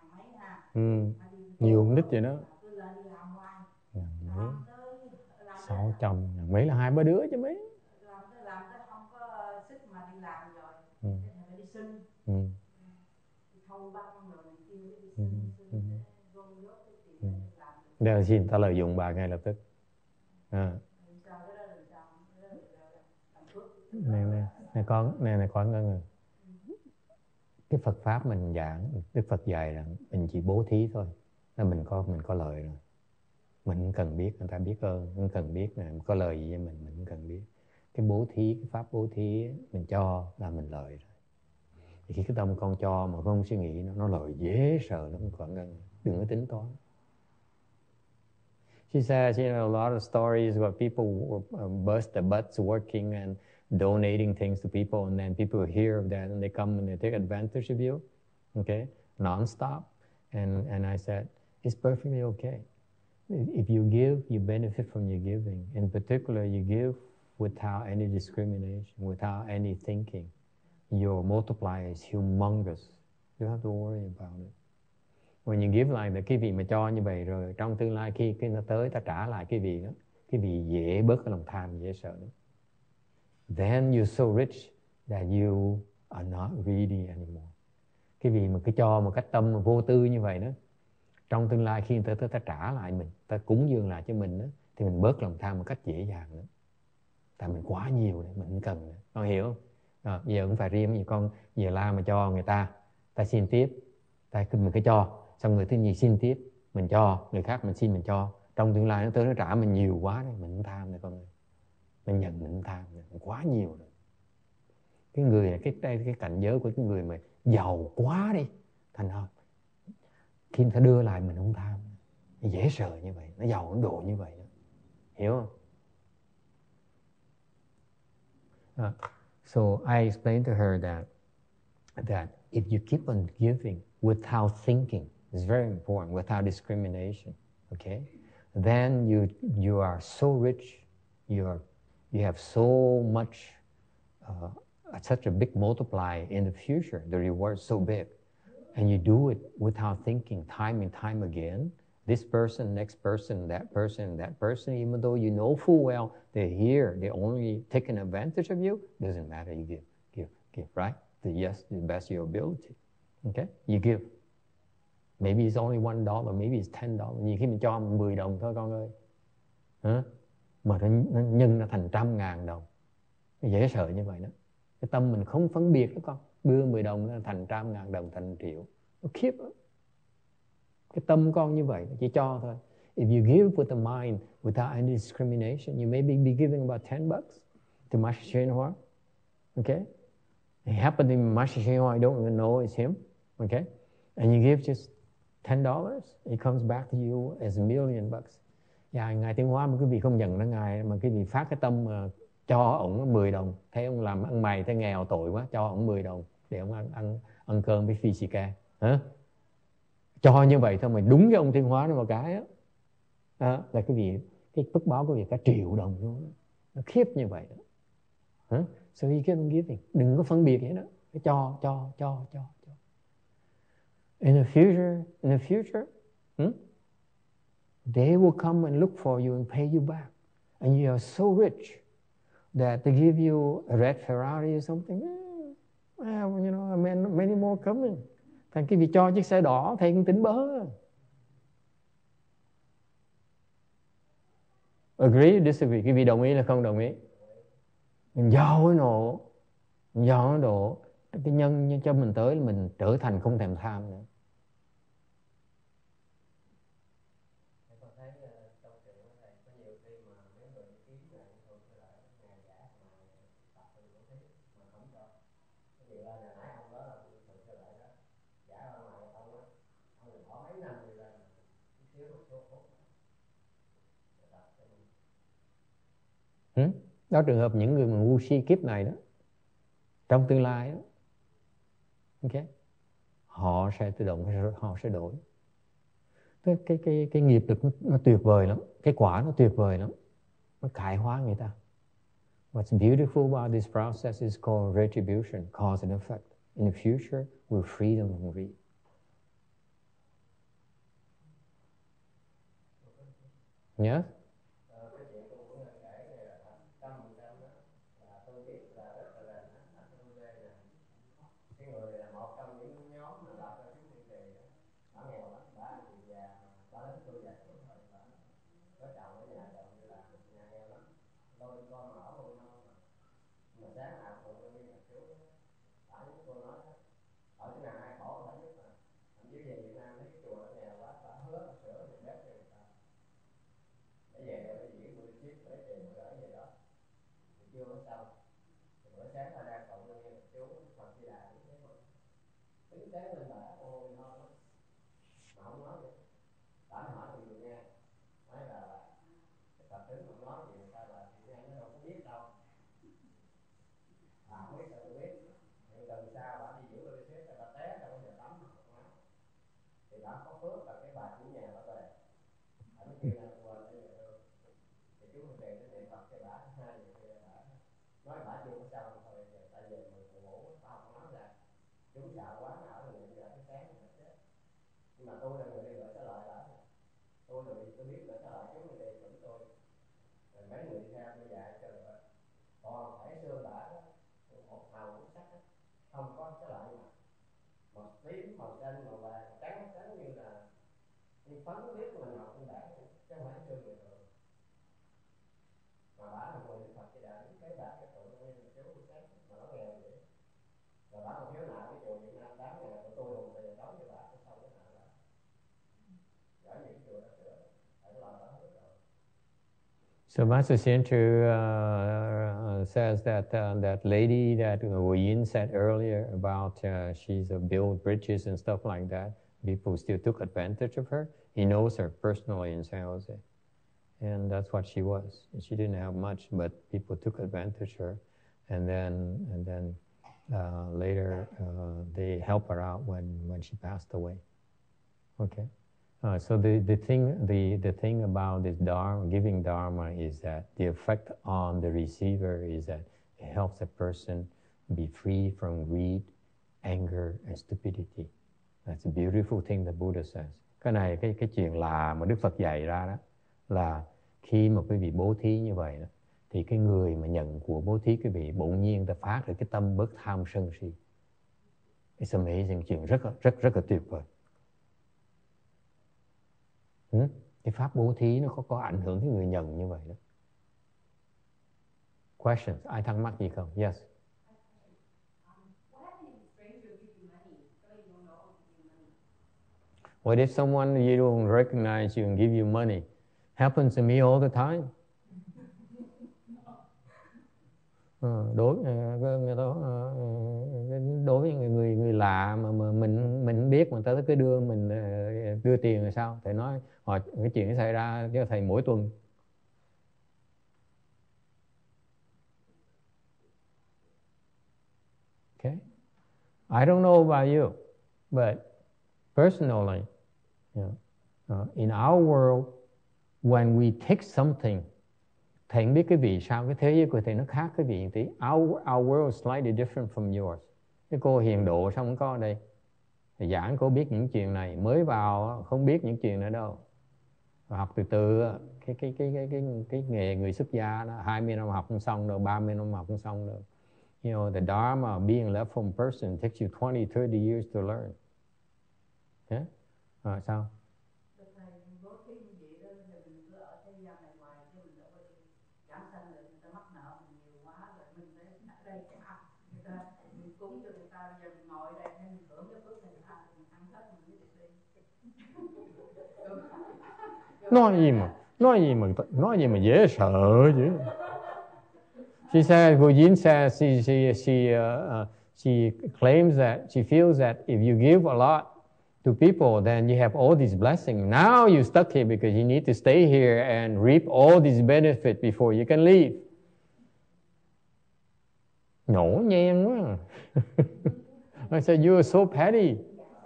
Ừ. Mà đi Nhiều con nít vậy đó. cứ lên đi làm hoài, Ngàn mấy, làm tới làm tới sáu trăm, ngàn mấy là hai ba đứa chứ mấy. làm tới làm tới không có sức mà đi làm rồi, Ừ. cái thằng phải đi xin, Ừ. đi thâu băng rồi này kia đi Ừ. xin Ừ. xin để gom góp cái tiền Ừ. để đi làm được. Đây là xin ta lợi dụng bà ngay lập tức. À. Làm sao cái đó làm sao cái đó là làm phước. Này, này, này con, này, này con ngân rồi. Cái Phật pháp mình giảng, Đức Phật dạy là mình chỉ bố thí thôi, là mình có mình có lợi rồi. Mình không cần biết, người ta biết ơn, không cần biết là có lời gì với mình, mình không cần biết. Cái bố thí, cái pháp bố thí mình cho là mình lợi rồi. Thì khi cái tâm con cho mà không suy nghĩ nó, nó lợi dễ sợ lắm, còn ngân, đừng có tính toán. She says, you know, a lot of stories where people um, burst their butts working and donating things to people, and then people hear of that and they come and they take advantage of you, okay, non-stop. And, and I said, it's perfectly okay. If you give, you benefit from your giving. In particular, you give without any discrimination, without any thinking. Your multiplier is humongous. You don't have to worry about it. When you give like cái vị mà cho như vậy rồi, trong tương lai khi khi nó tới ta trả lại cái vị đó, cái vị dễ bớt cái lòng tham, dễ sợ đó. Then you're so rich that you are not greedy anymore. Cái vị mà cứ cho một cách tâm mà vô tư như vậy đó, trong tương lai khi ta tới ta trả lại mình, ta cúng dường lại cho mình đó, thì mình bớt lòng tham một cách dễ dàng nữa. Tại mình quá nhiều đấy, mình không cần nữa. Con hiểu không? À, giờ cũng phải riêng gì con, giờ la mà cho người ta, ta xin tiếp, ta mình cứ cho. Xong người thứ nhì xin tiếp, mình cho, người khác mình xin mình cho. Trong tương lai nó tới nó trả mình nhiều quá đấy, mình không tham nữa con ơi. Mình nhận mình không tham nữa, quá nhiều rồi. Cái người này, cái, cái, cái cảnh giới của cái người mà giàu quá đi, thành không? Khi người ta đưa lại mình không tham, nó dễ sợ như vậy, nó giàu ấn độ như vậy đó. Hiểu không? Uh, so I explained to her that that if you keep on giving without thinking, it's very important, without discrimination, okay? Then you you are so rich, you are you have so much, uh, such a big multiplier in the future. The reward is so big, and you do it without thinking, time and time again. This person, next person, that person, that person, even though you know full well they're here, they're only taking advantage of you, doesn't matter, you give, give, give, right? The yes, to the best of your ability. Okay? You give. Maybe it's only one dollar, maybe it's ten dollars. Nhiều khi mình cho mười đồng thôi con ơi. Hả? Mà nó, nó nhân nó thành trăm ngàn đồng. Dễ sợ như vậy đó. Cái tâm mình không phân biệt đó con. Đưa mười đồng nó thành trăm ngàn đồng, thành triệu. Nó khiếp đó. Cái tâm con như vậy, chỉ cho thôi. If you give with the mind, without any discrimination, you maybe be giving about ten bucks to Master Hsuan Hua. Okay? It happened to Master Hsuan Hua, I don't even know it's him. Okay? And you give just ten dollars, it comes back to you as a million bucks. Dạ, Ngài Tiến Hóa mà quý vị không nhận đó Ngài, mà quý vị phát cái tâm mà cho ổng mười đồng, thấy ông làm ăn mày, thấy nghèo tội quá, cho ổng mười đồng để ông ăn ăn ăn cơm với phi xì ca. Hả? Cho như vậy thôi mà đúng cái ông Tiến Hóa nó một cái á, à, là cái vị cái phước báo của việc cả triệu đồng luôn, nó khiếp như vậy đó. Hả? So you keep on giving, đừng có phân biệt vậy đó, cái cho cho cho cho cho. In the future, in the future, hmm, they will come and look for you and pay you back, and you are so rich that they give you a red Ferrari or something. Well, you know, many more coming. Thành cái việc cho chiếc xe đỏ thầy cũng tính bớ. Agree, disagree? Cái vị đồng ý là không đồng ý? Mình giàu cái nộ, mình giàu cái độ, cái nhân cho mình tới mình trở thành không thèm tham nữa. Hmm? Đó trường hợp những người mà ngu si kiếp này đó, trong tương lai đó, okay, họ sẽ tự động, họ sẽ đổi. Cái cái cái cái nghiệp lực nó, nó tuyệt vời lắm, cái quả nó tuyệt vời lắm, nó cải hóa người ta. What's beautiful about this process is called retribution, cause and effect. In the future, we're freedom from greed. Yes. Ờ, cái chuyện tôi cũng kể này là trăm phần trăm đó là tôi biết là rất là là anh U Lê nè, cái người này là một trong những nhóm mà làm cho chuyến thiên trì đó, bà nghèo lắm, bà là người già, bà lớn tôi già tuổi rồi, bà có chồng ở nhà chồng như là nhà nghèo lắm, tôi con mà ở một năm mà mà sáng nào cũng đi gặp chú, tại như cô nói đó, ở cái nào ai khổ phải nhất mà, thậm chí về Việt Nam thấy cái chùa nó nghèo quá, bà hứa bà sửa được bếp cho người ta. Để về rồi để diễn buổi tiếp lấy tiền mà gửi về đó thì chưa có xong. Thì bữa sáng ta đang cộng lên nghe chú Phật Di Đà cũng thế mà tính tế lên bà ôi no lắm mà không nói gì. Bà hỏi thì người nghe nói là cái Phật tính không nói gì người ta là thì nghe nó đâu có biết đâu. Bà không biết sao tôi biết. Thì từ sau bà đi giữ tôi xếp bà té trong nhà tắm thì bà có phước là cái bà chủ nhà bà về bà mới kêu là quên cái nhà thương thì chú về cái niệm Phật cho bà hai người kia bà nói bà chưa có sao thôi tại vì mình phụ ngủ bà không nói ra chú sợ quá ở niệm ra cái sáng mình chết nhưng mà tôi là người đi gửi trở lại bà tôi là vì tôi biết gửi trở lại chú người đi chuẩn tôi rồi mấy người theo tôi dạy cho rồi còn phải xương bà đó một màu cũng sắc đó không có cái loại mà màu tím màu xanh màu vàng trắng trắng như là như phấn biết mình học trên bảng chứ không phải xương người thường mà bả là người Đức Phật Di Đà đứng cái bả cái tụi nó như chú buổi sáng mà nó nghèo vậy rồi bả còn thiếu nợ cái chùa Việt Nam tám ngàn của tôi hùng tiền đóng cho bả cái xong cái nợ đó gửi những chùa đó sửa phải lo bả hết rồi. So Master Sientu uh, says that uh, that lady that Wu Yin said earlier about uh, she's uh, built bridges and stuff like that. People still took advantage of her. He knows her personally in San Jose, and that's what she was. She didn't have much, but people took advantage of her, and then and then uh, later uh, they helped her out when when she passed away. Okay. Uh, so the, the thing the, the thing about this dharma, giving dharma, is that the effect on the receiver is that it helps a person be free from greed, anger, and stupidity. That's a beautiful thing that Buddha says. Cái này cái cái chuyện là mà Đức Phật dạy ra đó là khi mà quý vị bố thí như vậy đó, thì cái người mà nhận của bố thí quý vị bỗng nhiên ta phát được cái tâm bất tham sân si. It's amazing, chuyện rất rất rất là tuyệt vời. Hmm? Cái pháp bố thí nó có có ảnh hưởng tới người nhận như vậy đó. Questions? Ai thắc mắc gì không? Yes. What if someone you don't recognize you and give you money? Happens to me all the time. Uh, đối người đó uh, đối với người người người lạ mà, mà mình mình biết mà người ta cứ đưa mình uh, đưa tiền là sao? Thầy nói họ cái chuyện nó xảy ra cho thầy mỗi tuần. Okay, I don't know about you, but personally, you know, uh, in our world, when we take something. Thầy biết cái vị sao cái thế giới của thầy nó khác cái vị tí. Our, our world is slightly different from yours. Cái cô hiền độ sao không có ở đây. Thầy giảng cô biết những chuyện này, mới vào không biết những chuyện này đâu. Và học từ từ cái cái cái cái cái cái nghề người xuất gia đó, hai mươi năm học không xong đâu, ba mươi năm học không xong đâu. You know, the dharma being left from person takes you twenty, thirty years to learn. Yeah? À, sao? Nói gì mà nói gì mà nói gì mà dễ sợ chứ. She said, Wu Yin says she she she uh, uh, she claims that she feels that if you give a lot to people, then you have all these blessings. Now you're stuck here because you need to stay here and reap all these benefits before you can leave. Nhổ nhen quá. I said, you are so petty.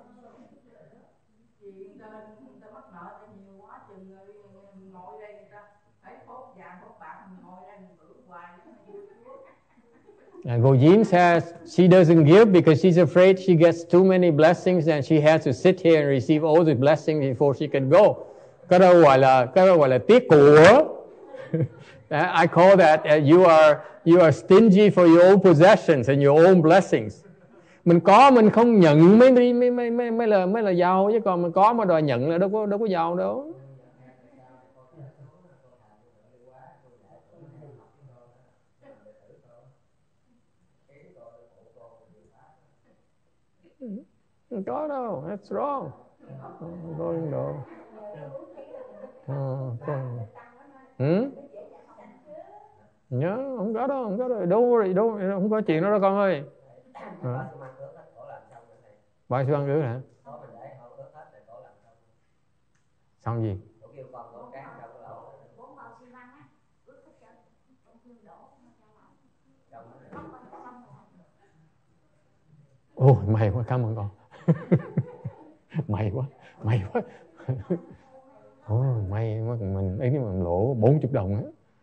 And Wu Yin says she doesn't give because she's afraid she gets too many blessings and she has to sit here and receive all the blessings before she can go. Cái đó gọi là cái đó gọi là tiếc của. I call that uh, you are you are stingy for your own possessions and your own blessings. Mình có mình không nhận mới mới mới mới mới là mới là giàu, chứ còn mình có mà đòi nhận là đâu có đâu có giàu đâu. Không có đâu, that's wrong. Không có đâu. Ờ, con. Ừ? Nhớ, không có đâu, không có đâu. Đâu, đâu, không có chuyện đó đâu con ơi. À. Bao nhiêu ăn ước hả? Xong gì? Ôi, may quá, cảm ơn con. May quá, may quá. Ôi, may quá, mình ấy mà lỗ bốn mươi đồng á.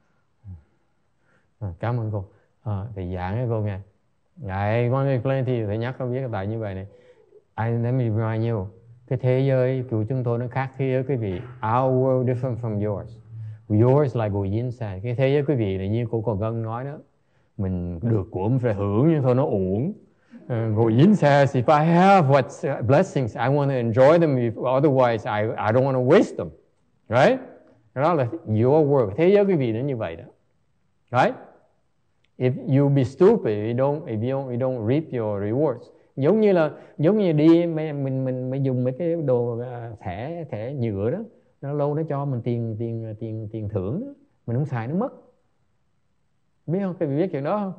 À, cảm ơn cô. À, thì dạng với cô nghe. Ngài One Plenty thì nhắc có biết tại như vậy này. I, let me remind you, cái thế giới của chúng tôi nó khác thế giới quý vị. Our world different from yours. Yours like Ngồi Yên said. Cái thế giới quý vị là như cô còn Ngân nói đó. Mình được của mình phải hưởng nhưng thôi nó uổng. Ngồi Yên says, if I have what blessings, I want to enjoy them. If otherwise, I, I don't want to waste them. Right? Đó là your world. Thế giới quý vị nó như vậy đó. Right? If you be stupid, you don't, if you don't, you don't reap your rewards. Giống như là giống như đi mình mình mình, mình dùng mấy cái đồ thẻ thẻ nhựa đó, nó lâu nó cho mình tiền tiền tiền tiền thưởng đó. Mình không xài nó mất. Biết không? Các vị biết chuyện đó không?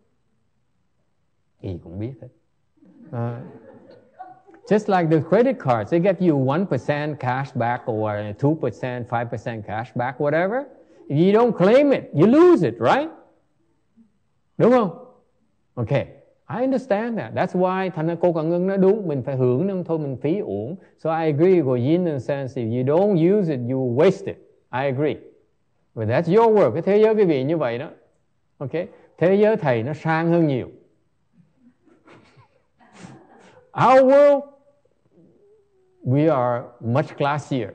Gì cũng biết hết. Uh, just like the credit cards, they get you one percent cash back or two percent, five percent cash back, whatever. If you don't claim it, you lose it, right? Đúng không? Okay, I understand that. That's why thành ra cô Cần Ngân nói đúng, mình phải hưởng nhưng thôi mình phí uổng. So I agree with Yin in the sense if you don't use it, you waste it. I agree. But that's your world. Cái thế giới quý vị như vậy đó. Okay, thế giới thầy nó sang hơn nhiều. Our world, we are much classier.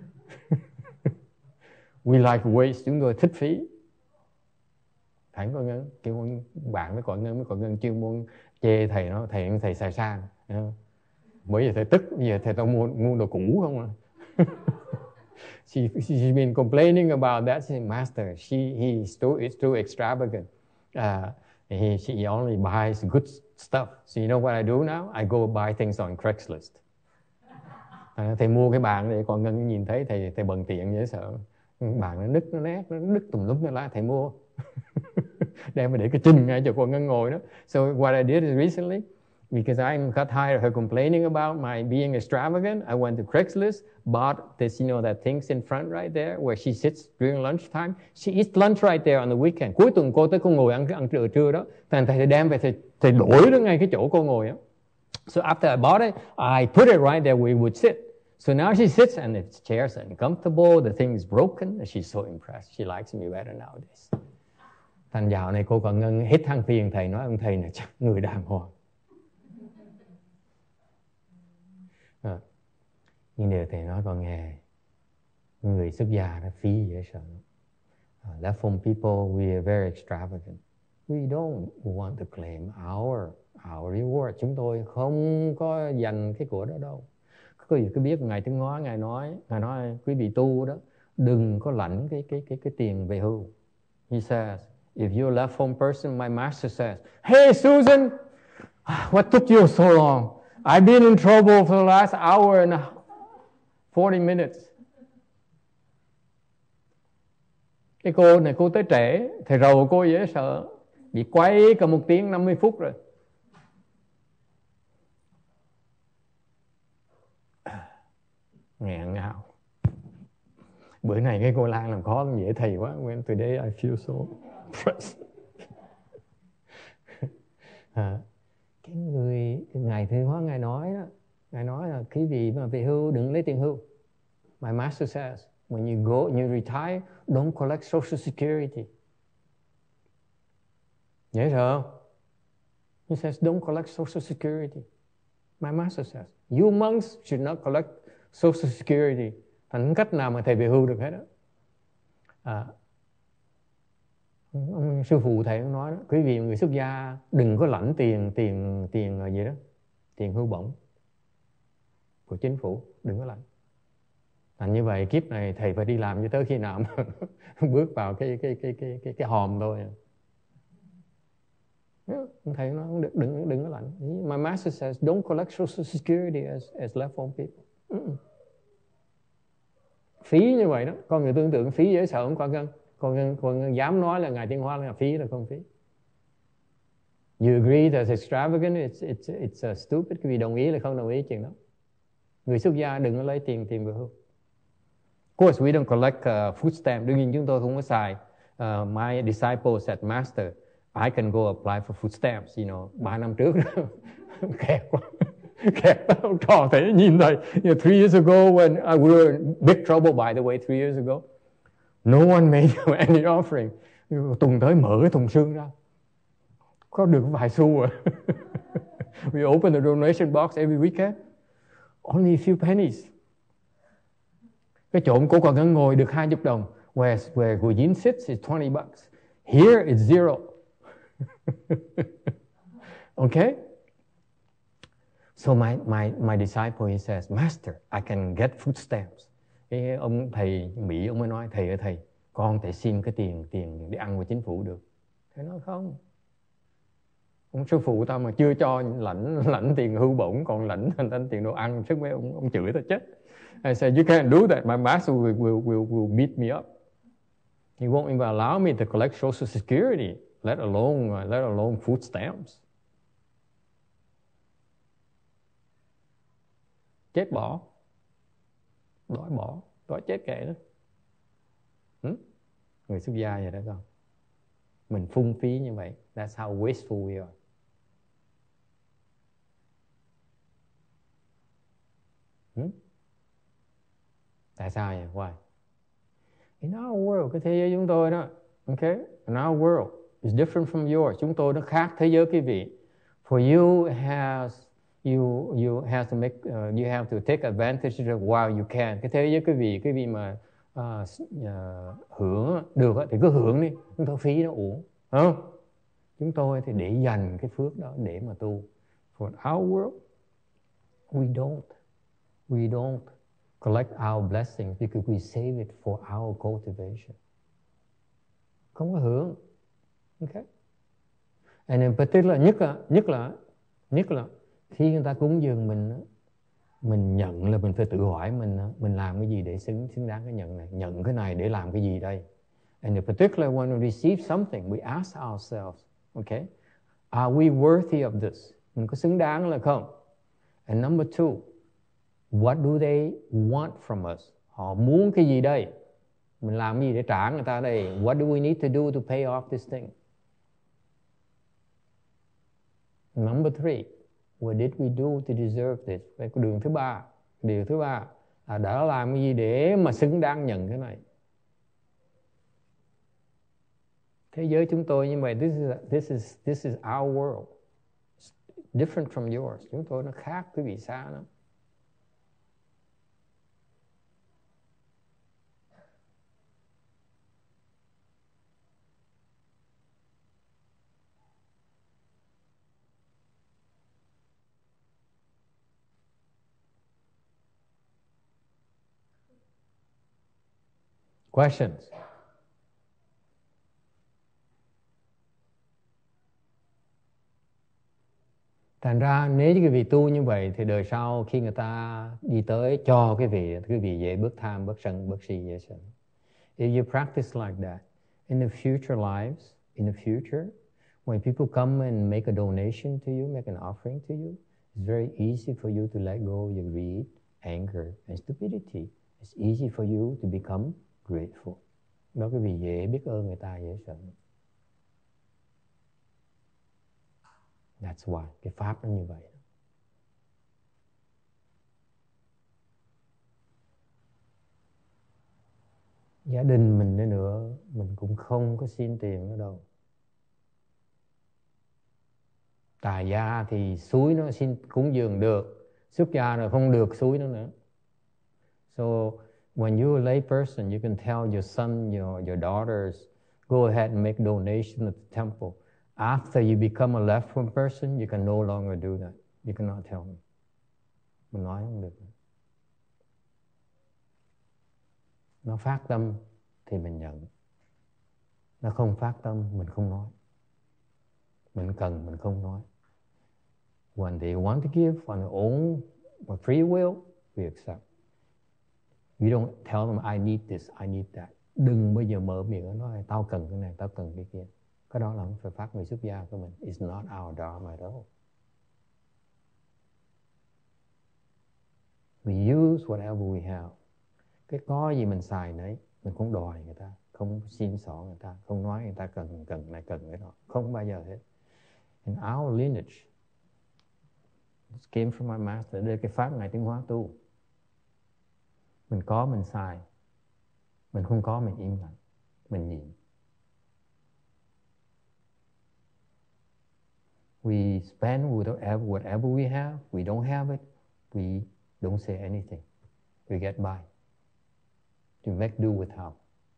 We like waste. Chúng tôi thích phí. Thẳng con Ngân, kêu bạn với con Ngân, với con Ngân chuyên môn chê thầy nó, thầy thầy xài sang. Bởi giờ thầy tức, bây giờ thầy tao mua, mua đồ cũ không à. she, she's been complaining about that. She said, Master, she, he's too, it's too extravagant. Uh, he, she only buys good stuff. So you know what I do now? I go buy things on Craigslist. À, thầy mua cái bàn để con Ngân nhìn thấy thầy, thầy bần tiện dễ sợ. Bàn nó nứt, nó nát, nó nứt tùm lum, nó lá, thầy mua. Đem mà để cái chân ngay cho con Ngân ngồi đó. So what I did is recently, because I got tired of her complaining about my being extravagant, I went to Craigslist, bought this, you know, that things in front right there where she sits during lunchtime. She eats lunch right there on the weekend. Cuối tuần cô tới cô ngồi ăn ăn trưa trưa đó. Thành thầy đem về thầy, thầy đổi đó ngay cái chỗ cô ngồi đó. So after I bought it, I put it right there where we would sit. So now she sits and the chairs are uncomfortable, the thing is broken, and she's so impressed. She likes me better nowadays. Thành dạo này cô còn Ngân hết than phiền thầy, nói ông thầy là chắc người đàng hoàng. À, nhưng điều thầy nói con nghe, người xuất gia đã phí dễ sợ. Uh, that from people we are very extravagant. We don't want to claim our our reward. Chúng tôi không có dành cái của đó đâu. Quý vị cứ biết ngày thứ ngó ngài nói, ngài nói quý vị tu đó, đừng có lãnh cái cái cái cái tiền về hưu. He says, if you're a left home person, my master says, hey Susan, what took you so long? I've been in trouble for the last hour and forty minutes. Cái cô này cô tới trễ, thầy rầu cô dễ sợ, bị quay cả một tiếng năm mươi phút rồi. Nghẹn ngào. Bữa này cái cô Lan làm khó lắm, dễ thầy quá. When today I feel so pressed. À, cái người ngày thứ hóa ngài nói đó, ngài nói là quý vị mà về hưu đừng lấy tiền hưu. My master says, when you go, you retire, don't collect social security. Nhớ sợ không? He says, don't collect social security. My master says, you monks should not collect social security. thành cách nào mà thầy về hưu được hết đó. À, ông sư phụ thầy cũng nói đó, quý vị người xuất gia đừng có lãnh tiền tiền tiền gì đó, tiền hưu bổng của chính phủ, đừng có lãnh. Thành như vậy kiếp này thầy phải đi làm cho tới khi nào mà bước vào cái cái cái cái cái cái hòm thôi. Thầy nói đừng đừng đừng có lãnh. My master says don't collect social security as as left home people. Mm. Phí như vậy đó, con người tưởng tượng phí dễ sợ không con ngân, con ngân con ngân dám nói là ngài Tiến Hóa là phí là không phí. You agree that's extravagant, it's it's it's uh, stupid. Quý vị đồng ý là không đồng ý chuyện đó. Người xuất gia đừng có lấy tiền tiền về hưu. Of course we don't collect uh, food stamp. Đương nhiên chúng tôi không có xài. Uh, my disciple said, Master, I can go apply for food stamps. You know, ba năm trước kẹt quá. Kẹt ông trò thấy nhìn thấy. You know, three years ago when uh, we were in big trouble, by the way, three years ago, no one made any offering. Tuần tới mở cái thùng xương ra, có được vài xu à. We open the donation box every weekend, only a few pennies. Cái chỗ của con ngân ngồi được hai mươi đồng. Where where Gujin sits is twenty bucks. Here it's zero. Okay? So my my my disciple he says, Master, I can get food stamps. Cái ông thầy Mỹ ông mới nói, thầy ơi thầy, con thể xin cái tiền tiền để ăn của chính phủ được. Thầy nói không. Ông sư phụ tao mà chưa cho lãnh lãnh tiền hưu bổng, còn lãnh lãnh tiền đồ ăn, chắc mấy ông ông chửi tao chết. I said, you can't do that. My master will, will, will, will beat me up. He won't even allow me to collect Social Security, let alone, uh, let alone food stamps. Chết bỏ. Đói bỏ. Đói chết kệ đó. Hmm? Người xuất gia vậy đó con. Mình phung phí như vậy. That's how wasteful we are. Hmm? Tại sao vậy? Why? In our world, cái thế giới chúng tôi đó, okay? In our world, it's different from yours. Chúng tôi nó khác thế giới quý vị. For you has you you have to make uh, you have to take advantage of it while you can. Cái thế giới quý vị, quý vị mà uh, uh, hưởng được thì cứ hưởng đi. Chúng tôi phí nó uổng, không? Chúng tôi thì để dành cái phước đó để mà tu. For our world, we don't, we don't. collect our blessings because we save it for our cultivation. Không có hưởng. Okay. And in particular, nhất là, nhất là, nhất là khi người ta cúng dường mình, mình nhận là mình phải tự hỏi mình, mình làm cái gì để xứng, xứng đáng cái nhận này. Nhận cái này để làm cái gì đây? And in particular, when we receive something, we ask ourselves, okay, are we worthy of this? Mình có xứng đáng là không? And number two, what do they want from us? Họ muốn cái gì đây? Mình làm cái gì để trả người ta đây? What do we need to do to pay off this thing? Number three, what did we do to deserve this? Cái đường thứ ba, điều thứ ba là đã làm cái gì để mà xứng đáng nhận cái này? Thế giới chúng tôi như vậy, this is this is this is our world, it's different from yours. Chúng tôi nó khác quý vị xa lắm. Questions? Thành ra nếu quý vị tu như vậy thì đời sau khi người ta đi tới cho quý vị, quý vị dễ bớt tham, bớt sân, bớt si, dễ sân. If you practice like that, in the future lives, in the future, when people come and make a donation to you, make an offering to you, it's very easy for you to let go of your greed, anger, and stupidity. It's easy for you to become grateful. Đó quý vị dễ biết ơn người ta, dễ sợ. That's why. Cái pháp nó như vậy. Gia đình mình nữa nữa, mình cũng không có xin tiền nữa đâu. Tài gia thì suối nó xin cúng dường được, xuất gia rồi không được suối nó nữa. So When you're a lay person, you can tell your son, your, your daughters, go ahead and make donation at the temple. After you become a left-wing person, you can no longer do that. You cannot tell me. Mình nói không được. Nó phát tâm thì mình nhận. Nó không phát tâm, mình không nói. Mình cần, mình không nói. When they want to give on their own free will, we accept. You don't tell them, I need this, I need that. Đừng bao giờ mở miệng nói, tao cần cái này, tao cần cái kia. Cái đó là không phải phát người xuất gia của mình. It's not our dharma at all. We use whatever we have. Cái có gì mình xài nấy, mình không đòi người ta, không xin xỏ người ta, không nói người ta cần, cần này, cần cái đó. Không bao giờ hết. In our lineage, it came from my master. Đây cái pháp Ngài Tiến Hóa tu. Mình có mình xài, mình không có mình im lặng, mình nhịn. We spend whatever, whatever we have. We don't have it. We don't say anything. We get by. To make do without.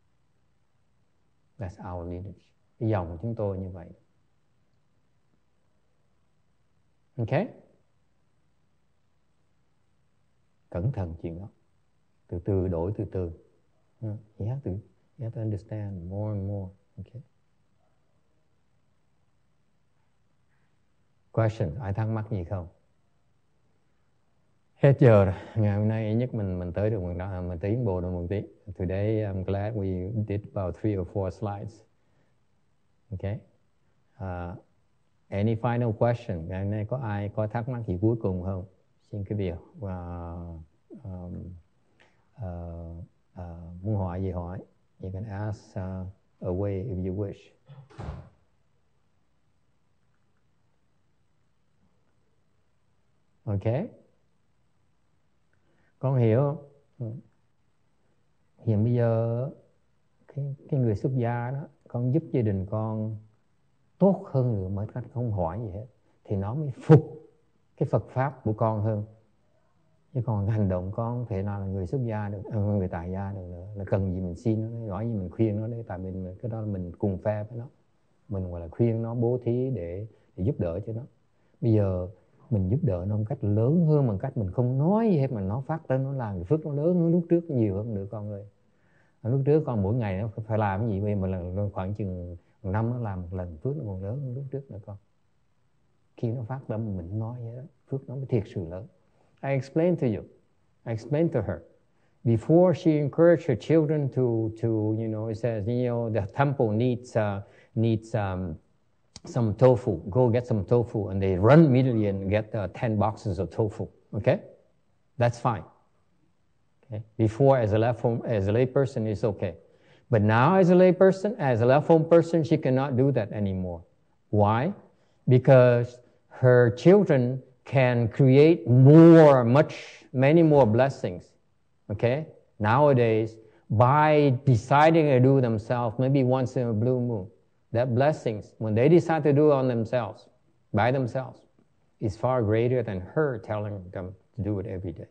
That's our lineage. Cái dòng của chúng tôi như vậy. Okay? Cẩn thận chuyện đó. Từ từ đổi từ từ. You have to, you have to understand more and more. Okay? Question, ai thắc mắc gì không? Hết giờ rồi. Ngày hôm nay nhất mình mình tới được một đó, mình tiến bộ được một tí. Today I'm glad we did about three or four slides. Okay. Uh, any final question? Ngày hôm nay có ai có thắc mắc gì cuối cùng không? Xin cái điều. Uh, um, uh, uh, muốn hỏi gì hỏi? You can ask uh, away if you wish. Okay. Con hiểu không? Hiện bây giờ cái, cái người xuất gia đó, con giúp gia đình con tốt hơn nữa mới cách không hỏi gì hết. Thì nó mới phục cái Phật Pháp của con hơn. Chứ còn hành động con thể nào là người xuất gia được, à, người tại gia được nữa. Là cần gì mình xin nó, nói gì mình khuyên nó đấy. Tại mình cái đó là mình cùng phe với nó. Mình gọi là khuyên nó, bố thí để, để giúp đỡ cho nó. Bây giờ mình giúp đỡ nó một cách lớn hơn, bằng cách mình không nói gì hết mà nó phát tâm, nó làm phước nó lớn hơn lúc trước nhiều hơn nữa con ơi. Lúc trước con mỗi ngày nó phải làm cái gì, bây giờ một lần khoảng chừng một năm nó làm một lần, phước nó còn lớn hơn lúc trước nữa con. Khi nó phát tâm mình nói vậy đó, phước nó mới thiệt sự lớn. I explained to you, I explained to her. Before she encouraged her children to, to you know, it says, you know, the temple needs, uh, needs um, some tofu, go get some tofu, and they run immediately and get uh, ten boxes of tofu. Okay, that's fine. Okay, before as a left home, as a lay person, it's okay, but now as a lay person, as a left home person, she cannot do that anymore. Why? Because her children can create more, much, many more blessings. Okay, nowadays by deciding to do themselves, maybe once in a blue moon. That blessings, when they decide to do it on themselves, by themselves, is far greater than her telling them to do it every day.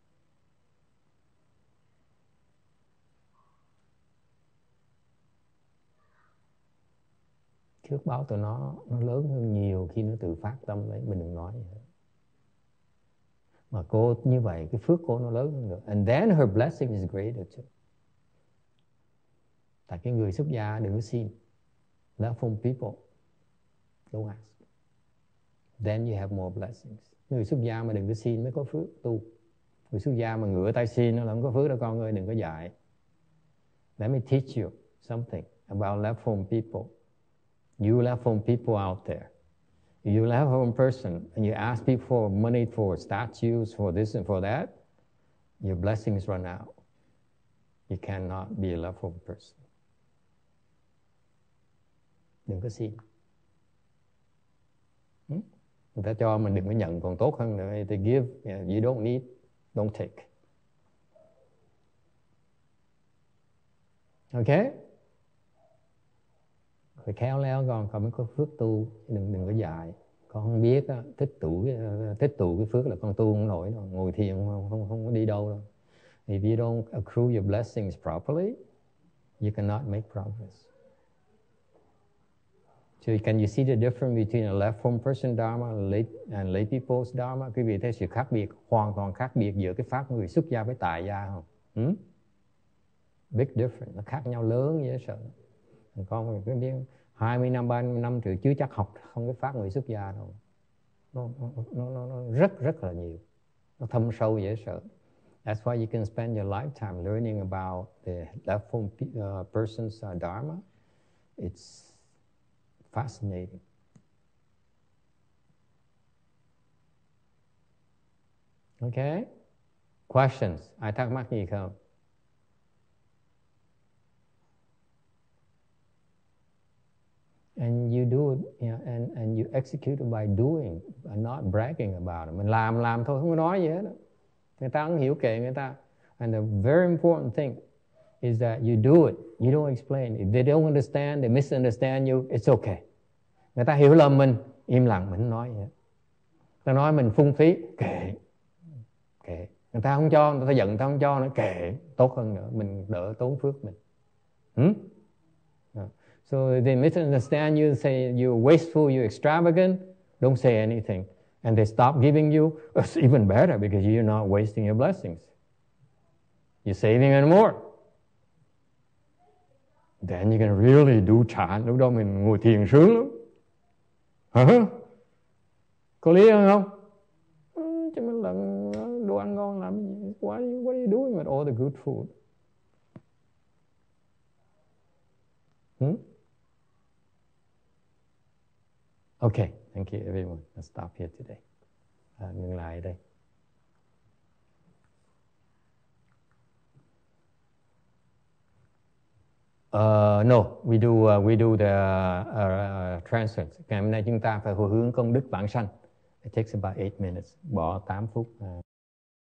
Phước báo tụi nó, nó lớn hơn nhiều khi nó tự phát tâm lấy, mình đừng nói gì hết. Mà cô như vậy, cái phước cô nó lớn hơn nữa. And then her blessing is greater too. Tại cái người xuất gia đừng có xin. Left from people, don't ask. Then you have more blessings. Người xuất gia mà đừng có xin mới có phước tu. Người xuất gia mà ngửa tay xin nó là không có phước đâu con ơi, đừng có dạy. Let me teach you something about left home people. You left home people out there. If you left home person and you ask people for money for statues, for this and for that, your blessings run out. You cannot be a left home person. Đừng có xin. Hmm? Người ta cho mình đừng có nhận còn tốt hơn nữa. They give, yeah, you don't need, don't take. Ok? Phải khéo léo con, con mới có phước tu, đừng đừng có dạy. Con không biết á, tích tụ tích tụ cái phước là con tu không nổi đâu, ngồi thiền không không không có đi đâu đâu. If you don't accrue your blessings properly, you cannot make progress. So can you see the difference between a left form person dharma and lay, and lay people's dharma? Quý vị thấy sự khác biệt, hoàn toàn khác biệt giữa cái pháp người xuất gia với tại gia không? Hmm? Big difference, nó khác nhau lớn dễ sợ. Con cái biết hai mươi năm, ba mươi năm trước chưa chắc học không cái pháp người xuất gia đâu. Nó, nó, nó, nó rất rất là nhiều. Nó thâm sâu dễ sợ. That's why you can spend your lifetime learning about the left form uh, person's uh, dharma. It's fascinating. Okay? Questions? Ai thắc mắc gì không? And you do it, you know, and, and you execute it by doing, and not bragging about it. Mình làm làm thôi, không có nói gì hết. Người ta không hiểu kệ người ta. And the very important thing is that you do it. You don't explain. If they don't understand, they misunderstand you, it's okay. Người ta hiểu lầm mình, im lặng, mình không nói gì hết. Người ta nói mình phung phí, kệ. Kệ. Người ta không cho, người ta giận, người ta không cho nữa, kệ. Tốt hơn nữa, mình đỡ tốn phước mình. Hmm? No. So if they misunderstand you, say you're wasteful, you're extravagant, don't say anything. And they stop giving you, it's even better because you're not wasting your blessings. You're saving it more. Then you can really do chant. Lúc đó mình ngồi thiền sướng lắm. Hả? Có lý không? Ừ, chứ mình lần đồ ăn ngon làm gì? Why, what are you doing with all the good food? Hmm? Okay, thank you everyone. Let's stop here today. À, ngừng lại đây. Uh, no, we do uh, we do the uh, uh, transference. Ngày hôm nay chúng ta phải hồi hướng công đức vãng sanh. It takes about eight minutes. Bỏ tám phút. Uh,